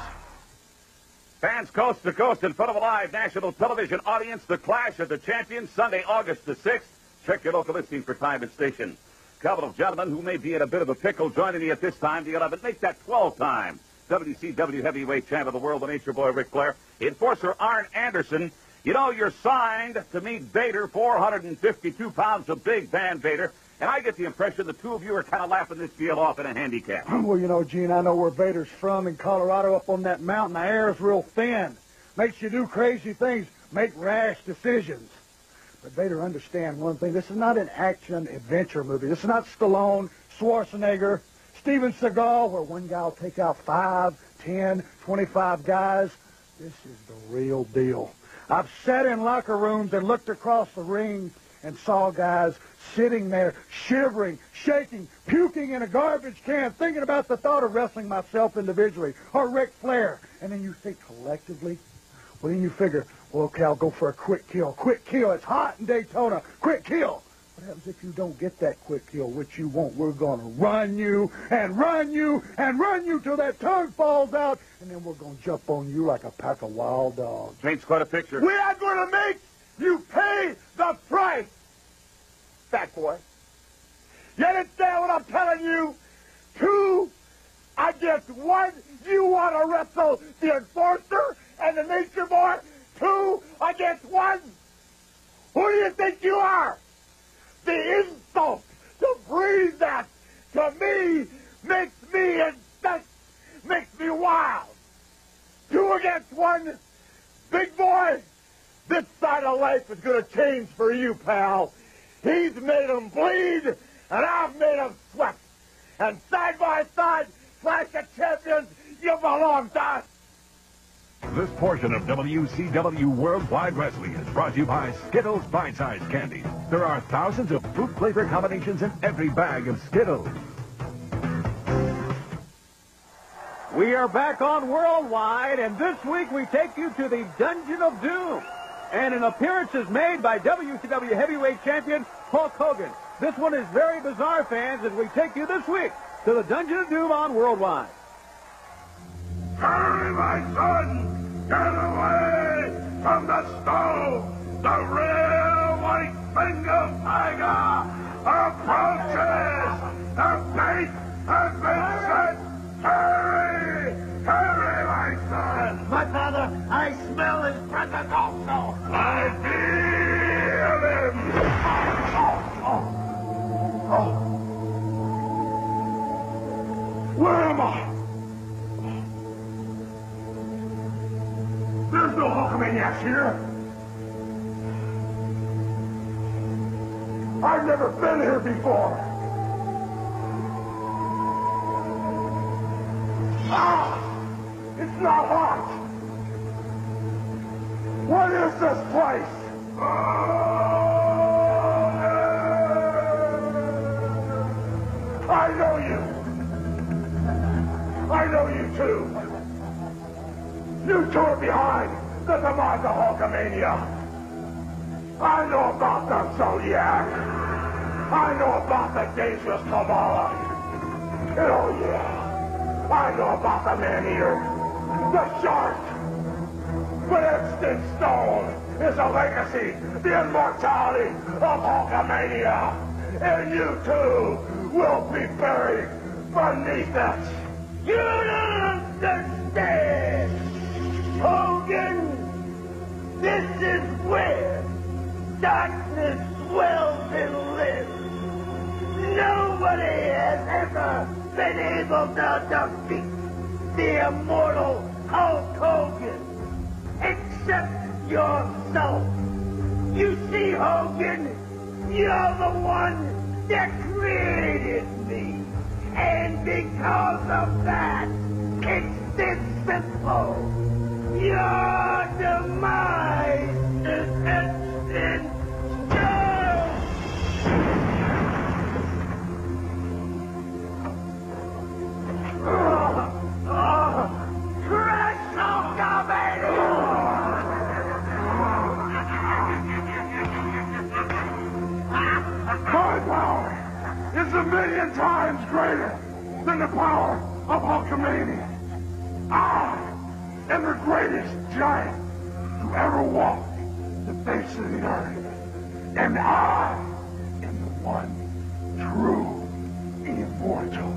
Fans coast to coast in front of a live national television audience, the Clash of the Champions, Sunday, August the 6th. Check your local listing for time and station. Couple of gentlemen who may be in a bit of a pickle joining me at this time, the 11th. Make that 12-time WCW Heavyweight Champ of the World, the Nature Boy Ric Flair. Enforcer Arn Anderson. You know, you're signed to meet Vader, 452 pounds of Big Van Vader. And I get the impression the two of you are kind of laughing this deal off in a handicap. Well, you know, Gene, I know where Vader's from in Colorado, up on that mountain. The air is real thin. Makes you do crazy things, make rash decisions. But Vader, understand one thing. This is not an action-adventure movie. This is not Stallone, Schwarzenegger, Steven Seagal, where one guy will take out 5, 10, 25 guys. This is the real deal. I've sat in locker rooms and looked across the ring and saw guys sitting there, shivering, shaking, puking in a garbage can, thinking about the thought of wrestling myself individually, or Ric Flair. And then you think collectively, well, then you figure, well, okay, I'll go for a quick kill. Quick kill. It's hot in Daytona. Quick kill. What happens if you don't get that quick kill, which you won't? We're going to run you and run you and run you till that tongue falls out, and then we're going to jump on you like a pack of wild dogs. Paints quite a picture. We are going to make you pay the price, fat boy. You understand what I'm telling you? 2 against 1. You want to wrestle the Enforcer and the Nature Boy? 2 against 1? Who do you think you are? The insult to breathe that to me makes me incensed, makes me wild. 2 against 1, big boy. This side of life is going to change for you, pal. He's made them bleed, and I've made them sweat. And side by side, Clash of Champions, you belong to us. This portion of WCW Worldwide Wrestling is brought to you by Skittles Bite-Sized Candy. There are thousands of fruit flavor combinations in every bag of Skittles. We are back on Worldwide, and this week we take you to the Dungeon of Doom. And an appearance is made by WCW Heavyweight Champion Hulk Hogan. This one is very bizarre, fans, as we take you this week to the Dungeon of Doom on Worldwide. Hurry, my son! Get away from the stove! The real white finger tiger approaches! The bait has been set! Hurry! Hurry, my son! My father, I smell his presence also. I feel him! Where am I? There's no Hulkamaniacs here. I've never been here before. It's not hot. What is this place? I know you. I know you too. You two are behind the demise of Hulkamania. I know about the Zodiac. I know about the dangerous Kamala. Oh yeah. I know about the Man-Eater, the Shark, but Epstein Stone is the legacy, the immortality of Hulkamania. And you too will be buried beneath it. You don't understand. Hogan, this is where darkness dwells and lives. Nobody has ever been able to defeat the immortal Hulk Hogan except yourself. You see, Hogan, you're the one that created me. And because of that, it's this simple. Your demise is etched in stone. Crush Hulkamania! My power is 1,000,000 times greater than the power of Hulkamania. I am the greatest giant to ever walk the face of the earth. And I am the one true immortal.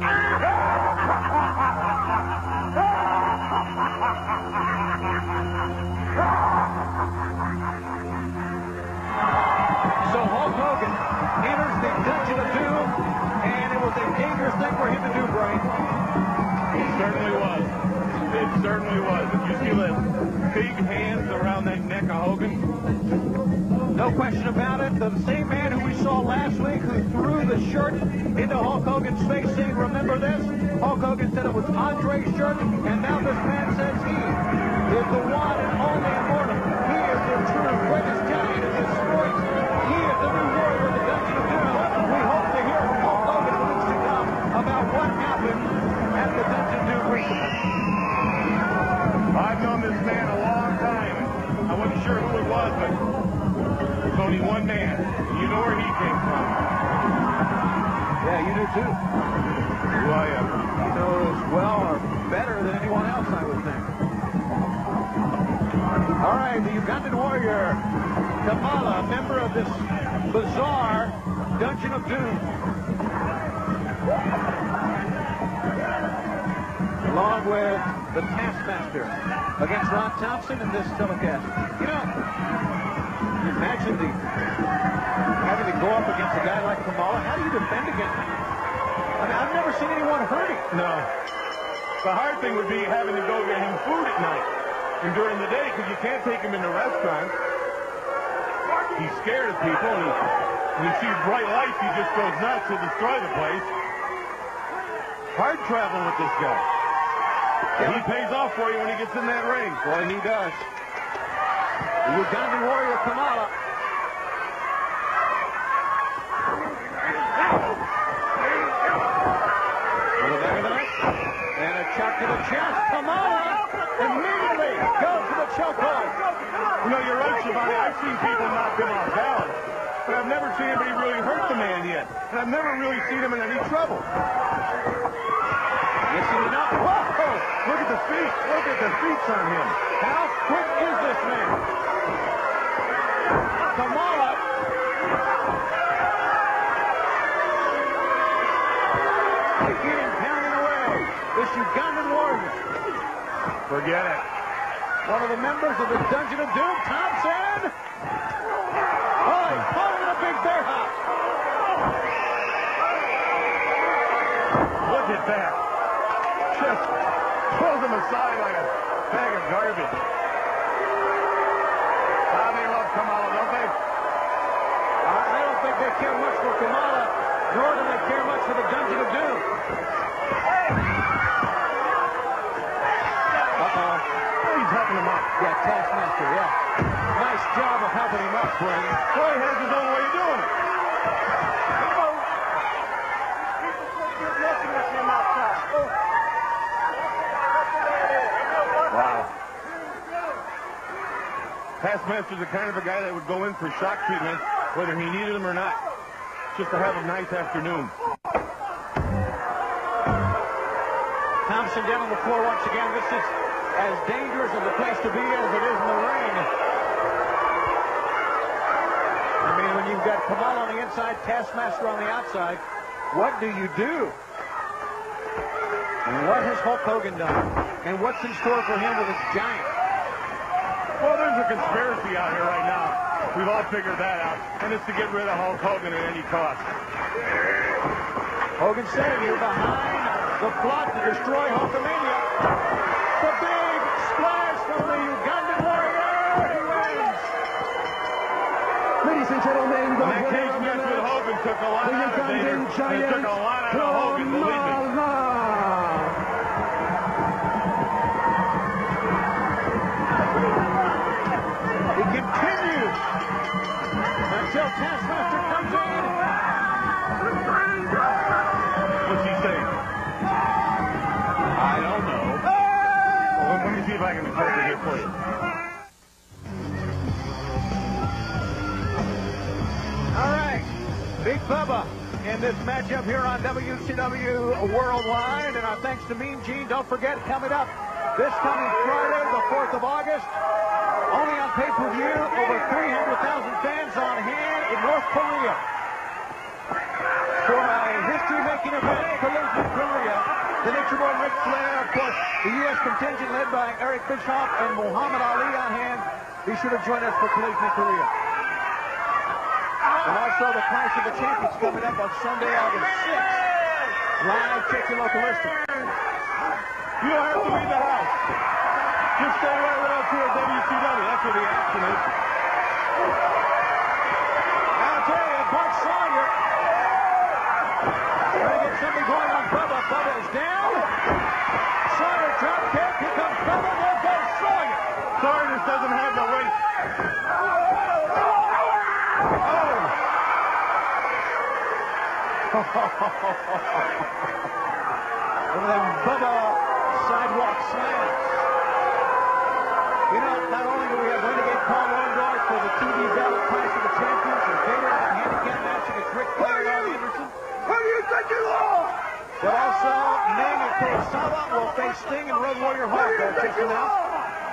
So Hulk Hogan enters the Dungeon of Doom, and it was a dangerous thing for him to do, Brian. It certainly was. It certainly was. Did you see the big hands around that neck of Hogan? No question about it. The same man who we saw last week who threw the shirt into Hulk Hogan's face saying, remember this? Hulk Hogan said it was Andre's shirt, and now this man says he is the one and only immortal. He is the true greatest giant in this sport. He is the new warrior of the Dungeon of Doom. We hope to hear from Hulk Hogan in the weeks to come about what happened at the Dungeon of Doom recently. I've known this man a long time. I wasn't sure who it was, but there's only one man. You know where he came from. Yeah, you do too. Who I am. You know as well or better than anyone else, I would think. All right, the Ugandan warrior, Kamala, member of this bizarre Dungeon of Doom. Along with the Taskmaster against Ron Thompson in this telecast. You know, you imagine having to go up against a guy like Kamala. How do you defend against him? I mean, I've never seen anyone hurt him. No. The hard thing would be having to go get him food at night and during the day, because you can't take him into restaurants. He's scared of people, and when he sees bright lights, he just goes nuts to destroy the place. Hard traveling with this guy. And he pays off for you when he gets in that ring. Boy, he does. The Ugandan warrior, Kamala. On the back of the neck. And a chuck to the chest. Kamala immediately goes to the chokehold. You know, you're right, Shivani. I've seen people knock him off balance, but I've never seen anybody really hurt the man yet. And I've never really seen him in any trouble. Yes, he did not. Whoa! Look at the feet. Look at the feet on him. How quick is this man? Kamala. Kicking and pounding away. This Ugandan warrior. Forget it. One of the members of the Dungeon of Doom, Thompson. Oh, he's caught him in a big bear hug. Look at that. Just pulls him aside like a bag of garbage. They love Kamala, don't they? I don't think they care much for Kamala, nor do they care much for the Dungeon of Doom. Uh-oh. He's helping him up. Yeah, Taskmaster, yeah. Nice job of helping him up, Brandon. Well, he has his own way of doing it. Wow. Taskmaster's the kind of a guy that would go in for shock treatment, whether he needed him or not, just to have a nice afternoon. Thompson down on the floor once again. This is as dangerous of a place to be as it is in the ring. you've got Kamal on the inside, Taskmaster on the outside. What do you do? And what has Hulk Hogan done? And what's in store for him with his giant? Well, there's a conspiracy out here right now. We've all figured that out. And it's to get rid of Hulk Hogan at any cost. Hogan said you're behind the plot to destroy Hulkamania. The big splash from the Ugandan warrior. He wins. Ladies and gentlemen, the that cage match with Hogan took a lot out of Vader. It took a lot out of Hogan, believe me. It continues until Taskmaster comes in. What's he saying? I don't know. Well, let me see if I can interpret it for you. All right, Big Bubba in this matchup here on WCW Worldwide. And our thanks to Mean Gene. Don't forget, coming up this coming Friday, the 4th of August, only on pay-per-view, over 300,000 fans on hand in North Korea. For a history-making event, Collision Korea, the Nature Boy Ric Flair, of course, the U.S. contingent led by Eric Bischoff and Muhammad Ali on hand. Be sure to join us for Collision Korea. And also the Clash of the Champions coming up on Sunday, August 6th. Live, check your local listing. You don't have to leave the house. Just stay right with us here at WCW. That's where the action is. I'll tell you, Bart Sawyer. Trying to get something going on Bubba. Bubba is down. Sawyer drop kick. Here comes Bubba. There goes Sawyer. Sawyer just doesn't have the weight. And then Bubba sidewalk slams. You know, not only do we have Renegade Paul Orndorff for the TV Battle Clash of the Champions and Vader in a handicap match against Ric Flair and Arn Anderson. Who do you think you are? But also, Ming and Kurosawa will face Sting and Road Warrior Hart. That's just announced.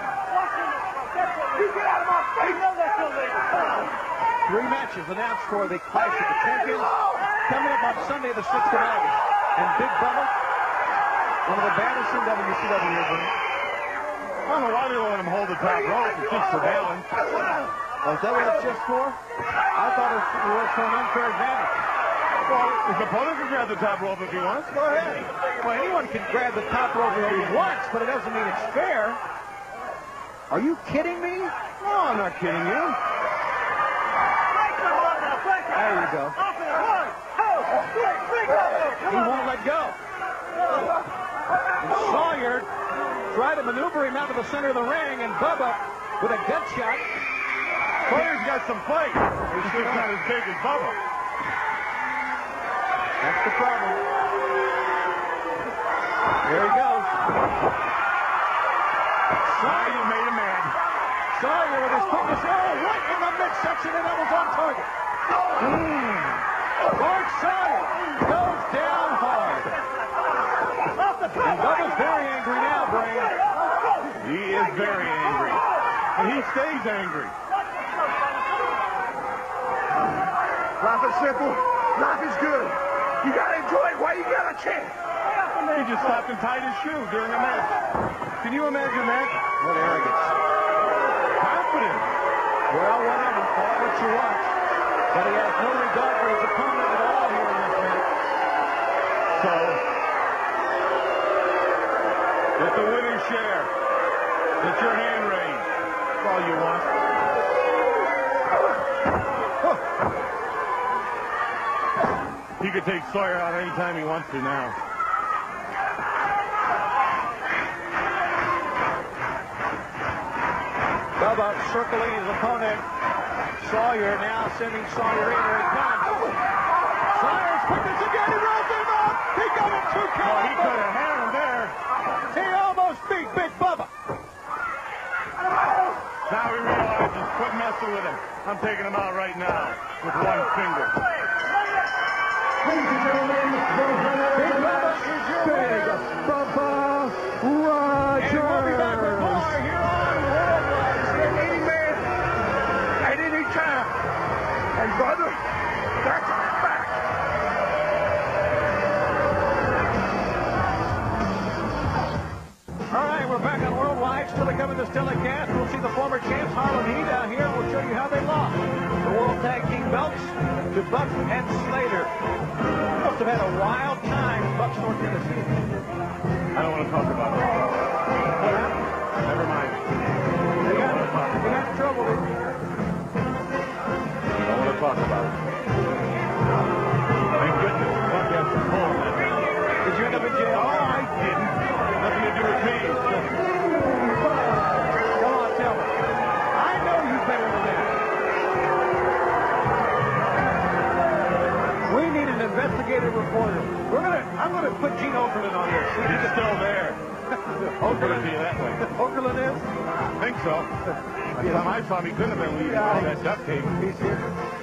You get out of my face! No, that's illegal. 3 matches announced for the Clash of the Champions coming up on Sunday the 6th of August. And Big Bubba, one of the baddest in WCW, isn't it? I don't know why they let him hold the top rope. It's just surveillance. Oh, is that what it's just for? I thought it was for an unfair advantage. Well, his opponent can grab the top rope if he wants. Go ahead. Well, anyone can grab the top rope if he wants, but it doesn't mean it's fair. Are you kidding me? No, I'm not kidding you. There you go. He won't let go. And Sawyer tried to maneuver him out of the center of the ring, and Bubba with a gut shot. Sawyer's got some fight. He's just not as big as Bubba. That's the problem. Here he goes. Sawyer made him mad. Sawyer with his quickness, right in the midsection, and that was on target. Bart Sawyer goes down hard. And Bubba's very angry now, Brian. He is very angry. And he stays angry. Life is simple. Life is good. You gotta enjoy it while you got a chance. He just stopped and tied his shoe during a match. Can you imagine that? What arrogance. Confidence. Well, whatever. Call it what you want. But he has no regard for his opponent at all here in this match. So, get the winning share. Get your hand raised. That's all you want. He could take Sawyer out anytime he wants to now. Bubba circling his opponent. Sawyer now sending Sawyer in. Here he comes. Sawyer's quickness again. He rolls him up. He got him 2 count. Oh, he could have had him there. He almost beat Big Bubba. Now he realizes, quit messing with him. I'm taking him out right now with one finger. Ladies and gentlemen, the winner of the match, Big Bubba Rogers. And we'll be back with more here on Worldwide. Any man at any time. And brother, still to come in this telecast. We'll see the former champs, Harlem Heat, down here. We'll show you how they lost the World Tag Team belts to Buck and Slater. Must have had a wild time in Buckthorn, Tennessee. I don't want to talk about it. Never mind. They got in trouble. I don't want to talk about it. Thank goodness Buck has some pull. Did you end up in jail? Oh, I didn't. Nothing to do with me. Come on, tell me. I know you better than that. We need an investigative reporter. I'm gonna put Gene Okerlund on this. He's still there. Okerlund be that way. Okerlund is? I think so. Last time I saw him, he couldn't have been leaving all that duct tape. He's here.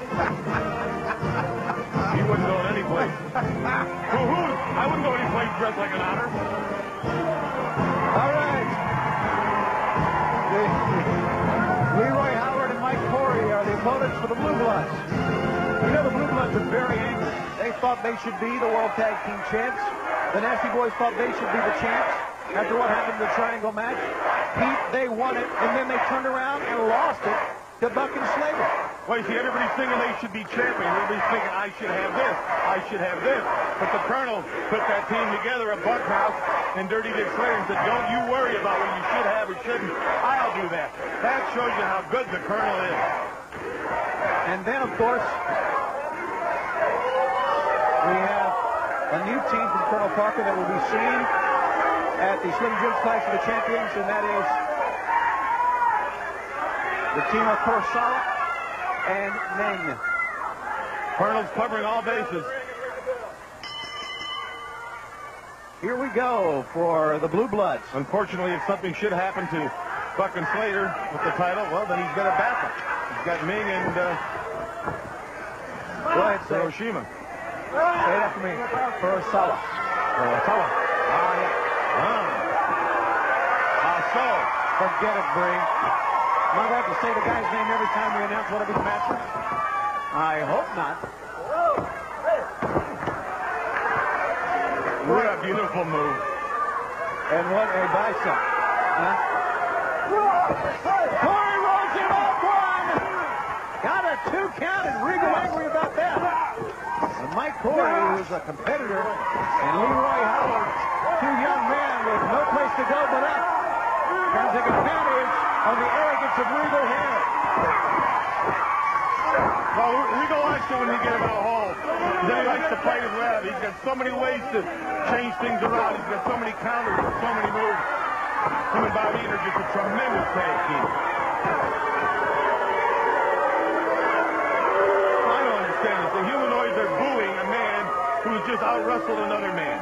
He wouldn't go any place. I wouldn't go any place dressed like an honor. All right. Leroy Howard and Mike Corey are the opponents for the Blue Bloods. You know, the Blue Bloods are very angry. They thought they should be the World Tag Team champs. The Nasty Boys thought they should be the champs. After what happened in the Triangle match, they won it, and then they turned around and lost it to Buck and Slater. Well, you see, everybody's thinking they should be champions. Everybody's thinking, I should have this, I should have this. But the Colonel put that team together at Buckhouse and Dirty Dick Slater and said, don't you worry about what you should have or shouldn't. I'll do that. That shows you how good the Colonel is. And then, of course, we have a new team from Colonel Parker that will be seen at the Slim Jim's Clash of the Champions, and that is the team of Kurosawa and Meng. Colonel's covering all bases. Here we go for the Blue Bloods. Unfortunately, if something should happen to Buck and Slater with the title, well, then he's got a backup. He's got Ming and go ahead, Hiroshima. Say it after me. Kurosawa. Kurosawa. Ah, yeah. So, forget it, Bree. Am I going to have to say the guy's name every time we announce one of these matches? I hope not. What a beautiful move. And what a bicep. Huh? Corey rolls him up one. Got a 2 count, and Regal angry about that. And Mike Corey, who's a competitor, and Leroy Howard, 2 young men with no place to go but up. Trying to take advantage of the arrogance of Regal here. Well, Regal likes it when you get him in a hole. Then he likes to play his web. He's got so many ways to change things around. He's got so many counters and so many moves. Him and Bobby are just a tremendous tag team. I don't understand this. The humanoids are booing a man who's just out-wrestled another man.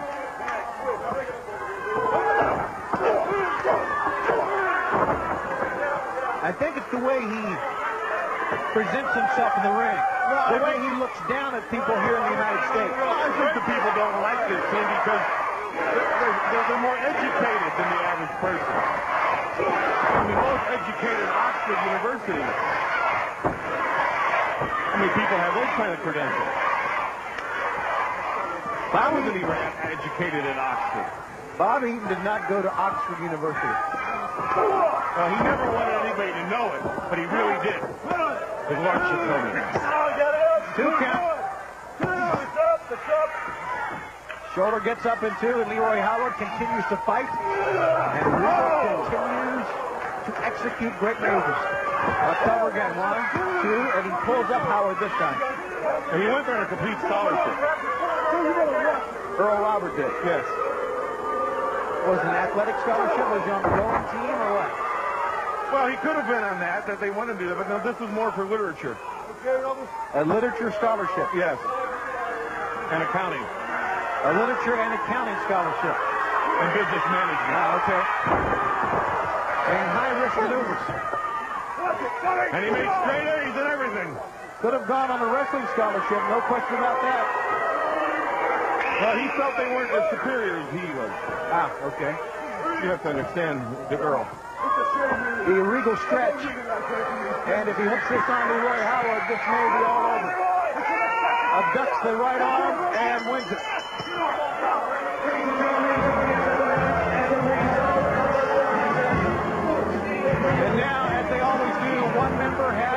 I think it's the way he presents himself in the ring. The way he looks down at people here in the United States. Well, I think the people don't like this thing because they're more educated than the average person. I mean, most educated Oxford University. How many people have those kind of credentials? I wasn't even educated at Oxford. Bob Eaton did not go to Oxford University. Well, he never wanted anybody to know it, but he really did. His lordship told me. 2 count. Shoulder gets up in 2, and Leroy Howard continues to fight. And Regal continues to execute great moves. A cover again, 1, 2, and he pulls up Howard this time. And he went there on a complete scholarship. Earl Robert did. Yes. Was it an athletic scholarship? Was he on the rowing team or what? Well, he could have been on that they wanted to do, but no, this was more for literature. A literature scholarship? Yes. And accounting. A literature and accounting scholarship. And business management. Ah, okay. And high-risk maneuvers. And he made straight A's and everything. Could have gone on a wrestling scholarship, no question about that. Well, he felt they weren't as superior as he was. Ah, okay. You have to understand the Earl. The Regal stretch. And if he hooks this on Leroy Howard, this may be all over. Abducts the right arm and wins it.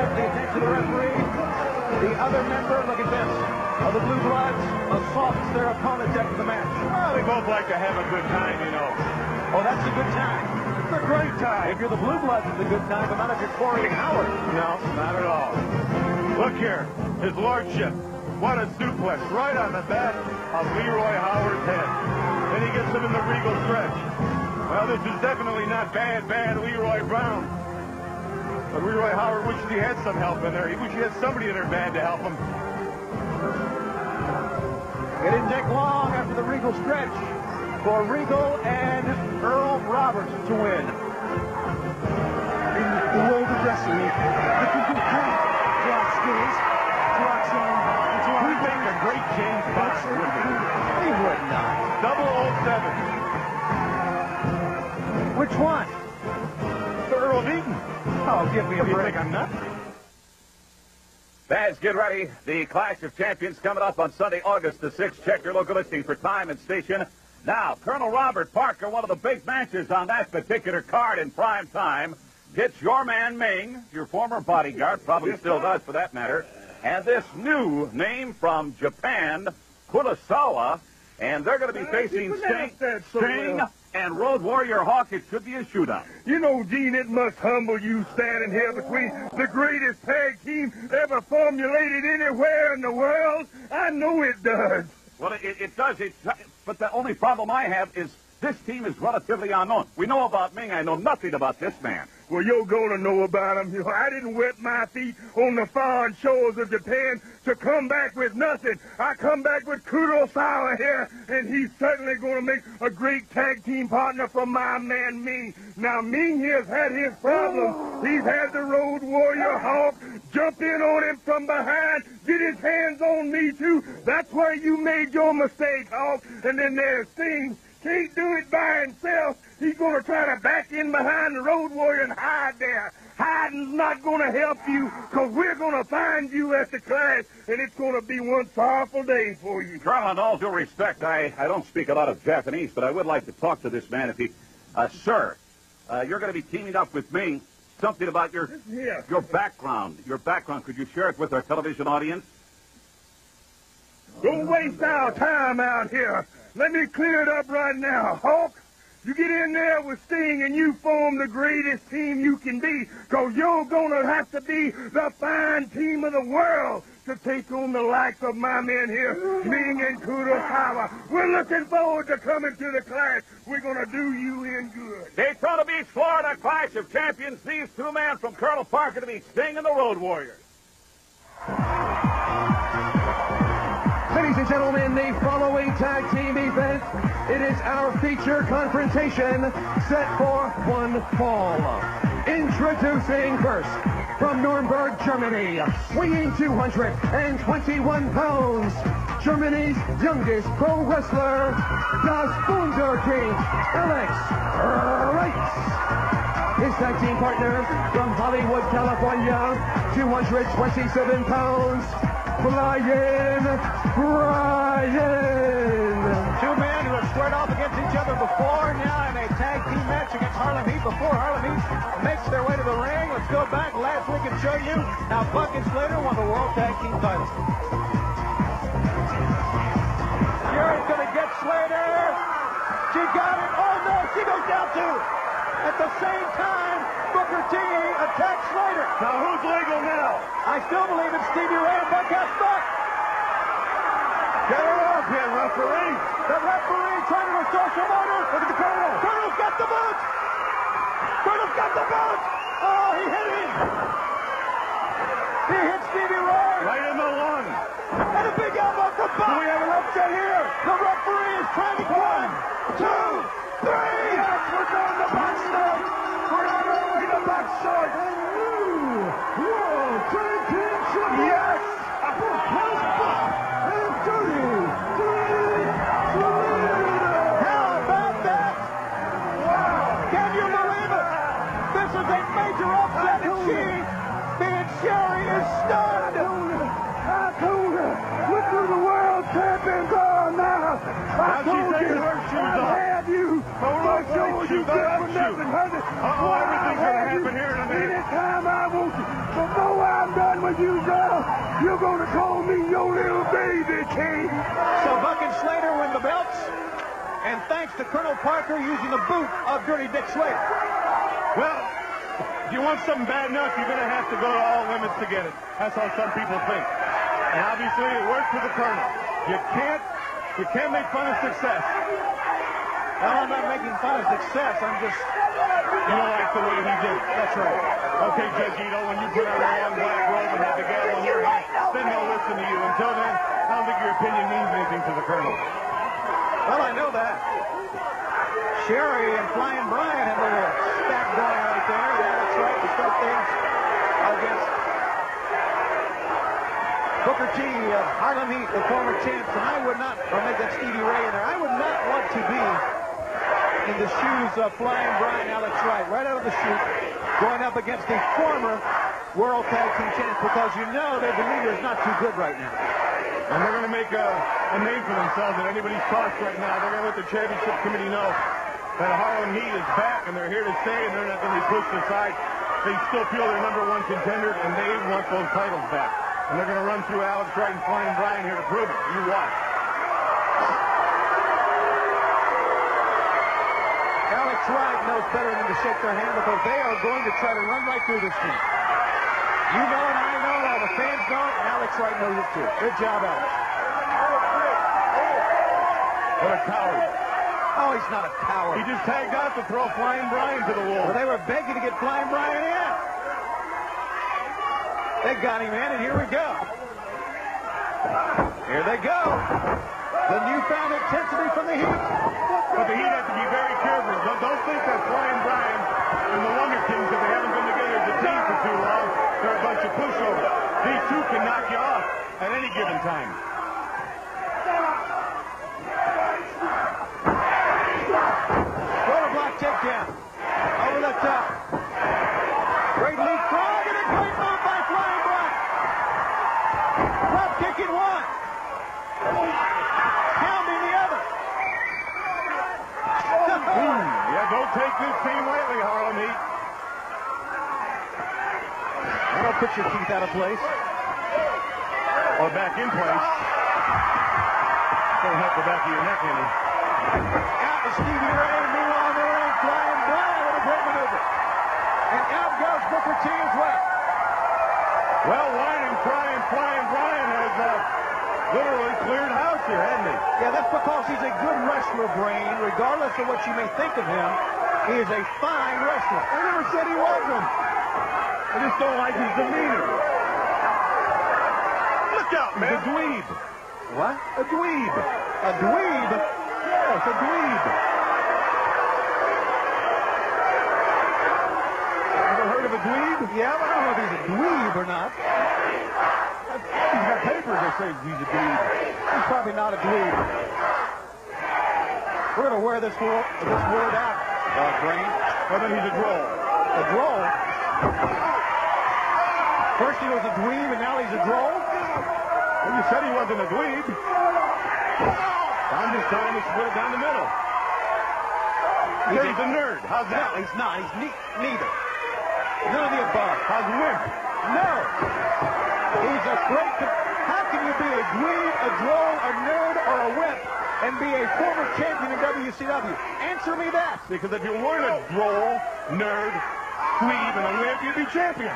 get the attention of the referee. The other member, look at this, of the Blue Bloods assaults their opponents after the match. Well, they both like to have a good time, you know. Oh, that's a good time. It's a great time. If you're the Blue Bloods, it's a good time, but not if you're Corey and Howard. No, not at all. Look here, his lordship. What a suplex right on the back of Leroy Howard's head. Then he gets him in the regal stretch. Well, this is definitely not bad Leroy Brown. But Leroy Howard wishes he had some help in there. He wished he had somebody in there bad to help him. It didn't take long after the regal stretch for Regal and Earl Roberts to win. In the world of wrestling, the people have drop skills, drops on, We'd make a great James Bond, wouldn't we? He would not. 007. Which one? The Earl of Eaton. Oh, give me a break. You think I'm nuts? Fans, get ready. The Clash of Champions coming up on Sunday, August the 6th. Check your local listing for time and station. Now, Colonel Robert Parker, one of the big matches on that particular card in prime time, hits your man Ming, your former bodyguard, probably still does for that matter, and this new name from Japan, Kurosawa, and they're going to be facing Sting and Road Warrior Hawk. It should be a shootout. You know, Gene, it must humble you standing here between the greatest tag team ever formulated anywhere in the world. I know it does. Well, it does. But the only problem I have is this team is relatively unknown. We know about Ming. I know nothing about this man. Well, you're going to know about him. You know, I didn't wet my feet on the foreign shores of Japan to come back with nothing. I come back with Kurosawa here, and he's certainly going to make a great tag team partner for my man Ming. Now, Ming has had his problems. He's had the Road Warrior Hawk jump in on him from behind, get his hands on me, too. That's where you made your mistake, Hawk. And then there's Sting. Can't do it by himself. He's going to try to back in behind the Road Warrior and hide there. Hiding's not going to help you, because we're going to find you at the Clash, and it's going to be one sorrowful day for you. Colonel, in all due respect, I don't speak a lot of Japanese, but I would like to talk to this man if he... sir, you're going to be teaming up with me. Something about your background. Your background. Could you share it with our television audience? Don't waste our time out here. Let me clear it up right now. Hawk, you get in there with Sting and you form the greatest team you can be, because you're going to have to be the fine team of the world to take on the likes of my men here, Ming and Kurosawa. We're looking forward to coming to the Clash. We're going to do you in good. Daytona Beach, Florida, Clash of Champions. These two men from Colonel Parker to be Sting and the Road Warriors. Ladies and gentlemen, the following tag team event, it is our feature confrontation set for one fall. Introducing first, from Nuremberg, Germany, weighing 221 pounds, Germany's youngest pro wrestler, Das Wunderkind, Alex Wright. His tag team partner from Hollywood, California, 227 pounds, Brian. Two men who have squared off against each other before, now in a tag team match against Harlem Heat. Before Harlem Heat makes their way to the ring, let's go back last week and show you how buckets later won the World Tag Team titles. Fury's going to get Slater. She got it. Oh, no, she goes down too. At the same time, Booker T attacks Slater. Now, who's legal now? I still believe it's Stevie Ray and Buck has Buck. Get her off here, referee. The referee trying to restore some order. Look at the Colonel. Colonel's got the boot. Colonel's got the boot. Oh, he hit him. He hit Stevie Ray. Right in the lung. And a big elbow from Buck. Do we have an upset here? The referee is trying to 1, 2, 3. Yes, we're going to box start. We're on our way to box start. World Championship. Yes. How about that? Wow. Can you believe it? This is a major upset, and she, being Sherry, is stunned. I told her. Look who the world champions are now. I told you. I'll have you for show you good for nothing, honey. Everything's going to happen here in a minute. Anytime I want you. Before I'm done with you, girl, you're going to call me your little baby king. So Buck and Slater win the belts. And thanks to Colonel Parker using the boot of Dirty Dick Slater. Well, if you want something bad enough, you're going to have to go to all limits to get it. That's how some people think. And obviously, it worked for the Colonel. You can't make fun of success. Well, I'm not making fun of success. I'm just... You don't like the way he did it. That's right. Okay, Judge Ito, when you put on a long black robe and have the gavel in your hand, then they'll listen to you. Until then, I don't think your opinion means anything to the Colonel. Well, I know that. Sherry and Flying Brian have a little stack going right there. Yeah, that's right. To start things against Booker T of Harlem Heat, the former champs. And I would not, or make that Stevie Ray in there, I would not want to be in the shoes of Flying Brian, Alex Wright, right out of the chute, going up against the former World Tag Team champs, because you know their demeanor is not too good right now. And they're going to make a name for themselves at anybody's cost right now. They're going to let the championship committee know that Harlem Heat is back, and they're here to stay, and they're not going to be pushed aside. They still feel they're #1 contenders, and they want those titles back. And they're going to run through Alex Wright and Flying Brian here to prove it. You watch. Alex Wright knows better than to shake their hand, because they are going to try to run right through this team. You know it, I know it, all the fans know it, and Alex Wright knows it too. Good job, Alex. What a coward. Oh, he's not a coward. He just tagged out to throw Flying Brian to the wall. Well, they were begging to get Flying Brian in. They got him in, and here we go. Here they go. The newfound intensity from the Heat. But the Heat have to be very careful. Don't think that Flying Brian and the Wonder Kings, if they haven't been together as a team for too long, they're a bunch of pushovers. These two can knock you off at any given time. Roller block takedown. Over the top. Great leapfrog and a great move by Flying Brian. Drop kicking one. Pounding the other. Yeah, don't take this team lightly, Harlem Heat. That'll put your teeth out of place. Or back in place. Don't help the back of your neck any. Out to Stevie Ray. Meanwhile, there ain't Flying Brian with a great maneuver. And out goes Booker T as well. Well, whining, crying, Flying Brian has literally cleared house here, hasn't he? Yeah, that's because he's a good wrestler, Brain. Regardless of what you may think of him, he is a fine wrestler. I never said he wasn't. I just don't like his demeanor. Look out, man. He's a dweeb. What? A dweeb. A dweeb? Yes, a dweeb. Ever heard of a dweeb? Yeah, but I don't know if he's a dweeb or not. He's got papers that say he's a dweeb. He's probably not a dweeb. We're going to wear this word out, Brain. Well, then he's a droll. A droll? First he was a dweeb, and now he's a droll? Well, you said he wasn't a dweeb. I'm just telling him to split it down the middle. He's a nerd. How's that? No, he's not. He's neither. None of the above. How's wimp? No. He's a great... How can you be a dweeb, a droll, a nerd, or a wimp and be a former champion in WCW? Answer me that. Because if you weren't a droll, nerd, dweeb, and a wimp, you'd be champion.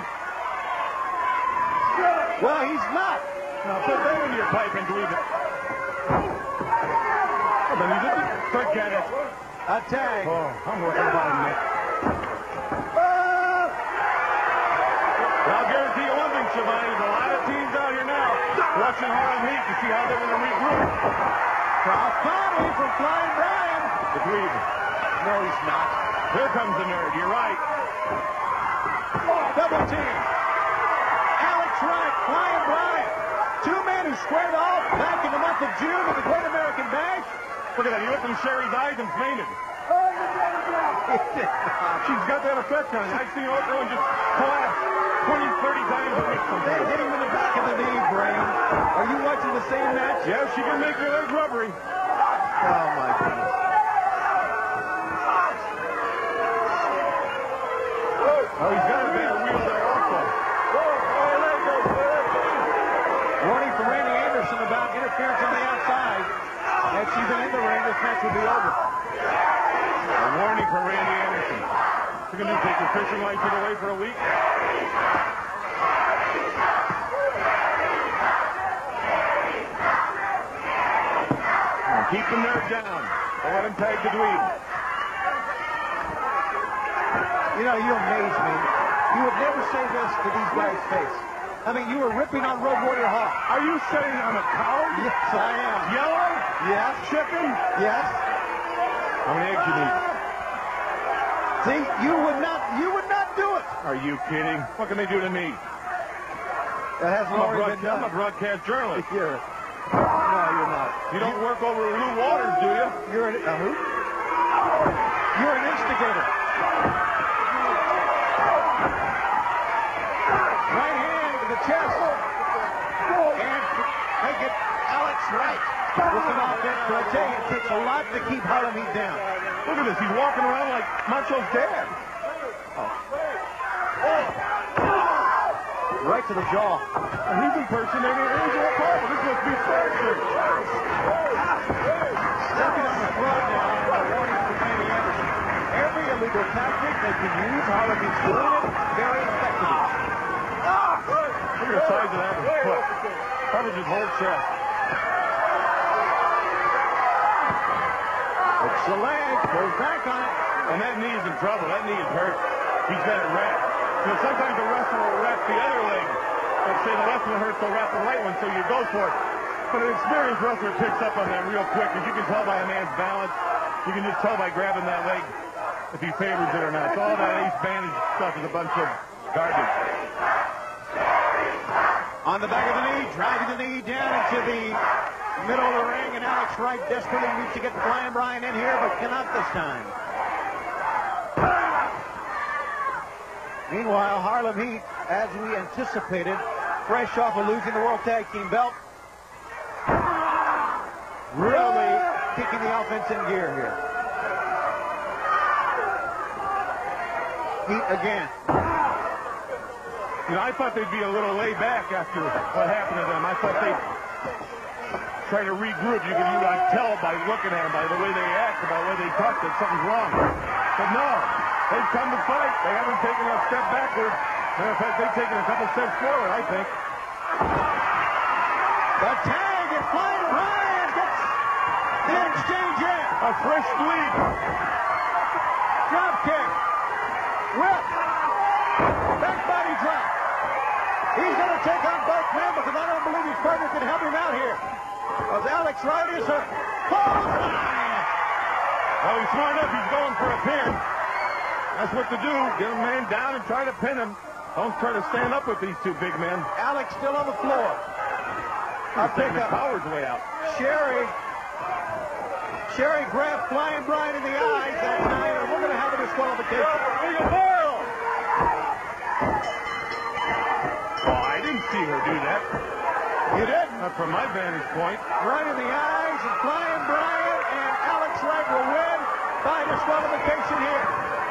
Well, he's not. Now put that in your pipe and dweeb it. Well, then he's a... Forget it. A tag. Oh, I'm working about him, Nick. I'll guarantee you one thing, Shivani. There's a lot of teams out here now watching Harlem Heat to see how they're going to regroup. Cross body from Flying Brian. The dweeb. No, he's not. Here comes the nerd. You're right. Double team. Alex Wright, Flying Brian. Two men who squared off back in the month of June at the Great American Bash. Look at that. He looked in Sherry's eyes and fainted. She's got that effect on her. I've seen Oprah just collapse 20, 30 times a week. They hit him in the back of the knee, Brain. Are you watching the same match? Yeah, she can make your legs rubbery. Oh, my goodness. Oh, he's got a better wheel there also. Warning from Randy Anderson about interference on the outside. Had she been in the ring, this match would be over. A warning from Randy Anderson. You're going to take your fishing license away for a week? Keep the nerve down. Don't let him tag the dweeb. You know, you amaze me. You would never say this to these guys' face. I mean, you were ripping on Road Warrior Hawk. Are you saying I'm a coward? Yes, I am. Yellow? Yes. Chicken? Yes. How many eggs you need? See, you would not do it. Are you kidding? What can they do to me? That hasn't already been done. I'm a broadcast journalist. No, you're not. You don't work over Lou Waters, do you? You're an who? You're an instigator. Right hand to the chest. And make it Alex Wright. With some offense, but I tell you, it takes a lot to keep Harlem Heat down. Look at this. He's walking around like Macho's dad. Right to the jaw. And he's impersonating Angela Parker. This must be surgery. Stepping on the front now, and a warning from Randy Anderson. Every illegal tactic they can use, Harlem Heat's doing it very effectively. Look at the size of that foot. Covers his whole chest. It's the leg, goes back on it. And that knee's in trouble. That knee is hurt. He's got it wrapped. So sometimes the wrestler will wrap the other leg. Let's say the left one hurts, they'll wrap the right one, so you go for it. But an experienced wrestler picks up on that real quick, as you can tell by a man's balance. You can just tell by grabbing that leg if he favors it or not. So all that ace bandage stuff is a bunch of garbage. On the back of the knee, driving the knee down into the middle of the ring, and Alex Wright desperately needs to get the Flying Brian in here, but cannot this time. Meanwhile, Harlem Heat, as we anticipated, fresh off of losing the World Tag Team belt, really kicking the offense in gear here. Heat again. You know, I thought they'd be a little laid back after what happened to them. I thought they'd try to regroup. You can tell by looking at them, by the way they act, by the way they talk, that something's wrong. But no, they've come to fight. They haven't taken a step backward. Matter of fact, they've taken a couple steps forward, I think. The tag is Flying Brian gets the exchange in. A fresh bleed. Drop kick. Whip. Back body drop. He's going to take on both men because I don't believe his partner can help him out here. As Alex Wright is a clothesline. Well, he's smart enough. He's going for a pin. That's what to do. Get a man down and try to pin him. Don't try to stand up with these two big men. Alex still on the floor. I'll take the Howard's way out. Sherry grabbed Flying Brian in the eyes that night, and we're going to have a disqualification. Oh, I didn't see her do that. You didn't? Not from my vantage point. Right in the eyes of Flying Brian, and Alex Wright will win by disqualification here.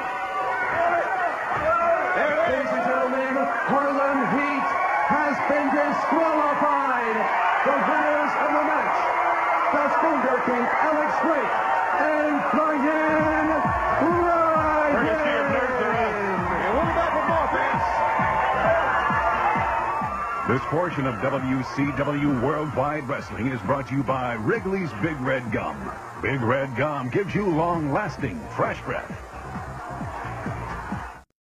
Ladies and gentlemen, Harlem Heat has been disqualified. The winners of the match, the Thunder King Alex Wright and Brian Ryan. And we'll be back with more, fans. This portion of WCW Worldwide Wrestling is brought to you by Wrigley's Big Red Gum. Big Red Gum gives you long-lasting, fresh breath.